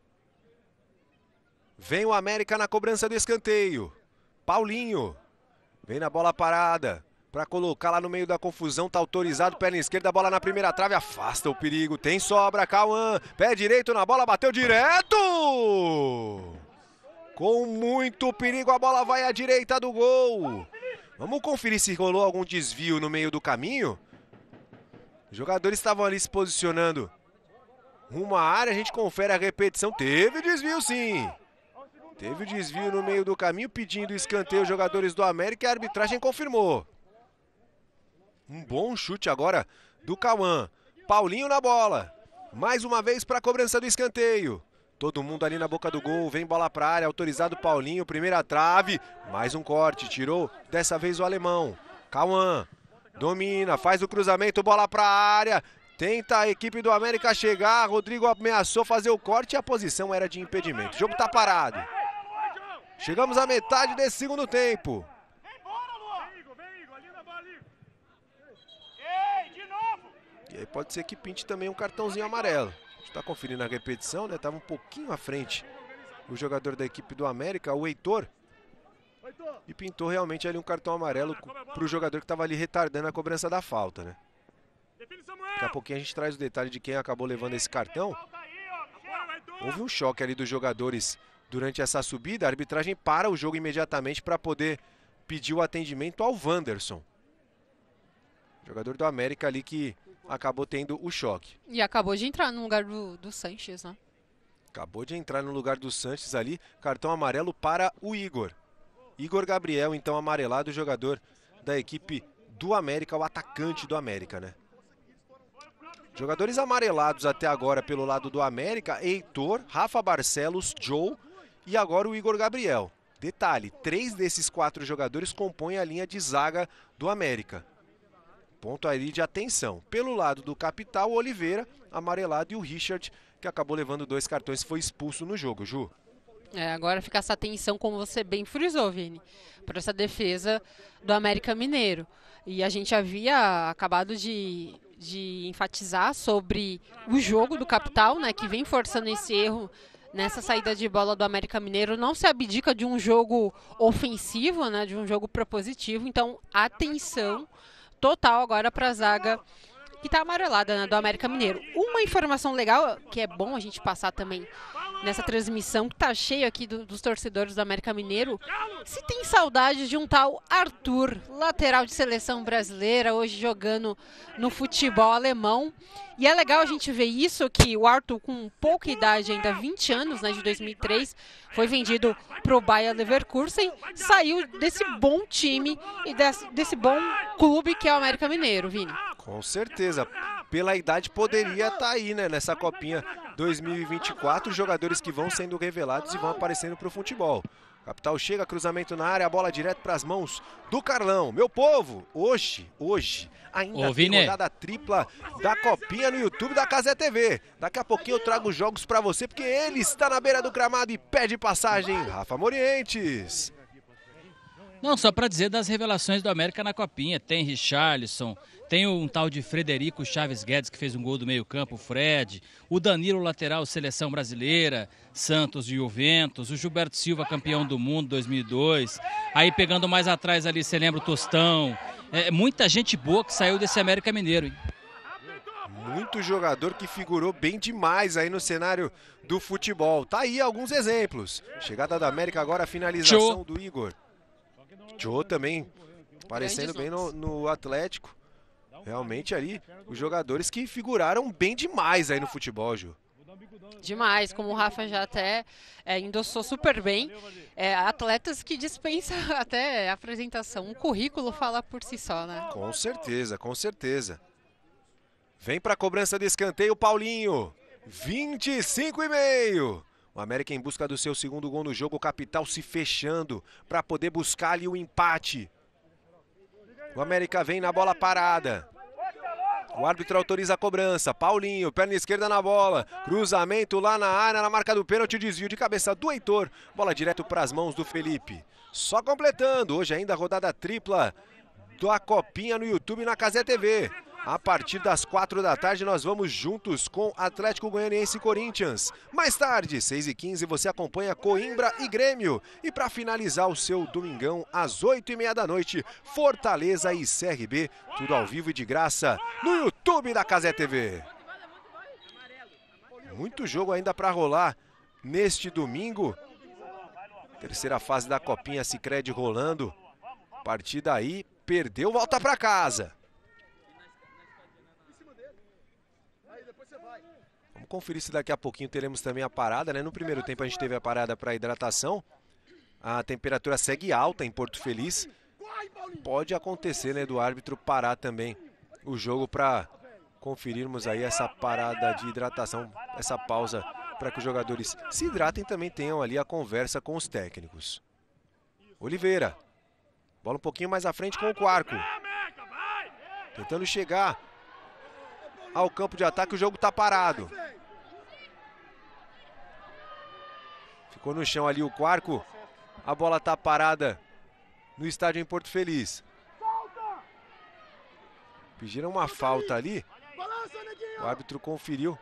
Vem o América na cobrança do escanteio. Paulinho. Vem na bola parada. Para colocar lá no meio da confusão. Tá autorizado, perna esquerda, bola na primeira trave. Afasta o perigo. Tem sobra, Cauã. Pé direito na bola, bateu direto. Com muito perigo, a bola vai à direita do gol. Vamos conferir se rolou algum desvio no meio do caminho. Os jogadores estavam ali se posicionando rumo à área, a gente confere a repetição. Teve desvio sim. Teve desvio no meio do caminho, pedindo escanteio os jogadores do América e a arbitragem confirmou. Um bom chute agora do Cauã. Paulinho na bola. Mais uma vez para a cobrança do escanteio. Todo mundo ali na boca do gol, vem bola para a área, autorizado Paulinho, primeira trave. Mais um corte, tirou dessa vez o alemão. Cauã. Domina, faz o cruzamento, bola para a área. Tenta a equipe do América chegar. Rodrigo ameaçou fazer o corte e a posição era de impedimento. O jogo está parado. Chegamos à metade desse segundo tempo. E aí pode ser que pinte também um cartãozinho amarelo. A gente está conferindo a repetição, né? Estava um pouquinho à frente o jogador da equipe do América, o Heitor. E pintou realmente ali um cartão amarelo para o jogador que estava ali retardando a cobrança da falta, né? Daqui a pouquinho a gente traz o detalhe de quem acabou levando esse cartão. Houve um choque ali dos jogadores durante essa subida. A arbitragem para o jogo imediatamente para poder pedir o atendimento ao Wanderson. Jogador do América ali que acabou tendo o choque. E acabou de entrar no lugar do Sanches, né? Acabou de entrar no lugar do Sanches ali. Cartão amarelo para o Igor. Igor Gabriel, então amarelado, jogador da equipe do América, o atacante do América, né? Jogadores amarelados até agora pelo lado do América, Heitor, Rafa Barcelos, Joe e agora o Igor Gabriel. Detalhe, 3 desses 4 jogadores compõem a linha de zaga do América. Ponto ali de atenção. Pelo lado do Capital, o Oliveira, amarelado, e o Richard, que acabou levando 2 cartões, foi expulso no jogo, Ju. Agora fica essa atenção, como você bem frisou, Vini, para essa defesa do América Mineiro. E a gente havia acabado de enfatizar sobre o jogo do Capital, né, que vem forçando esse erro nessa saída de bola do América Mineiro. Não se abdica de um jogo ofensivo, né, de um jogo propositivo. Então, atenção total agora para a zaga que está amarelada, né, do América Mineiro. Uma informação legal, que é bom a gente passar também nessa transmissão, que tá cheio aqui dos torcedores do América Mineiro, se tem saudade de um tal Arthur, lateral de seleção brasileira, hoje jogando no futebol alemão. E é legal a gente ver isso, que o Arthur, com pouca idade, ainda 20 anos, né, de 2003, foi vendido para o Bayer Leverkusen, saiu desse bom time e desse bom clube que é o América Mineiro, Vini. Com certeza, pela idade poderia estar aí, né, nessa Copinha 2024, jogadores que vão sendo revelados e vão aparecendo para o futebol. Capital chega, cruzamento na área, a bola direto para as mãos do Carlão. Meu povo, hoje ainda tem rodada tripla da Copinha no YouTube da Cazé TV. Daqui a pouquinho eu trago jogos para você, porque ele está na beira do gramado e pede passagem. Rafa Morientes. Não, só para dizer das revelações do América na Copinha. Tem Richarlison, tem um tal de Frederico Chaves Guedes, que fez um gol do meio campo, o Fred, o Danilo, lateral, seleção brasileira, Santos e Juventus, o Gilberto Silva, campeão do mundo 2002. Aí pegando mais atrás ali, você lembra o Tostão. Muita gente boa que saiu desse América Mineiro, hein? Muito jogador que figurou bem demais aí no cenário do futebol. Tá aí alguns exemplos. Chegada da América agora, a finalização do Igor. Jô também aparecendo bem no Atlético. Realmente ali, os jogadores que figuraram bem demais aí no futebol, Jô. Demais, como o Rafa já até endossou super bem. Atletas que dispensam até a apresentação. Um currículo fala por si só, né? Com certeza, com certeza. Vem para a cobrança de escanteio, Paulinho. 25,5. O América em busca do seu segundo gol no jogo, o Capital se fechando para poder buscar ali o empate. O América vem na bola parada. O árbitro autoriza a cobrança. Paulinho, perna esquerda na bola. Cruzamento lá na área, na marca do pênalti, desvio de cabeça do Heitor. Bola direto para as mãos do Felipe. Só completando, hoje ainda a rodada tripla da Copinha no YouTube na Cazé TV. A partir das 4 da tarde nós vamos juntos com Atlético Goianiense e Corinthians. Mais tarde, 6h15, você acompanha Coimbra e Grêmio. E para finalizar o seu domingão, às 8h30 da noite, Fortaleza e CRB. Tudo ao vivo e de graça no YouTube da Cazé TV. Muito jogo ainda para rolar neste domingo. Terceira fase da Copinha Sicredi rolando. A partir daí, perdeu, volta para casa. Vamos conferir se daqui a pouquinho teremos também a parada, né? No primeiro tempo a gente teve a parada para hidratação. A temperatura segue alta em Porto Feliz. Pode acontecer, né, do árbitro parar também o jogo para conferirmos aí essa parada de hidratação, essa pausa para que os jogadores se hidratem e também tenham ali a conversa com os técnicos. Oliveira. Bola um pouquinho mais à frente com o Quarco. Tentando chegar ao campo de ataque, o jogo está parado. Ficou no chão ali o Quarco. A bola está parada no estádio em Porto Feliz. Pediram uma falta ali. O árbitro conferiu.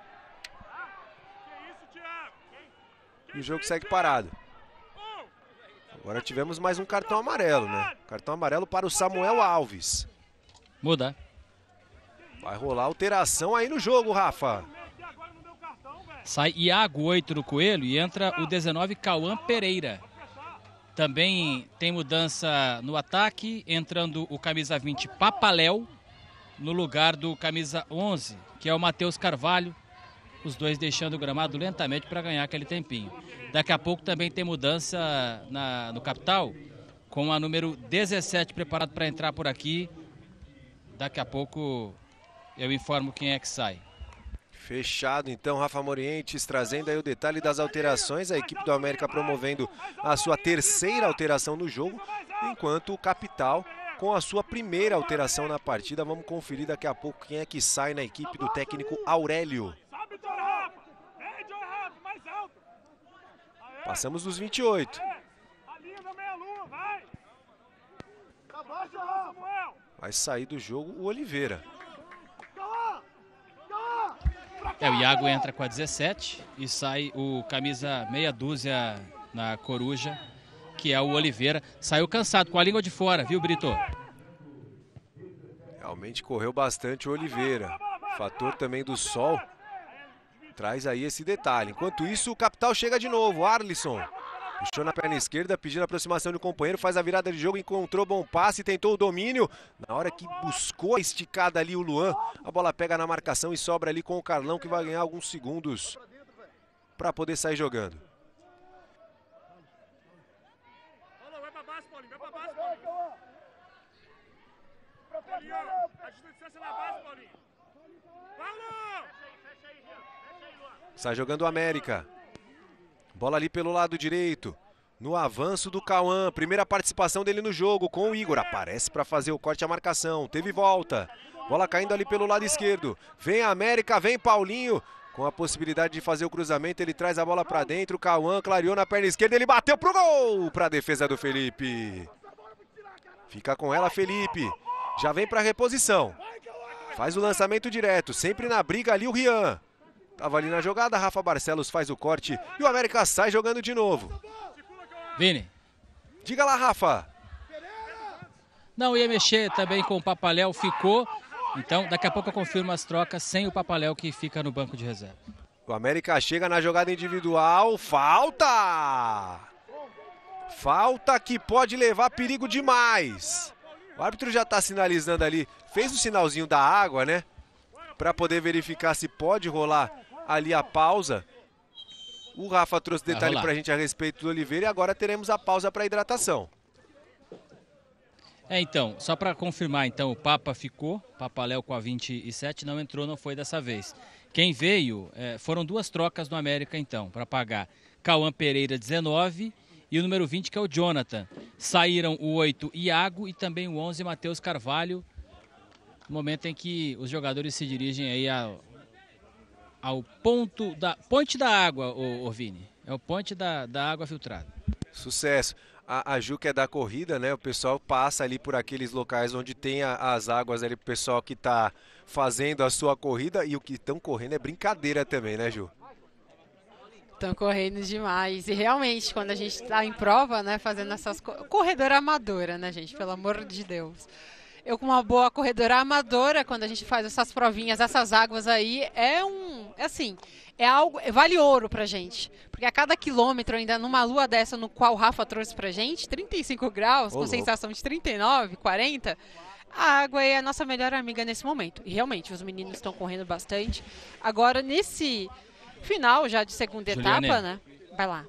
E o jogo segue parado. Agora tivemos mais um cartão amarelo, né? Cartão amarelo para o Samuel Alves. Muda. Vai rolar alteração aí no jogo, Rafa. Sai Iago 8 do Coelho e entra o 19 Cauã Pereira. Também tem mudança no ataque, entrando o camisa 20 Papaléu no lugar do camisa 11, que é o Matheus Carvalho. Os dois deixando o gramado lentamente para ganhar aquele tempinho. Daqui a pouco também tem mudança no Capital, com a número 17 preparado para entrar por aqui. Daqui a pouco eu informo quem é que sai. Fechado então, Rafa Morientes trazendo aí o detalhe das alterações. A equipe do América promovendo a sua terceira alteração no jogo, enquanto o Capital com a sua primeira alteração na partida. Vamos conferir daqui a pouco quem é que sai na equipe do técnico Aurélio. Passamos dos 28. Vai sair do jogo o Oliveira. O Iago entra com a 17 e sai o camisa meia dúzia na coruja, que é o Oliveira. Saiu cansado, com a língua de fora, viu, Brito? Realmente correu bastante o Oliveira. Fator também do sol traz aí esse detalhe. Enquanto isso, o Capital chega de novo. Arlisson puxou na perna esquerda, pedindo aproximação do companheiro, faz a virada de jogo, encontrou bom passe, tentou o domínio. Na hora que buscou a esticada ali o Luan, a bola pega na marcação e sobra ali com o Carlão, que vai ganhar alguns segundos para poder sair jogando. Sai jogando o América. Bola ali pelo lado direito. No avanço do Cauã. Primeira participação dele no jogo com o Igor. Aparece para fazer o corte e a marcação. Teve volta. Bola caindo ali pelo lado esquerdo. Vem a América, vem Paulinho. Com a possibilidade de fazer o cruzamento, ele traz a bola para dentro. O Cauã clareou na perna esquerda. Ele bateu pro gol. Para a defesa do Felipe. Fica com ela Felipe. Já vem para reposição. Faz o lançamento direto. Sempre na briga ali o Rian. Tava ali na jogada, Rafa Barcelos faz o corte e o América sai jogando de novo. Vini. Diga lá, Rafa. Não, ia mexer também com o Papaléu, ficou. Então, daqui a pouco eu confirmo as trocas sem o Papaléu, que fica no banco de reserva. O América chega na jogada individual. Falta! Falta que pode levar perigo demais. O árbitro já está sinalizando ali. Fez o sinalzinho da água, né? Para poder verificar se pode rolar ali a pausa. O Rafa trouxe detalhe para a gente a respeito do Oliveira e agora teremos a pausa para hidratação. Então, só para confirmar, então, o Papa ficou, Papaléu com a 27, não entrou, não foi dessa vez. Quem veio, foram duas trocas no América, então, para pagar. Cauã Pereira, 19, e o número 20, que é o Jonathan. Saíram o 8, Iago, e também o 11, Matheus Carvalho, no momento em que os jogadores se dirigem aí ao ponte da água, o Vini. É o ponte da água filtrada. Sucesso. A Ju, que é da corrida, né? O pessoal passa ali por aqueles locais onde tem as águas ali pro pessoal que tá fazendo a sua corrida. E o que estão correndo é brincadeira também, né, Ju? Estão correndo demais. E realmente, quando a gente tá em prova, né, fazendo essas corredora amadora, né, gente? Pelo amor de Deus. Eu, com uma boa corredora amadora, quando a gente faz essas provinhas, essas águas aí, é algo, vale ouro pra gente. Porque a cada quilômetro, ainda numa lua dessa, no qual o Rafa trouxe pra gente, 35 graus, com sensação de 39, 40, a água é a nossa melhor amiga nesse momento. E realmente, os meninos estão correndo bastante. Agora, nesse final já de segunda etapa, né? Vai lá.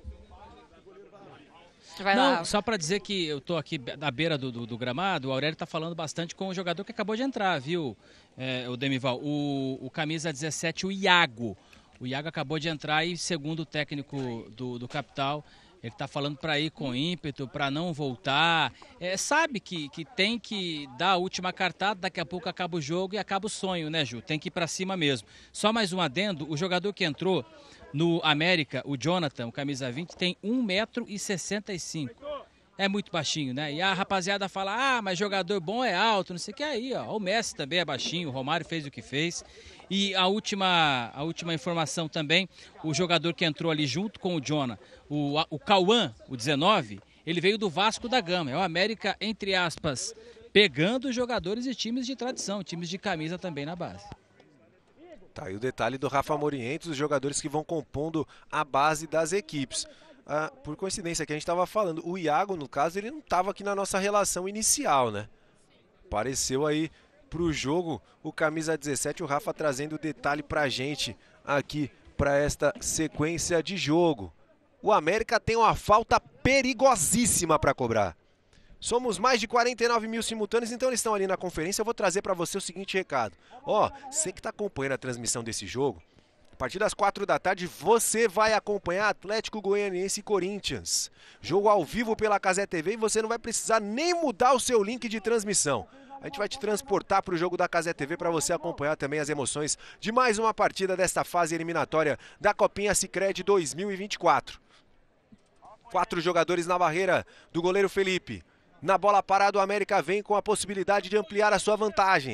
Não, só para dizer que eu estou aqui na beira do gramado, o Aurélio está falando bastante com o jogador que acabou de entrar, viu, o Demival? O camisa 17, o Iago. O Iago acabou de entrar e, segundo o técnico do Capital, ele está falando para ir com ímpeto, para não voltar. Sabe que tem que dar a última cartada, daqui a pouco acaba o jogo e acaba o sonho, né, Ju? Tem que ir para cima mesmo. Só mais um adendo, o jogador que entrou no América, o Jonathan, o camisa 20, tem 1,65 m. É muito baixinho, né? E a rapaziada fala, mas jogador bom é alto, não sei o que. Aí, ó, o Messi também é baixinho, o Romário fez o que fez. E a última informação também, o jogador que entrou ali junto com o Jonathan, o Cauã, o 19, ele veio do Vasco da Gama. É o América, entre aspas, pegando jogadores e times de tradição, times de camisa também na base. Tá aí o detalhe do Rafa Amorim, entre os jogadores que vão compondo a base das equipes. Por coincidência que a gente estava falando, o Iago, no caso, ele não estava aqui na nossa relação inicial, né? Apareceu aí pro jogo o camisa 17, o Rafa trazendo o detalhe pra gente aqui para esta sequência de jogo. O América tem uma falta perigosíssima para cobrar. Somos mais de 49 mil simultâneos, então eles estão ali na conferência. Eu vou trazer para você o seguinte recado. Você que está acompanhando a transmissão desse jogo, a partir das 4 da tarde você vai acompanhar Atlético Goianiense e Corinthians. Jogo ao vivo pela Cazé TV e você não vai precisar nem mudar o seu link de transmissão. A gente vai te transportar para o jogo da Cazé TV para você acompanhar também as emoções de mais uma partida desta fase eliminatória da Copinha Sicredi 2024. 4 jogadores na barreira do goleiro Felipe. Na bola parada, o América vem com a possibilidade de ampliar a sua vantagem.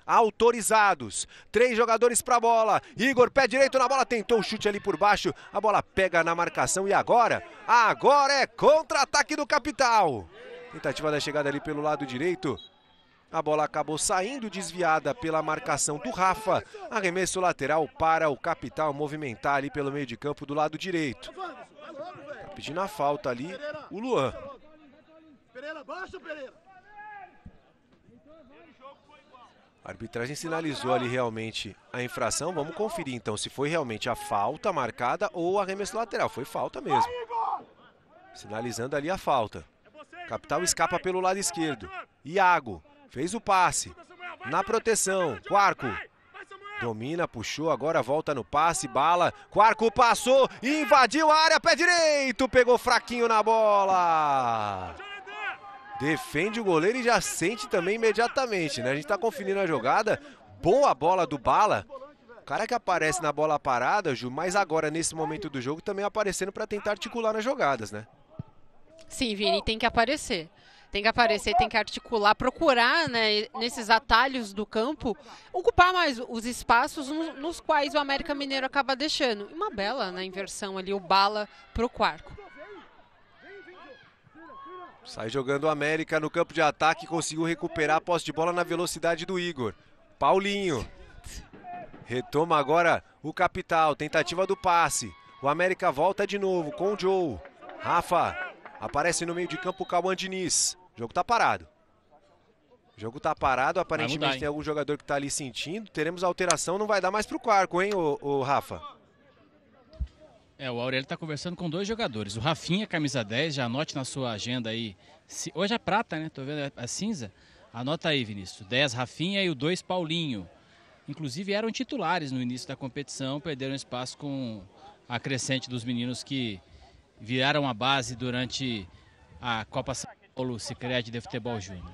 autorizados. 3 jogadores para a bola. Igor, pé direito na bola, tentou o chute ali por baixo. A bola pega na marcação e agora é contra-ataque do Capital. Tentativa da chegada ali pelo lado direito. A bola acabou saindo, desviada pela marcação do Rafa. Arremesso lateral para o Capital movimentar ali pelo meio de campo do lado direito. Tá pedindo a falta ali o Luan. Pereira, baixa, Pereira. A arbitragem sinalizou ali realmente a infração. Vamos conferir então se foi realmente a falta marcada ou o arremesso lateral. Foi falta mesmo. Sinalizando ali a falta. Capital escapa pelo lado esquerdo. Iago fez o passe. Na proteção. Quarco. Domina, puxou, agora volta no passe. Bala. Quarco passou. Invadiu a área. Pé direito. Pegou fraquinho na bola. Defende o goleiro e já sente também imediatamente, né? A gente tá conferindo a jogada. Boa bola do Bala. O cara que aparece na bola parada, Ju, mas agora nesse momento do jogo também aparecendo para tentar articular nas jogadas, né? Sim, Vini, tem que aparecer. Tem que aparecer, tem que articular, procurar, né, nesses atalhos do campo, ocupar mais os espaços nos quais o América Mineiro acaba deixando. Uma bela, né, inversão ali, o Bala pro Quarco. Sai jogando o América no campo de ataque, conseguiu recuperar a posse de bola na velocidade do Igor. Paulinho. Retoma agora o Capital, tentativa do passe. O América volta de novo com o Joe. Rafa, aparece no meio de campo o Cauã Diniz. O jogo tá parado. O jogo tá parado, aparentemente tem algum jogador que tá ali sentindo. Teremos alteração, não vai dar mais pro Quarco, hein, o Rafa? O Aurélio está conversando com 2 jogadores. O Rafinha, camisa 10, já anote na sua agenda aí. Hoje é prata, né? Tô vendo a cinza. Anota aí, Vinícius. 10, Rafinha, e o 2, Paulinho. Inclusive eram titulares no início da competição, perderam espaço com a crescente dos meninos que viraram a base durante a Copa São Paulo Sicredi de Futebol Júnior.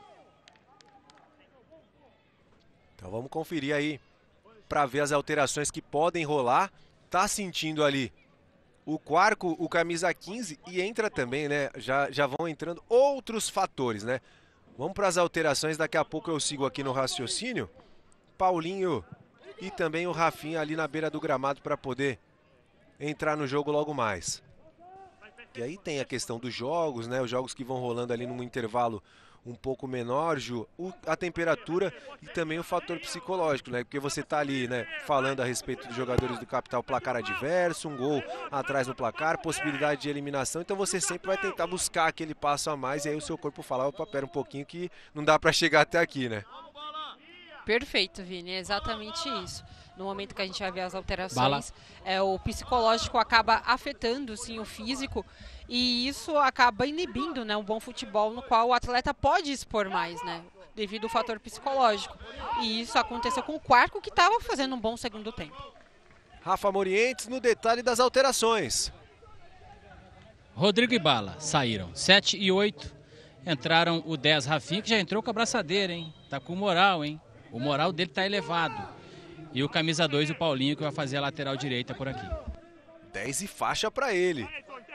Então vamos conferir aí para ver as alterações que podem rolar. Tá sentindo ali o Quarco, o camisa 15, e entra também, né? Já vão entrando outros fatores, né? Vamos para as alterações, daqui a pouco eu sigo aqui no raciocínio. Paulinho e também o Rafinha ali na beira do gramado para poder entrar no jogo logo mais. E aí tem a questão dos jogos, né? Os jogos que vão rolando ali num intervalo um pouco menor, Ju, a temperatura e também o fator psicológico, né? Porque você tá ali, né, falando a respeito dos jogadores do Capital, placar adverso, um gol atrás no placar, possibilidade de eliminação, então você sempre vai tentar buscar aquele passo a mais e aí o seu corpo fala, opa, pera um pouquinho que não dá para chegar até aqui, né? Perfeito, Vini, é exatamente isso. No momento que a gente vai ver as alterações, o psicológico acaba afetando, sim, o físico, e isso acaba inibindo, né, um bom futebol no qual o atleta pode expor mais, né, devido ao fator psicológico. E isso aconteceu com o Quarco, que estava fazendo um bom segundo tempo. Rafa Morientes no detalhe das alterações. Rodrigo e Bala saíram, 7 e 8. Entraram o 10, Rafinha, que já entrou com a braçadeira, hein? Tá com moral, hein? O moral dele tá elevado. E o camisa 2, o Paulinho, que vai fazer a lateral direita por aqui. 10 e faixa para ele.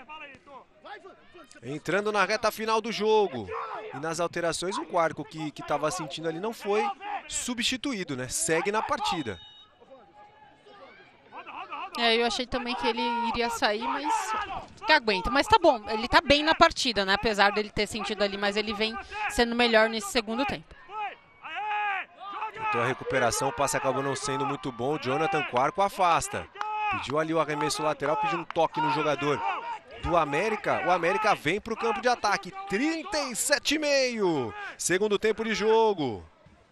Entrando na reta final do jogo. E nas alterações, o Quarco que estava sentindo ali não foi substituído, né? Segue na partida. Eu achei também que ele iria sair, mas que aguenta. Mas tá bom, ele tá bem na partida, né? Apesar dele ter sentido ali, mas ele vem sendo melhor nesse segundo tempo. Tentou a recuperação, o passe acabou não sendo muito bom. O Jonathan Quarco afasta. Pediu ali o arremesso lateral, pediu um toque no jogador do América. O América vem para o campo de ataque. 37,5. Segundo tempo de jogo.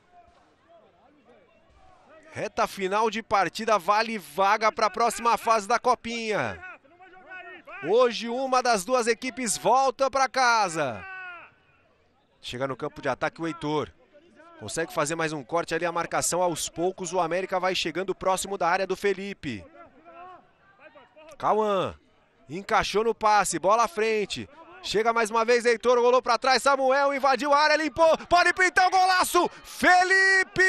Reta final de partida, vale vaga para a próxima fase da Copinha. Hoje uma das duas equipes volta para casa. Chega no campo de ataque o Heitor. Consegue fazer mais um corte ali, a marcação aos poucos. O América vai chegando próximo da área do Felipe. Cauã. Encaixou no passe, bola à frente. Chega mais uma vez, Heitor, rolou para trás, Samuel invadiu a área, limpou, pode pintar o golaço, Felipe!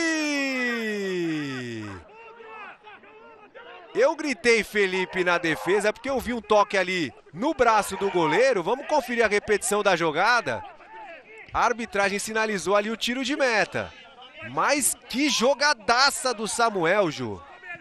Eu gritei Felipe na defesa porque eu vi um toque ali no braço do goleiro. Vamos conferir a repetição da jogada. A arbitragem sinalizou ali o tiro de meta. Mas que jogadaça do Samuel, Ju.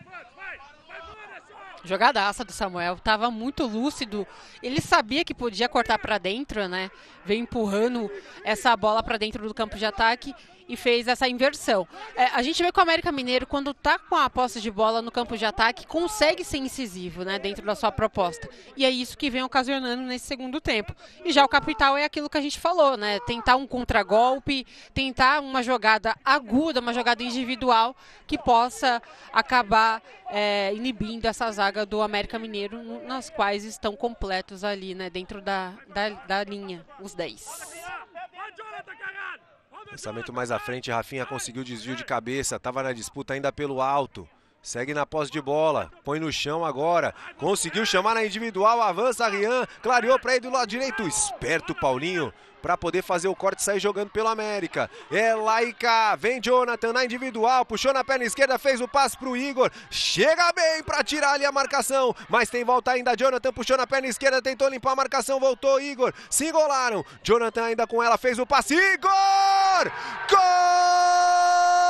Jogadaça do Samuel, tava muito lúcido, ele sabia que podia cortar para dentro, né? Veio empurrando essa bola para dentro do campo de ataque e fez essa inversão. A gente vê que o América Mineiro, quando tá com a posse de bola no campo de ataque, consegue ser incisivo, né, dentro da sua proposta. E é isso que vem ocasionando nesse segundo tempo. E já o Capital é aquilo que a gente falou, né? Tentar um contragolpe, tentar uma jogada aguda, uma jogada individual que possa acabar inibindo essa zaga do América Mineiro, nas quais estão completos ali, né, dentro da linha, os 10. Pensamento mais à frente, Rafinha conseguiu desvio de cabeça, estava na disputa ainda pelo alto. Segue na posse de bola, põe no chão agora, conseguiu chamar na individual, avança Rian, clareou para ele do lado direito, esperto Paulinho, para poder fazer o corte e sair jogando pelo América. É Laika, vem Jonathan na individual, puxou na perna esquerda, fez o passe pro Igor, chega bem para tirar ali a marcação, mas tem volta ainda, Jonathan puxou na perna esquerda, tentou limpar a marcação, voltou Igor, se engolaram, Jonathan ainda com ela, fez o passe, Igor! Gol!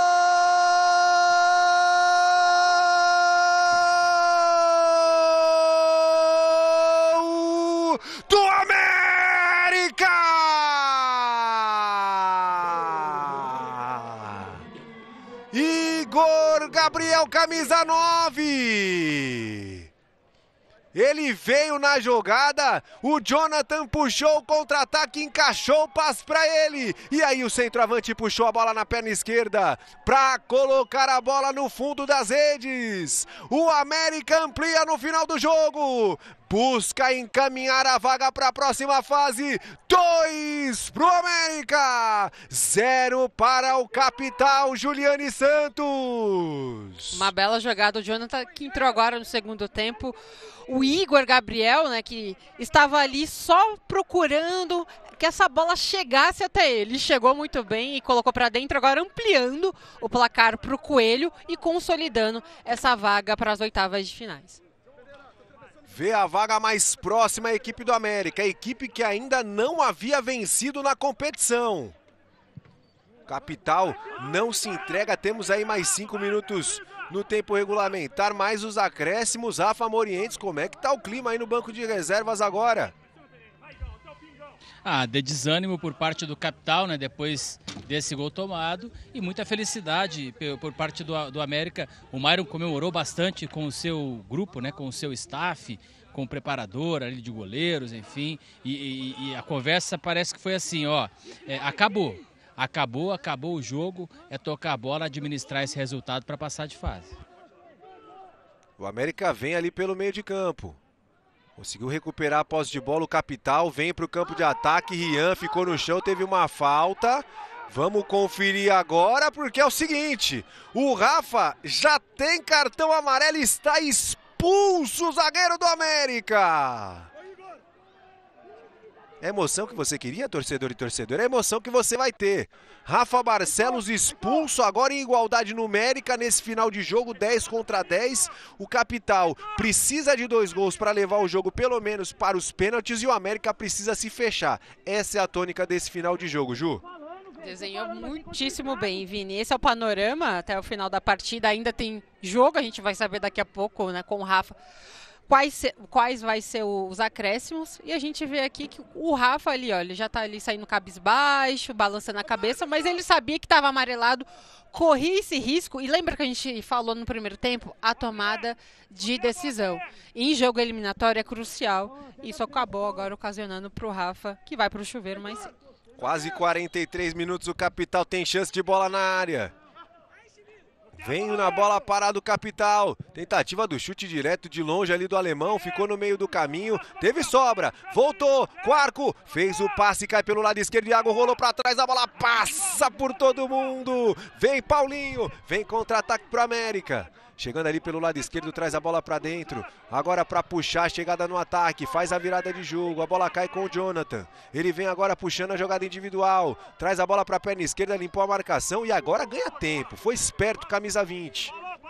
Do América! Igor Gabriel, camisa 9. Ele veio na jogada, o Jonathan puxou o contra-ataque, encaixou o passe para ele. E aí o centroavante puxou a bola na perna esquerda para colocar a bola no fundo das redes. O América amplia no final do jogo. Busca encaminhar a vaga para a próxima fase. 2 pro América, 0 para o Capital, Juliane Santos. Uma bela jogada, o Jonathan que entrou agora no segundo tempo. O Igor Gabriel, né, que estava ali só procurando que essa bola chegasse até ele. Chegou muito bem e colocou para dentro, agora ampliando o placar para o Coelho e consolidando essa vaga para as oitavas de finais. Vê a vaga mais próxima a equipe do América, a equipe que ainda não havia vencido na competição. Capital não se entrega, temos aí mais 5 minutos no tempo regulamentar, mais os acréscimos. Rafa Morientes, como é que tá o clima aí no banco de reservas agora? De desânimo por parte do Capital, né, depois desse gol tomado, e muita felicidade por parte do América. O Myron comemorou bastante com o seu grupo, né, com o seu staff, com o preparador ali de goleiros, enfim, e a conversa parece que foi assim, acabou o jogo, é tocar a bola, administrar esse resultado para passar de fase. O América vem ali pelo meio de campo. Conseguiu recuperar a posse de bola, o Capital vem para o campo de ataque, Rian ficou no chão, teve uma falta. Vamos conferir agora, porque é o seguinte, o Rafa já tem cartão amarelo e está expulso o zagueiro do América. É a emoção que você queria, torcedor e torcedora? É a emoção que você vai ter. Rafa Barcelos expulso agora em igualdade numérica nesse final de jogo, 10 contra 10. O Capital precisa de 2 gols para levar o jogo pelo menos para os pênaltis e o América precisa se fechar. Essa é a tônica desse final de jogo, Ju. Desenhou muitíssimo bem, Vini. Esse é o panorama até o final da partida. Ainda tem jogo, a gente vai saber daqui a pouco, né, com o Rafa, quais vai ser os acréscimos, e a gente vê aqui que o Rafa ali, ó, ele já tá ali saindo cabisbaixo, balançando a cabeça, mas ele sabia que estava amarelado, corria esse risco, e lembra que a gente falou no primeiro tempo? A tomada de decisão em jogo eliminatório é crucial, isso acabou agora ocasionando pro Rafa, que vai pro chuveiro mais cedo. Quase 43 minutos, o Capital tem chance de bola na área. Vem na bola parada o Capital. Tentativa do chute direto de longe ali do alemão. Ficou no meio do caminho. Teve sobra. Voltou. Quarco. Fez o passe. Cai pelo lado esquerdo. Iago rolou para trás. A bola passa por todo mundo. Vem Paulinho. Vem contra-ataque pro América. Chegando ali pelo lado esquerdo, traz a bola para dentro. Agora para puxar, chegada no ataque. Faz a virada de jogo. A bola cai com o Jonathan. Ele vem agora puxando a jogada individual. Traz a bola para a perna esquerda, limpou a marcação e agora ganha tempo. Foi esperto, camisa 20.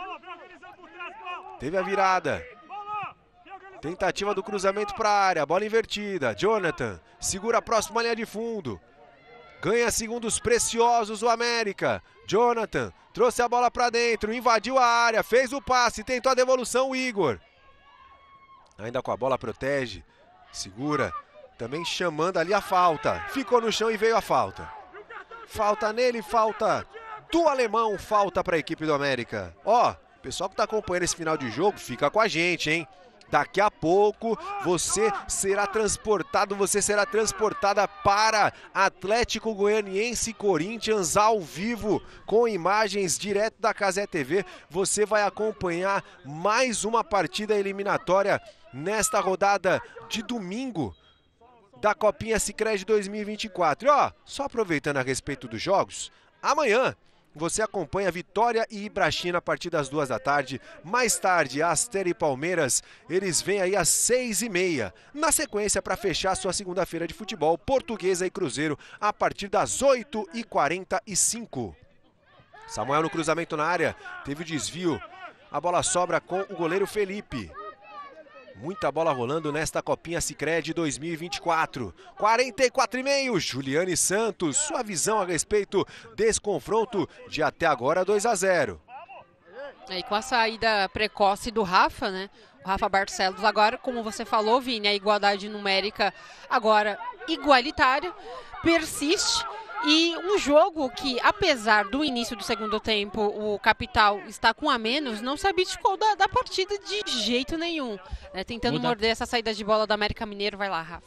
Teve a virada. Tentativa do cruzamento para a área. Bola invertida. Jonathan segura a próxima linha de fundo. Ganha segundos preciosos o América. Jonathan trouxe a bola para dentro, invadiu a área, fez o passe, tentou a devolução o Igor. Ainda com a bola, protege, segura, também chamando ali a falta. Ficou no chão e veio a falta. Falta nele, falta do alemão, falta para a equipe do América. Ó, pessoal que está acompanhando esse final de jogo, fica com a gente, hein? Daqui a pouco você será transportado, você será transportada para Atlético Goianiense e Corinthians ao vivo, com imagens direto da Cazé TV. Você vai acompanhar mais uma partida eliminatória nesta rodada de domingo da Copinha Sicredi 2024. E ó, só aproveitando a respeito dos jogos, amanhã você acompanha Vitória e Ibrachina a partir das 2 da tarde. Mais tarde, Aster e Palmeiras, eles vêm aí às 6h30. Na sequência, para fechar sua segunda-feira de futebol, Portuguesa e Cruzeiro a partir das 8h45. Samuel no cruzamento na área, teve o desvio. A bola sobra com o goleiro Felipe. Muita bola rolando nesta Copinha Sicredi 2024. 44,5, Juliane Santos. Sua visão a respeito desse confronto de até agora 2-0. E com a saída precoce do Rafa, né? O Rafa Barcelos agora, como você falou, Vini, a igualdade numérica agora igualitária, persiste. E um jogo que, apesar do início do segundo tempo, o Capital está com a menos, não se abdicou da partida de jeito nenhum. Né? Tentando morder essa saída de bola do América Mineiro. Vai lá, Rafa.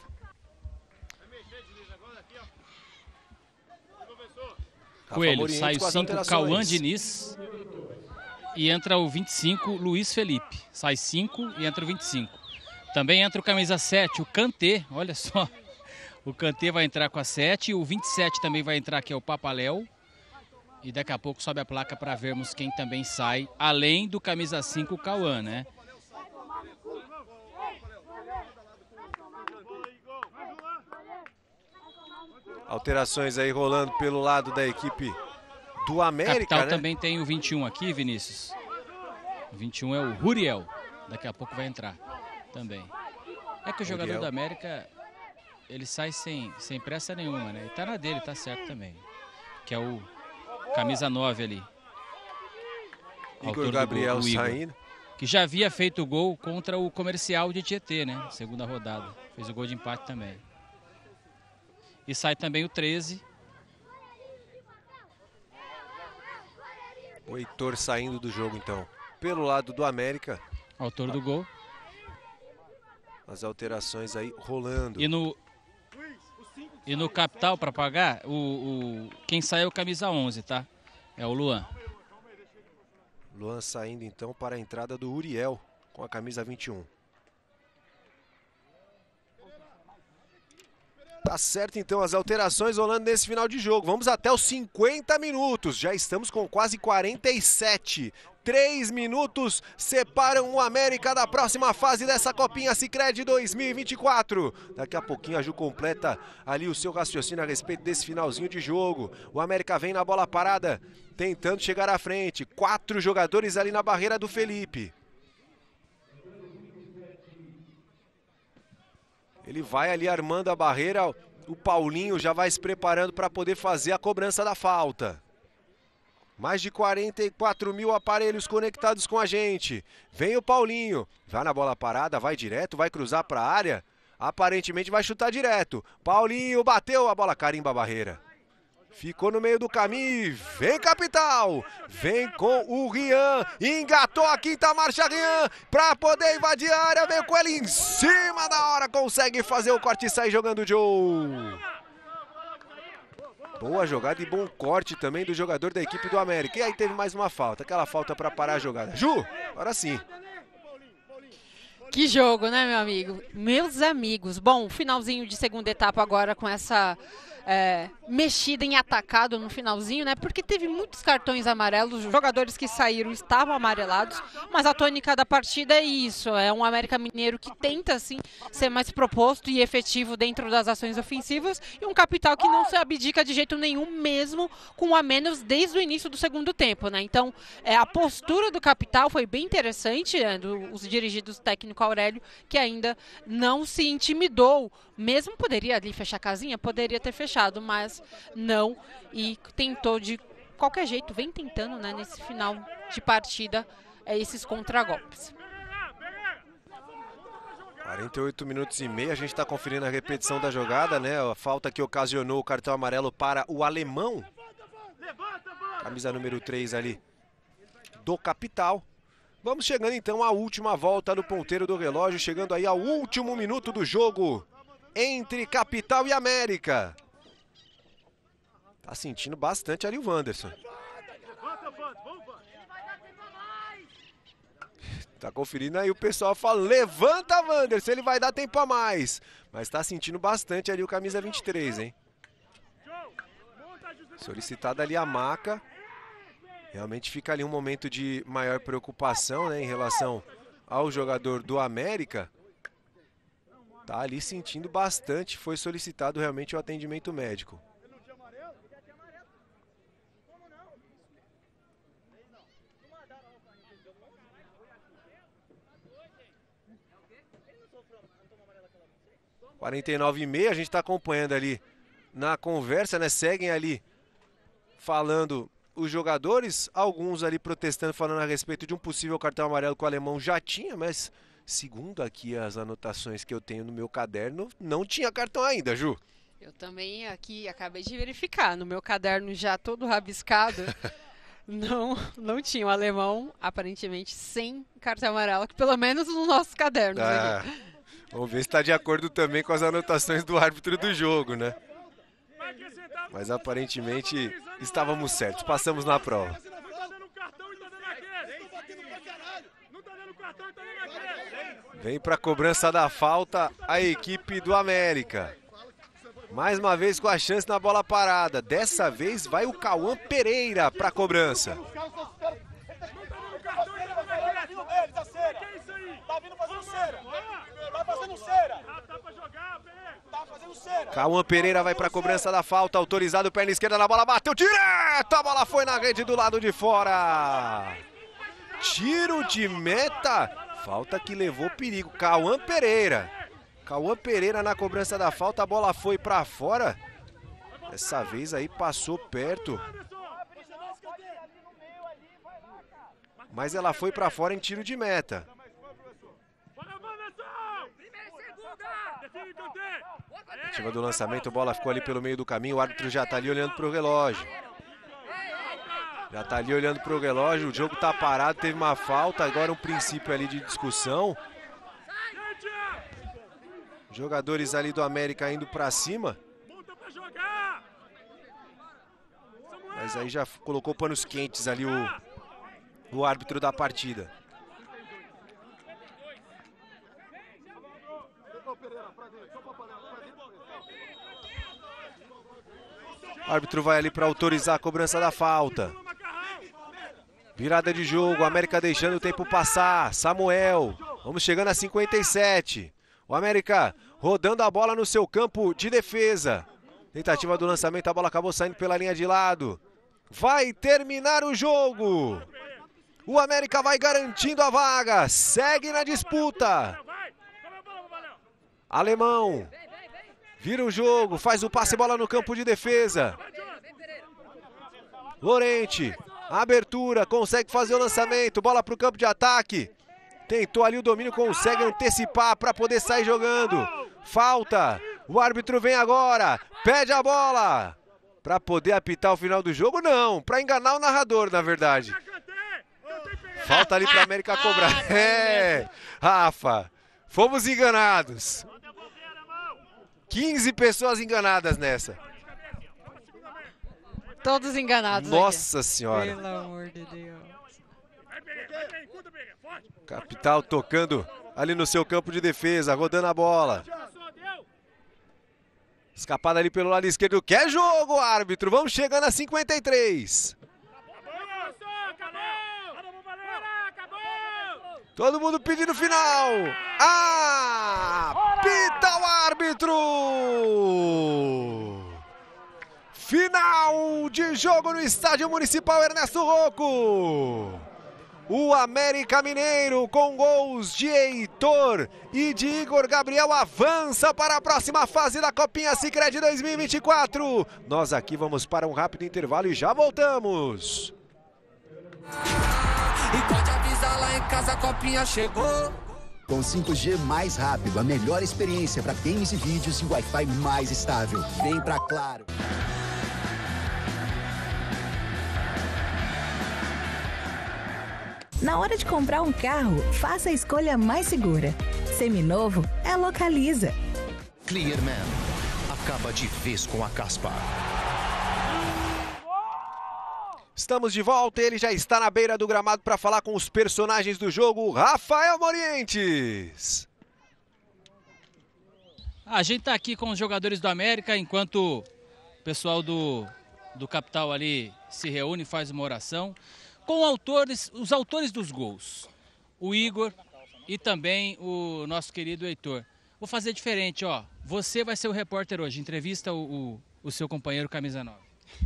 Coelho, sai o 5, Cauã Diniz. E entra o 25, Luiz Felipe. Sai 5 e entra o 25. Também entra o camisa 7, o Kanté. Olha só. O Kanté vai entrar com a 7, o 27 também vai entrar, que é o Papaléu. E daqui a pouco sobe a placa para vermos quem também sai, além do camisa 5, o Cauã, né? Alterações aí rolando pelo lado da equipe do América, Capital, né? Também tem o 21 aqui, Vinícius. O 21 é o Ruriel. Daqui a pouco vai entrar também. É que o jogador do América... ele sai sem pressa nenhuma, né? E tá na dele, tá certo também. Que é o camisa 9 ali. Igor Gabriel saindo. Que já havia feito o gol contra o Comercial de Tietê, né? Segunda rodada. Fez o gol de empate também. E sai também o 13. O Heitor saindo do jogo, então. Pelo lado do América. Autor do gol. As alterações aí rolando. E no Capital, para pagar, quem sai é o camisa 11, tá? É o Luan. Luan saindo então para a entrada do Uriel com a camisa 21. Tá certo então as alterações rolando nesse final de jogo. Vamos até os 50 minutos. Já estamos com quase 47. 3 minutos separam o América da próxima fase dessa Copinha Sicredi 2024. Daqui a pouquinho a Ju completa ali o seu raciocínio a respeito desse finalzinho de jogo. O América vem na bola parada, tentando chegar à frente. 4 jogadores ali na barreira do Felipe. Ele vai ali armando a barreira. O Paulinho já vai se preparando para poder fazer a cobrança da falta. Mais de 44 mil aparelhos conectados com a gente. Vem o Paulinho. Vai na bola parada, vai direto, vai cruzar para a área. Aparentemente vai chutar direto. Paulinho bateu, a bola carimba a barreira. Ficou no meio do caminho. Vem Capital. Vem com o Rian. Engatou a quinta marcha Rian para poder invadir a área. Vem com ele em cima da hora. Consegue fazer o corte e sair jogando o Joe. Boa jogada e bom corte também do jogador da equipe do América. E aí teve mais uma falta. Aquela falta para parar a jogada. Ju, agora sim. Que jogo, né, meu amigo? Meus amigos. Bom, finalzinho de segunda etapa agora com essa mexida em atacado no finalzinho, né? Porque teve muitos cartões amarelos, os jogadores que saíram estavam amarelados, mas a tônica da partida é isso, é um América Mineiro que tenta, assim, ser mais proposto e efetivo dentro das ações ofensivas e um Capital que não se abdica de jeito nenhum, mesmo com a menos desde o início do segundo tempo, né? Então, a postura do Capital foi bem interessante, né? Os dirigidos técnico Aurélio, que ainda não se intimidou, mesmo poderia ali fechar a casinha, poderia ter fechado, fechado, mas não, e tentou de qualquer jeito, vem tentando, né, nesse final de partida, esses contragolpes. 48 minutos e meio, a gente está conferindo a repetição da jogada, né? A falta que ocasionou o cartão amarelo para o alemão. Camisa número 3 ali do Capital. Vamos chegando então à última volta no ponteiro do relógio, chegando aí ao último minuto do jogo entre Capital e América. Tá sentindo bastante ali o Wanderson. Tá conferindo aí o pessoal fala, levanta Wanderson, ele vai dar tempo a mais. Mas tá sentindo bastante ali o camisa 23, hein? Solicitada ali a maca. Realmente fica ali um momento de maior preocupação, né, em relação ao jogador do América. Tá ali sentindo bastante, foi solicitado realmente o atendimento médico. (49:30), a gente está acompanhando ali na conversa, né? Seguem ali falando os jogadores, alguns ali protestando, falando a respeito de um possível cartão amarelo que o alemão já tinha, mas segundo aqui as anotações que eu tenho no meu caderno, não tinha cartão ainda, Ju. Eu também aqui acabei de verificar, no meu caderno já todo rabiscado, não tinha o alemão, aparentemente sem cartão amarelo, que pelo menos no nosso caderno. Vamos ver se está de acordo também com as anotações do árbitro do jogo, né? Mas aparentemente estávamos certos, passamos na prova. Vem para a cobrança da falta a equipe do América. Mais uma vez com a chance na bola parada. Dessa vez vai o Cauã Pereira para a cobrança. Cauã Pereira vai para a cobrança da falta, autorizado, perna esquerda na bola, bateu direto, a bola foi na rede do lado de fora. Tiro de meta, falta que levou perigo. Cauã Pereira na cobrança da falta, a bola foi para fora. Dessa vez aí passou perto. Mas ela foi para fora em tiro de meta. Ativa do lançamento, a bola ficou ali pelo meio do caminho, o árbitro já está ali olhando para o relógio. O jogo está parado, teve uma falta, agora um princípio ali de discussão. Jogadores ali do América indo para cima. Mas aí já colocou panos quentes ali o árbitro da partida. O árbitro vai ali para autorizar a cobrança da falta. Virada de jogo, América deixando o tempo passar. Samuel, vamos chegando a 57. O América rodando a bola no seu campo de defesa. Tentativa do lançamento, a bola acabou saindo pela linha de lado. Vai terminar o jogo. O América vai garantindo a vaga. Segue na disputa. Alemão. Vira o jogo, faz o passe, bola no campo de defesa. Lorente, abertura, consegue fazer o lançamento, bola para o campo de ataque. Tentou ali o domínio, consegue antecipar para poder sair jogando. Falta, o árbitro vem agora, pede a bola. Para poder apitar o final do jogo, não, para enganar o narrador, na verdade. Falta ali para a América cobrar. Rafa, fomos enganados. 15 pessoas enganadas nessa. Todos enganados. Nossa senhora. Pelo amor de Deus. Capital tocando ali no seu campo de defesa, rodando a bola. Escapada ali pelo lado esquerdo. Quer jogo, árbitro. Vamos chegando a 53. Todo mundo pedindo final. Apita o árbitro. Final de jogo no Estádio Municipal Ernesto Rocco. O América Mineiro, com gols de Heitor e de Igor Gabriel, avança para a próxima fase da Copinha Sicredi 2024. Nós aqui vamos para um rápido intervalo e já voltamos. E pode avisar lá em casa, a Copinha chegou. Com 5G mais rápido, a melhor experiência para games e vídeos e Wi-Fi mais estável. Vem pra Claro. Na hora de comprar um carro, faça a escolha mais segura. Seminovo é Localiza. Clearman acaba de vez com a caspa. Estamos de volta, ele já está na beira do gramado para falar com os personagens do jogo, Rafael Morientes. A gente está aqui com os jogadores do América, enquanto o pessoal do Capital ali se reúne e faz uma oração, com os autores dos gols, o Igor e também o nosso querido Heitor. Vou fazer diferente, ó. Você vai ser o repórter hoje, entrevista o seu companheiro camisa 9.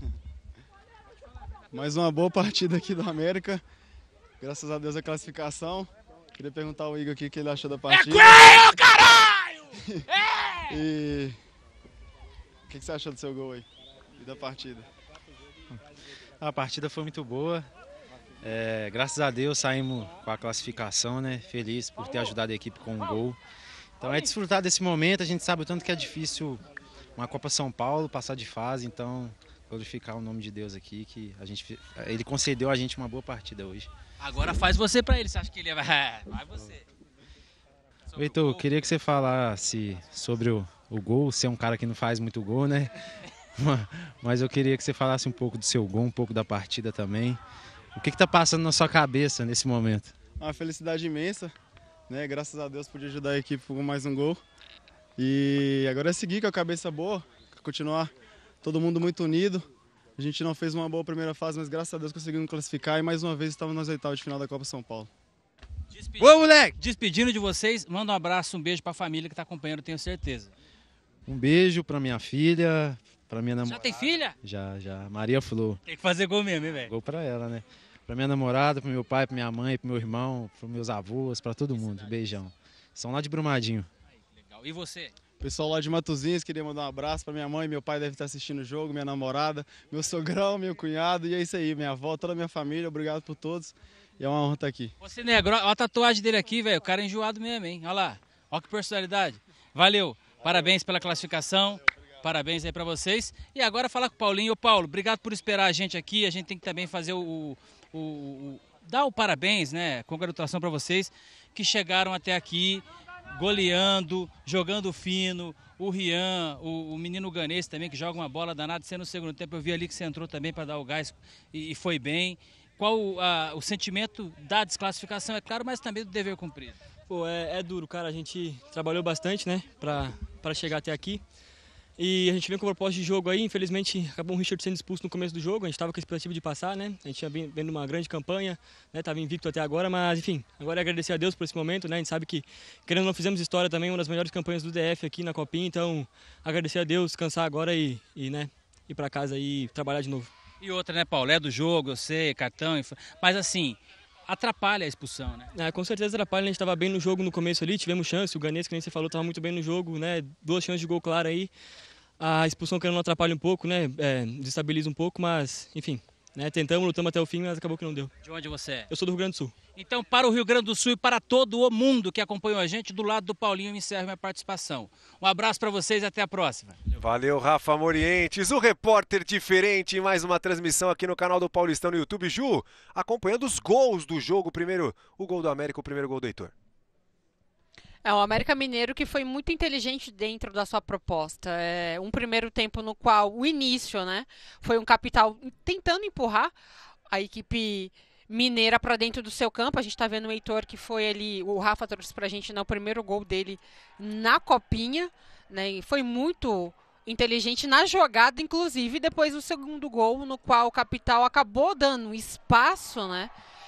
Mais uma boa partida aqui do América, graças a Deus a classificação. Queria perguntar ao Igor aqui o que ele achou da partida. É Coelho, caralho! É! E o que você achou do seu gol aí e da partida? A partida foi muito boa. Graças a Deus saímos com a classificação, né? Feliz por ter ajudado a equipe com um gol. Então é desfrutar desse momento. A gente sabe o tanto que é difícil uma Copa São Paulo passar de fase. Então glorificar o nome de Deus aqui, que ele concedeu a gente uma boa partida hoje. Agora faz você pra ele. Você acha que ele ia... Vai você. Heitor, eu queria que você falasse sobre o gol. Você é um cara que não faz muito gol, né? Mas eu queria que você falasse um pouco do seu gol, um pouco da partida também. O que está passando na sua cabeça nesse momento? Uma felicidade imensa, né? Graças a Deus pude ajudar a equipe com mais um gol. E agora é seguir com a cabeça boa, continuar todo mundo muito unido. A gente não fez uma boa primeira fase, mas graças a Deus conseguimos classificar e mais uma vez estamos nas oitavas de final da Copa São Paulo. Ô, moleque! Despedindo de vocês, manda um abraço, um beijo para a família que está acompanhando, tenho certeza. Um beijo para minha filha, para minha namorada. Já tem filha? Já. Maria Flor. Tem que fazer gol mesmo, hein, velho? Gol para ela, né? Para minha namorada, para meu pai, para minha mãe, para meu irmão, para meus avós, para todo mundo. Beijão. São lá de Brumadinho. Legal. E você? Pessoal lá de Matozinhos, queria mandar um abraço para minha mãe, meu pai deve estar assistindo o jogo, minha namorada, meu sogrão, meu cunhado, e é isso aí, minha avó, toda a minha família, obrigado por todos. E é uma honra estar aqui. Você negro, olha a tatuagem dele aqui, velho. O cara é enjoado mesmo, hein? Olha lá. Olha que personalidade. Valeu. Parabéns pela classificação. Parabéns aí pra vocês. E agora falar com o Paulinho. Ô, Paulo, obrigado por esperar a gente aqui. A gente tem que também fazer dar o parabéns, né? Congratulação pra vocês que chegaram até aqui, goleando, jogando fino. O Rian, o menino ganense também, que joga uma bola danada. Você no segundo tempo, eu vi ali que você entrou também para dar o gás e foi bem. Qual o sentimento da desclassificação, é claro, mas também do dever cumprido? Pô, é duro, cara. A gente trabalhou bastante, né, para chegar até aqui. E a gente vem com proposta de jogo aí. Infelizmente, acabou o Richard sendo expulso no começo do jogo. A gente estava com a expectativa de passar, né? A gente tinha vendo uma grande campanha, né? Tava invicto até agora, mas enfim, agora é agradecer a Deus por esse momento, né? A gente sabe que, querendo ou não, fizemos história também, uma das melhores campanhas do DF aqui na Copinha. Então, agradecer a Deus, descansar agora e né, ir para casa e trabalhar de novo. E outra, né, Paulo? É do jogo, eu sei, cartão, mas assim, atrapalha a expulsão, né? Com certeza atrapalha, a gente estava bem no jogo no começo ali, tivemos chance, o Ganês, que nem você falou, estava muito bem no jogo, né? 2 chances de gol claro aí. A expulsão que não atrapalha um pouco, né? Desestabiliza um pouco, mas enfim, né? Tentamos, lutamos até o fim, mas acabou que não deu. De onde você é? Eu sou do Rio Grande do Sul. Então, para o Rio Grande do Sul e para todo o mundo que acompanhou a gente, do lado do Paulinho, eu encerro minha participação. Um abraço para vocês e até a próxima. Valeu, Rafa Morientes, o repórter diferente em mais uma transmissão aqui no canal do Paulistão no YouTube. Ju, acompanhando os gols do jogo, primeiro o gol do América, o primeiro gol do Heitor. É o América Mineiro que foi muito inteligente dentro da sua proposta. Um primeiro tempo no qual o início, né, foi um Capital tentando empurrar a equipe mineira para dentro do seu campo. A gente está vendo o Heitor, que foi ali, o Rafa trouxe para a gente, né, o primeiro gol dele na Copinha, né, e foi muito inteligente na jogada, inclusive depois o segundo gol, no qual o Capital acabou dando espaço, né,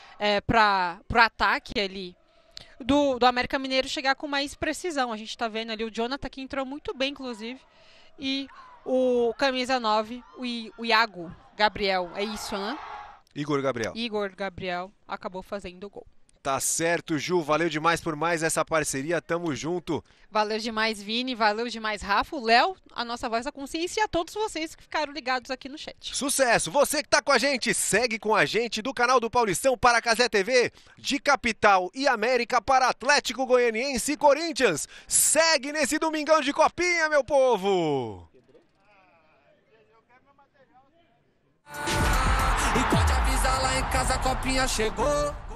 para o ataque ali do América Mineiro chegar com mais precisão. A gente está vendo ali o Jonathan, que entrou muito bem, inclusive, e o camisa 9, o Iago Gabriel, é isso, né? Igor Gabriel acabou fazendo o gol. Tá certo, Ju. Valeu demais por mais essa parceria. Tamo junto. Valeu demais, Vini. Valeu demais, Rafa. O Léo, a nossa voz da consciência, e a todos vocês que ficaram ligados aqui no chat. Sucesso! Você que tá com a gente, segue com a gente do canal do Paulistão para a Cazé TV, de Capital e América para Atlético Goianiense e Corinthians. Segue nesse domingão de copinha, meu povo! E pode avisar lá em casa, a copinha chegou.